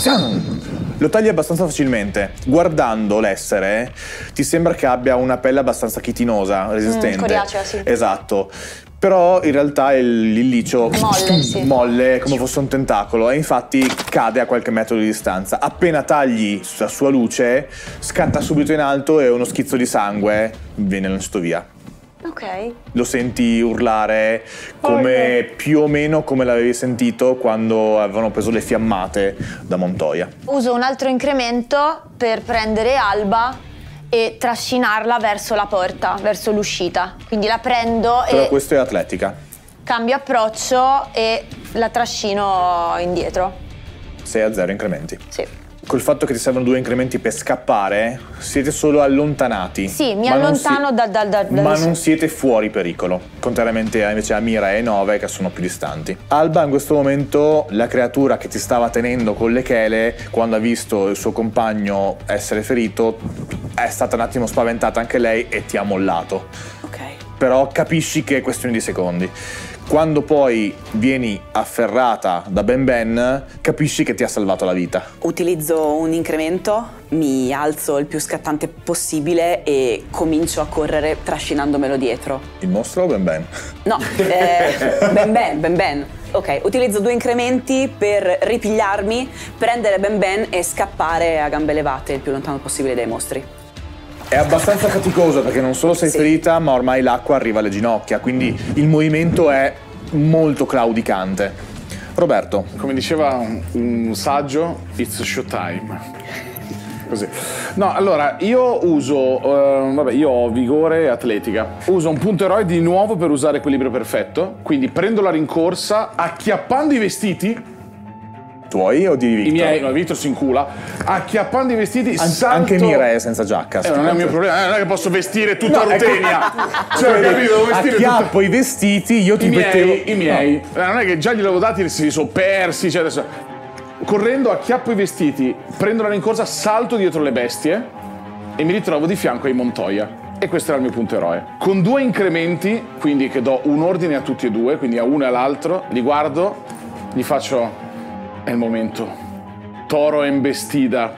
Lo tagli abbastanza facilmente. Guardando l'essere, ti sembra che abbia una pelle abbastanza chitinosa, resistente. Coriacea, sì. Esatto. Però in realtà l'illicio molle come fosse un tentacolo e infatti cade a qualche metro di distanza. Appena tagli la sua luce, scatta subito in alto e uno schizzo di sangue viene lanciato via. Ok. Lo senti urlare come più o meno come l'avevi sentito quando avevano preso le fiammate da Montoya. Uso un altro incremento per prendere Alba e trascinarla verso la porta, verso l'uscita. Quindi la prendo Però questo è atletica. cambio approccio e la trascino indietro. 6 a 0 incrementi. Sì. Col fatto che ti servono 2 incrementi per scappare, siete solo allontanati. Sì, mi allontano ma non siete fuori pericolo, contrariamente invece a Mira e Nove che sono più distanti. Alba in questo momento, la creatura che ti stava tenendo con le chele, quando ha visto il suo compagno essere ferito, è stata un attimo spaventata anche lei e ti ha mollato. Ok. Però capisci che è questione di secondi. Quando poi vieni afferrata da Ben Ben, capisci che ti ha salvato la vita. Utilizzo un incremento, mi alzo il più scattante possibile e comincio a correre trascinandomelo dietro. Il mostro o Ben Ben? No, Ben Ben. Ok, utilizzo 2 incrementi per ripigliarmi, prendere Ben Ben e scappare a gambe levate il più lontano possibile dai mostri. È abbastanza faticoso perché non solo sei ferita, ma ormai l'acqua arriva alle ginocchia, quindi il movimento è molto claudicante. Roberto. Come diceva un saggio, it's showtime. così. No, allora, io uso, vabbè, io ho vigore e atletica. Uso un punto eroe di nuovo per usare equilibrio perfetto, quindi prendo la rincorsa, acchiappando i vestiti. Tuoi o di Victor? I miei, no, Victor si incula. Acchiappando i vestiti, salto... Anche Mira è senza giacca. Non è il mio problema, non è che posso vestire tutta Rutenia. Cioè, capito, devo vestire acchiappo i vestiti, io ti mettevo... I miei. Non è che già gliel'avevo dati, si sono persi, cioè adesso... Correndo, acchiappo i vestiti, prendo la rincorsa, salto dietro le bestie e mi ritrovo di fianco ai Montoya. E questo era il mio punto eroe. Con 2 incrementi, quindi che do un ordine a tutti e 2, quindi a uno e all'altro, li guardo, gli faccio... È il momento. Toro e imbestida.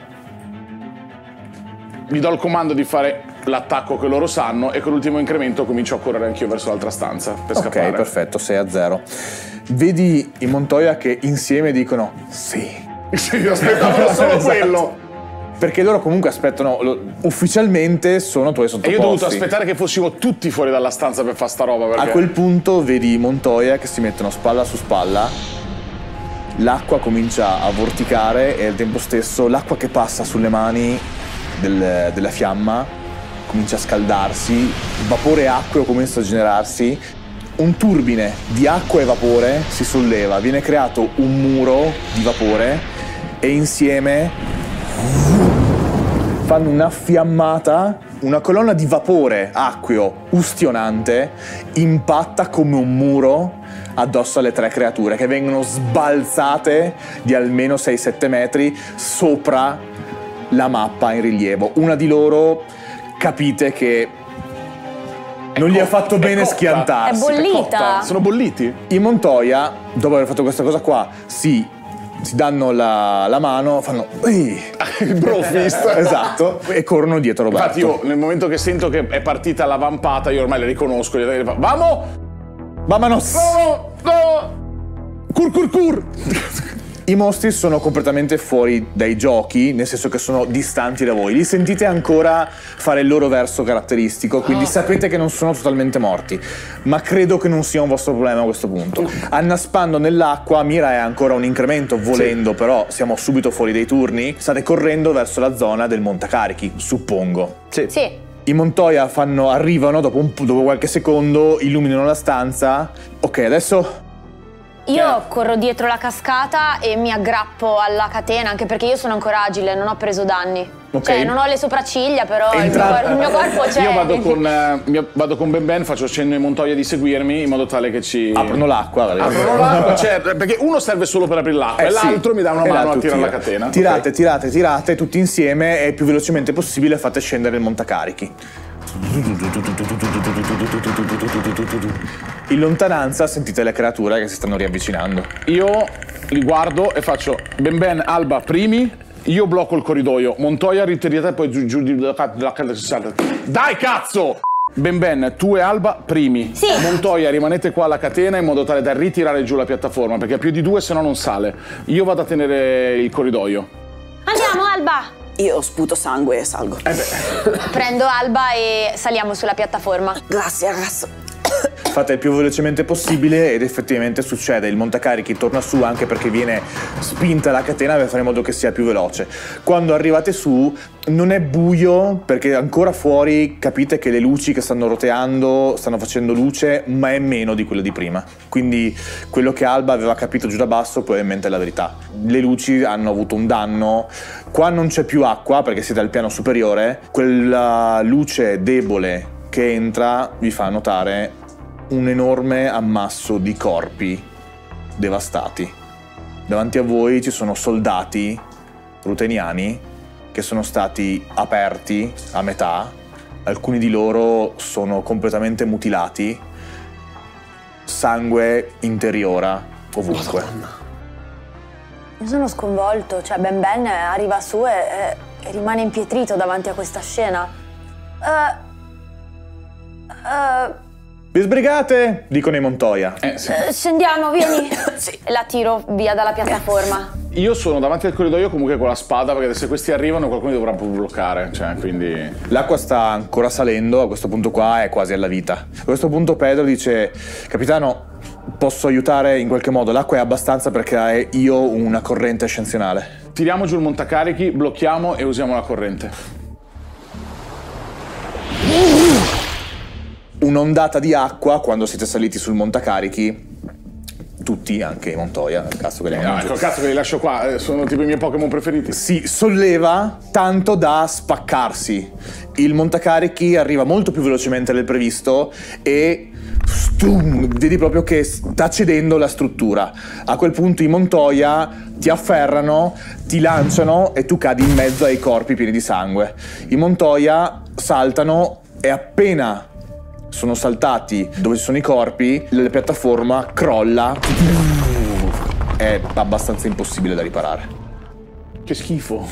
Gli do il comando di fare l'attacco che loro sanno e con l'ultimo incremento comincio a correre anch'io verso l'altra stanza per scappare. Ok, perfetto, 6-0. Vedi i Montoya che insieme dicono sì. Sì, aspettavano solo quello. Perché loro comunque aspettano, ufficialmente sono tuoi E sottoposti. io ho dovuto aspettare che fossimo tutti fuori dalla stanza per fare sta roba. Perché... A quel punto vedi i Montoya che si mettono spalla su spalla. L'acqua comincia a vorticare e al tempo stesso l'acqua che passa sulle mani della fiamma comincia a scaldarsi, il vapore acqueo comincia a generarsi, un turbine di acqua e vapore si solleva, viene creato un muro di vapore e insieme fanno una fiammata, una colonna di vapore acqueo ustionante impatta come un muro addosso alle 3 creature che vengono sbalzate di almeno 6-7 metri sopra la mappa in rilievo. Una di loro capite che non gli ha fatto bene schiantarsi. È bollita. Sono bolliti. I Montoya, dopo aver fatto questa cosa qua, si danno la mano, fanno il brofist. Esatto, e corrono dietro Roberto. Infatti io nel momento che sento che è partita la vampata, io ormai le riconosco, gli dico, Vamonos! Cur! I mostri sono completamente fuori dai giochi, nel senso che sono distanti da voi. Li sentite ancora fare il loro verso caratteristico, quindi sapete che non sono totalmente morti. Ma credo che non sia un vostro problema a questo punto. Annaspando nell'acqua, Mira è ancora un incremento volendo, però siamo subito fuori dai turni. State correndo verso la zona del montacarichi, suppongo. Sì. I Montoya arrivano dopo qualche secondo, illuminano la stanza. Ok, adesso... Io corro dietro la cascata e mi aggrappo alla catena, anche perché io sono ancora agile, non ho preso danni. Okay. Cioè, non ho le sopracciglia, però il mio corpo c'è. Io vado con Ben, faccio cenno ai Montoya di seguirmi in modo tale che ci... Aprono l'acqua. Aprono l'acqua, certo, perché uno serve solo per aprire l'acqua e l'altro mi dà una mano a tirare la catena. Tirate tutti insieme e il più velocemente possibile fate scendere il montacarichi. In lontananza sentite le creature che si stanno riavvicinando. Io li guardo e faccio Ben, Alba primi, io blocco il corridoio, Montoya ritirate e poi giù dai cazzo! Ben, tu e Alba primi. Sì. Montoya rimanete qua alla catena in modo tale da ritirare giù la piattaforma, perché a più di 2 se no non sale. Io vado a tenere il corridoio. Andiamo, Alba! Io sputo sangue e salgo. Prendo Alba e saliamo sulla piattaforma. Grazie, ragazzo. Fate il più velocemente possibile ed effettivamente succede. Il montacarichi torna su anche perché viene spinta la catena per fare in modo che sia più veloce. Quando arrivate su non è buio perché ancora fuori capite che le luci che stanno roteando stanno facendo luce, ma è meno di quelle di prima. Quindi quello che Alba aveva capito giù da basso probabilmente è la verità. Le luci hanno avuto un danno. Qua non c'è più acqua perché siete al piano superiore. Quella luce debole che entra vi fa notare un enorme ammasso di corpi devastati. Davanti a voi ci sono soldati ruteniani che sono stati aperti a metà, alcuni di loro sono completamente mutilati, sangue interiora ovunque. Io sono sconvolto, cioè Ben arriva su e rimane impietrito davanti a questa scena. Vi sbrigate? Dicono i Montoya. Sì. Scendiamo, vieni. Sì. E la tiro via dalla piattaforma. Io sono davanti al corridoio comunque con la spada perché se questi arrivano qualcuno dovrà bloccare, cioè quindi... L'acqua sta ancora salendo, a questo punto qua è quasi alla vita. A questo punto Pedro dice: capitano, posso aiutare in qualche modo? L'acqua è abbastanza perché io ho una corrente ascensionale. tiriamo giù il montacarichi, blocchiamo e usiamo la corrente. Un'ondata di acqua quando siete saliti sul montacarichi, tutti, anche Montoya, cazzo che li No, ecco, cazzo che li lascio qua, sono tipo i miei Pokémon preferiti. si solleva tanto da spaccarsi. Il montacarichi arriva molto più velocemente del previsto e vedi proprio che sta cedendo la struttura. A quel punto i Montoya ti afferrano, ti lanciano e tu cadi in mezzo ai corpi pieni di sangue. I Montoya saltano e appena sono saltati dove ci sono i corpi, la piattaforma crolla. È abbastanza impossibile da riparare. Che schifo.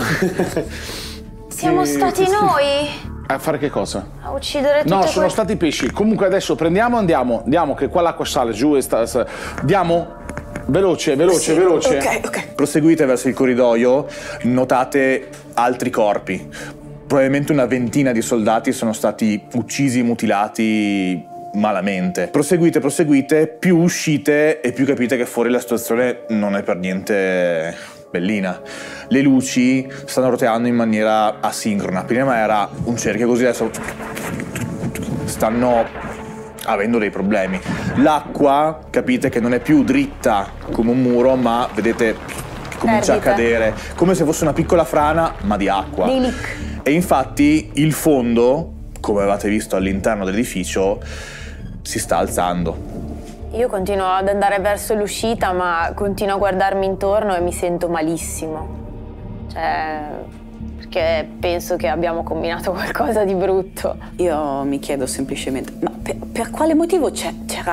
Siamo stati noi A fare che cosa? a uccidere tutte No, sono quelle... stati i pesci. Comunque adesso prendiamo e andiamo, che qua l'acqua sale giù e andiamo. Veloce. Ok. Proseguite verso il corridoio, notate altri corpi. Probabilmente una ventina di soldati sono stati uccisi, mutilati malamente. Proseguite, più uscite e più capite che fuori la situazione non è per niente bellina. Le luci stanno roteando in maniera asincrona. Prima era un cerchio così, adesso stanno avendo dei problemi. L'acqua capite che non è più dritta come un muro, ma vedete che comincia a cadere, come se fosse una piccola frana, ma di acqua. Dei leak. E infatti il fondo, come avevate visto all'interno dell'edificio, si sta alzando. Io continuo ad andare verso l'uscita, ma continuo a guardarmi intorno e mi sento malissimo. Cioè, perché penso che abbiamo combinato qualcosa di brutto. Io mi chiedo semplicemente, ma per quale motivo c'era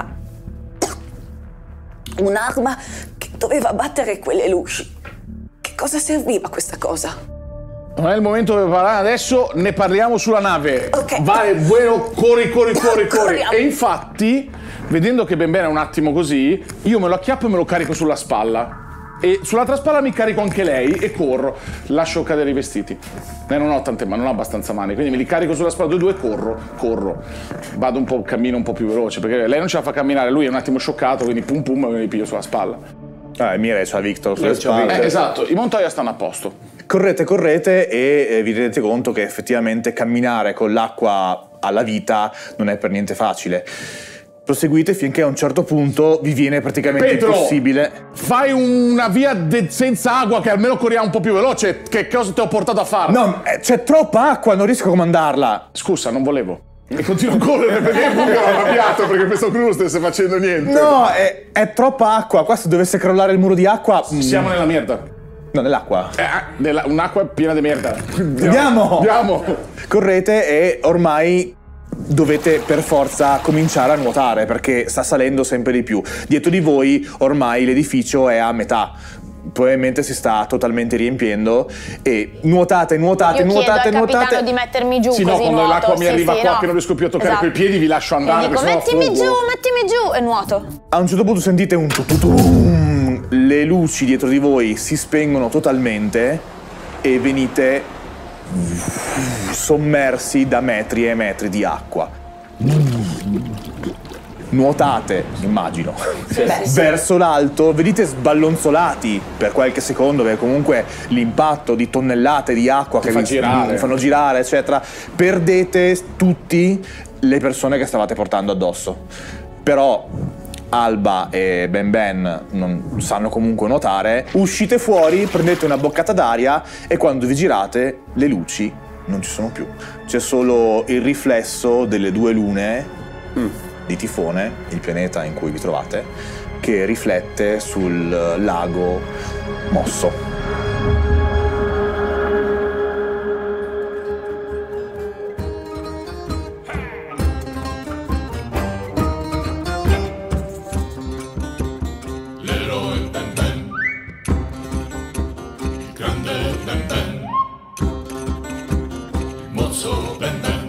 un'arma che doveva battere quelle luci? Che cosa serviva questa cosa? Non è il momento per parlare adesso, ne parliamo sulla nave. Ok. Vai, bueno, corri. Corriamo. E infatti, vedendo che Ben Ben è un attimo così, io me lo acchiappo e me lo carico sulla spalla. E sull'altra spalla mi carico anche lei e corro. Lascio cadere i vestiti. Non ho tante mani, non ho abbastanza mani, quindi me li carico sulla spalla, due, corro. Vado un po', cammino un po' più veloce, perché lei non ce la fa camminare, lui è un attimo scioccato, quindi pum me li piglio sulla spalla. Mira c'ha Victor sulle spalle. Esatto, i Montoya stanno a posto. Correte e vi rendete conto che effettivamente camminare con l'acqua alla vita non è per niente facile. Proseguite finché a un certo punto vi viene praticamente impossibile. Fai una via senza acqua che almeno corriamo un po' più veloce. Che cosa ti ho portato a fare? No, c'è troppa acqua, non riesco a comandarla. Scusa, non volevo. E continuo a correre perché ero arrabbiato perché questo crew non stesse facendo niente. No, è troppa acqua. Qua se dovesse crollare il muro di acqua... Siamo nella merda. No, nell'acqua. Un'acqua piena di merda. Andiamo! Correte e ormai dovete per forza cominciare a nuotare perché sta salendo sempre di più. Dietro di voi ormai l'edificio è a metà. Probabilmente si sta totalmente riempiendo e nuotate. Io chiedo al capitano di mettermi giù, sì, così no, quando nuoto. l'acqua mi arriva qua no. che non riesco più a toccare Esatto. coi piedi vi lascio andare. E dico, mettimi giù e nuoto. A un certo punto sentite un tututum, le luci dietro di voi si spengono totalmente e venite sommersi da metri e metri di acqua. Nuotate, immagino, verso l'alto, vedete sballonzolati per qualche secondo, perché comunque l'impatto di tonnellate di acqua che vi fanno girare, eccetera. Perdete tutti le persone che stavate portando addosso. Però Alba e Ben Ben non sanno comunque nuotare. Uscite fuori, prendete una boccata d'aria e quando vi girate le luci non ci sono più. C'è solo il riflesso delle due lune di Tifone, il pianeta in cui vi trovate, che riflette sul lago mosso. L'eroe Ben Ben, grande Ben Ben, mozzo Ben Ben.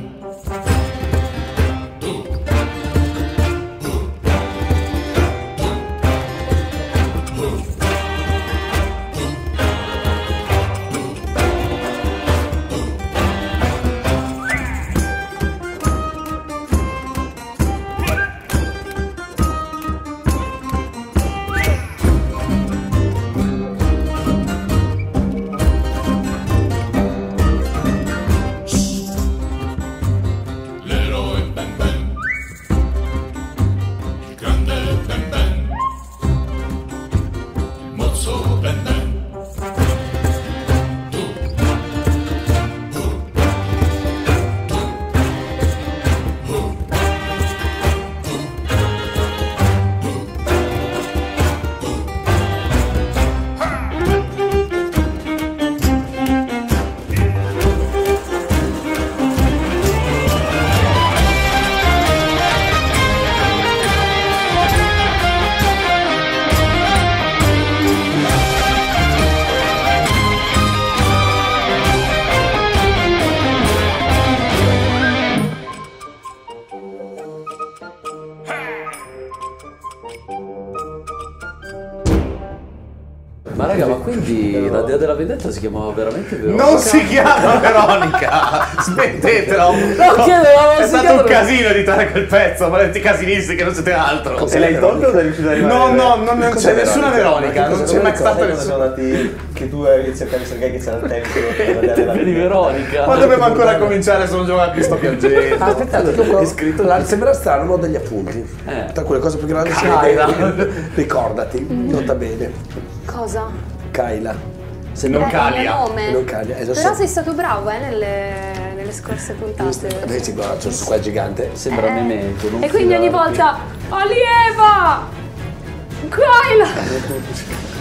Ma raga, ma quindi la dea della vendetta si chiamava veramente Veronica? Non si chiama Veronica! Smettetelo! chiedevamo, È si stato chiama- un casino editare quel pezzo, maledetti casinisti che non siete altro. E l'hai tolto o sei riuscito ad arrivare? No, non c'è nessuna Veronica, non c'è mai stata Sono nessuna. andati che tu avevi cercato di cercare che c'era il tempo di Veronica. Ma dobbiamo ancora cominciare, sono giovane che sto piangendo. Aspettate, sembra strano, non ho degli appunti. Tra quelle cose più grandi ricordati, nota bene. Cosa? Kyla. Se non Calia. Se non Calia. Però sei stato bravo nelle scorse puntate. Beh, sì, guarda, c'è qua gigante. Sembra Memento. non E quindi ogni fidarti. volta Alieva! Kyla!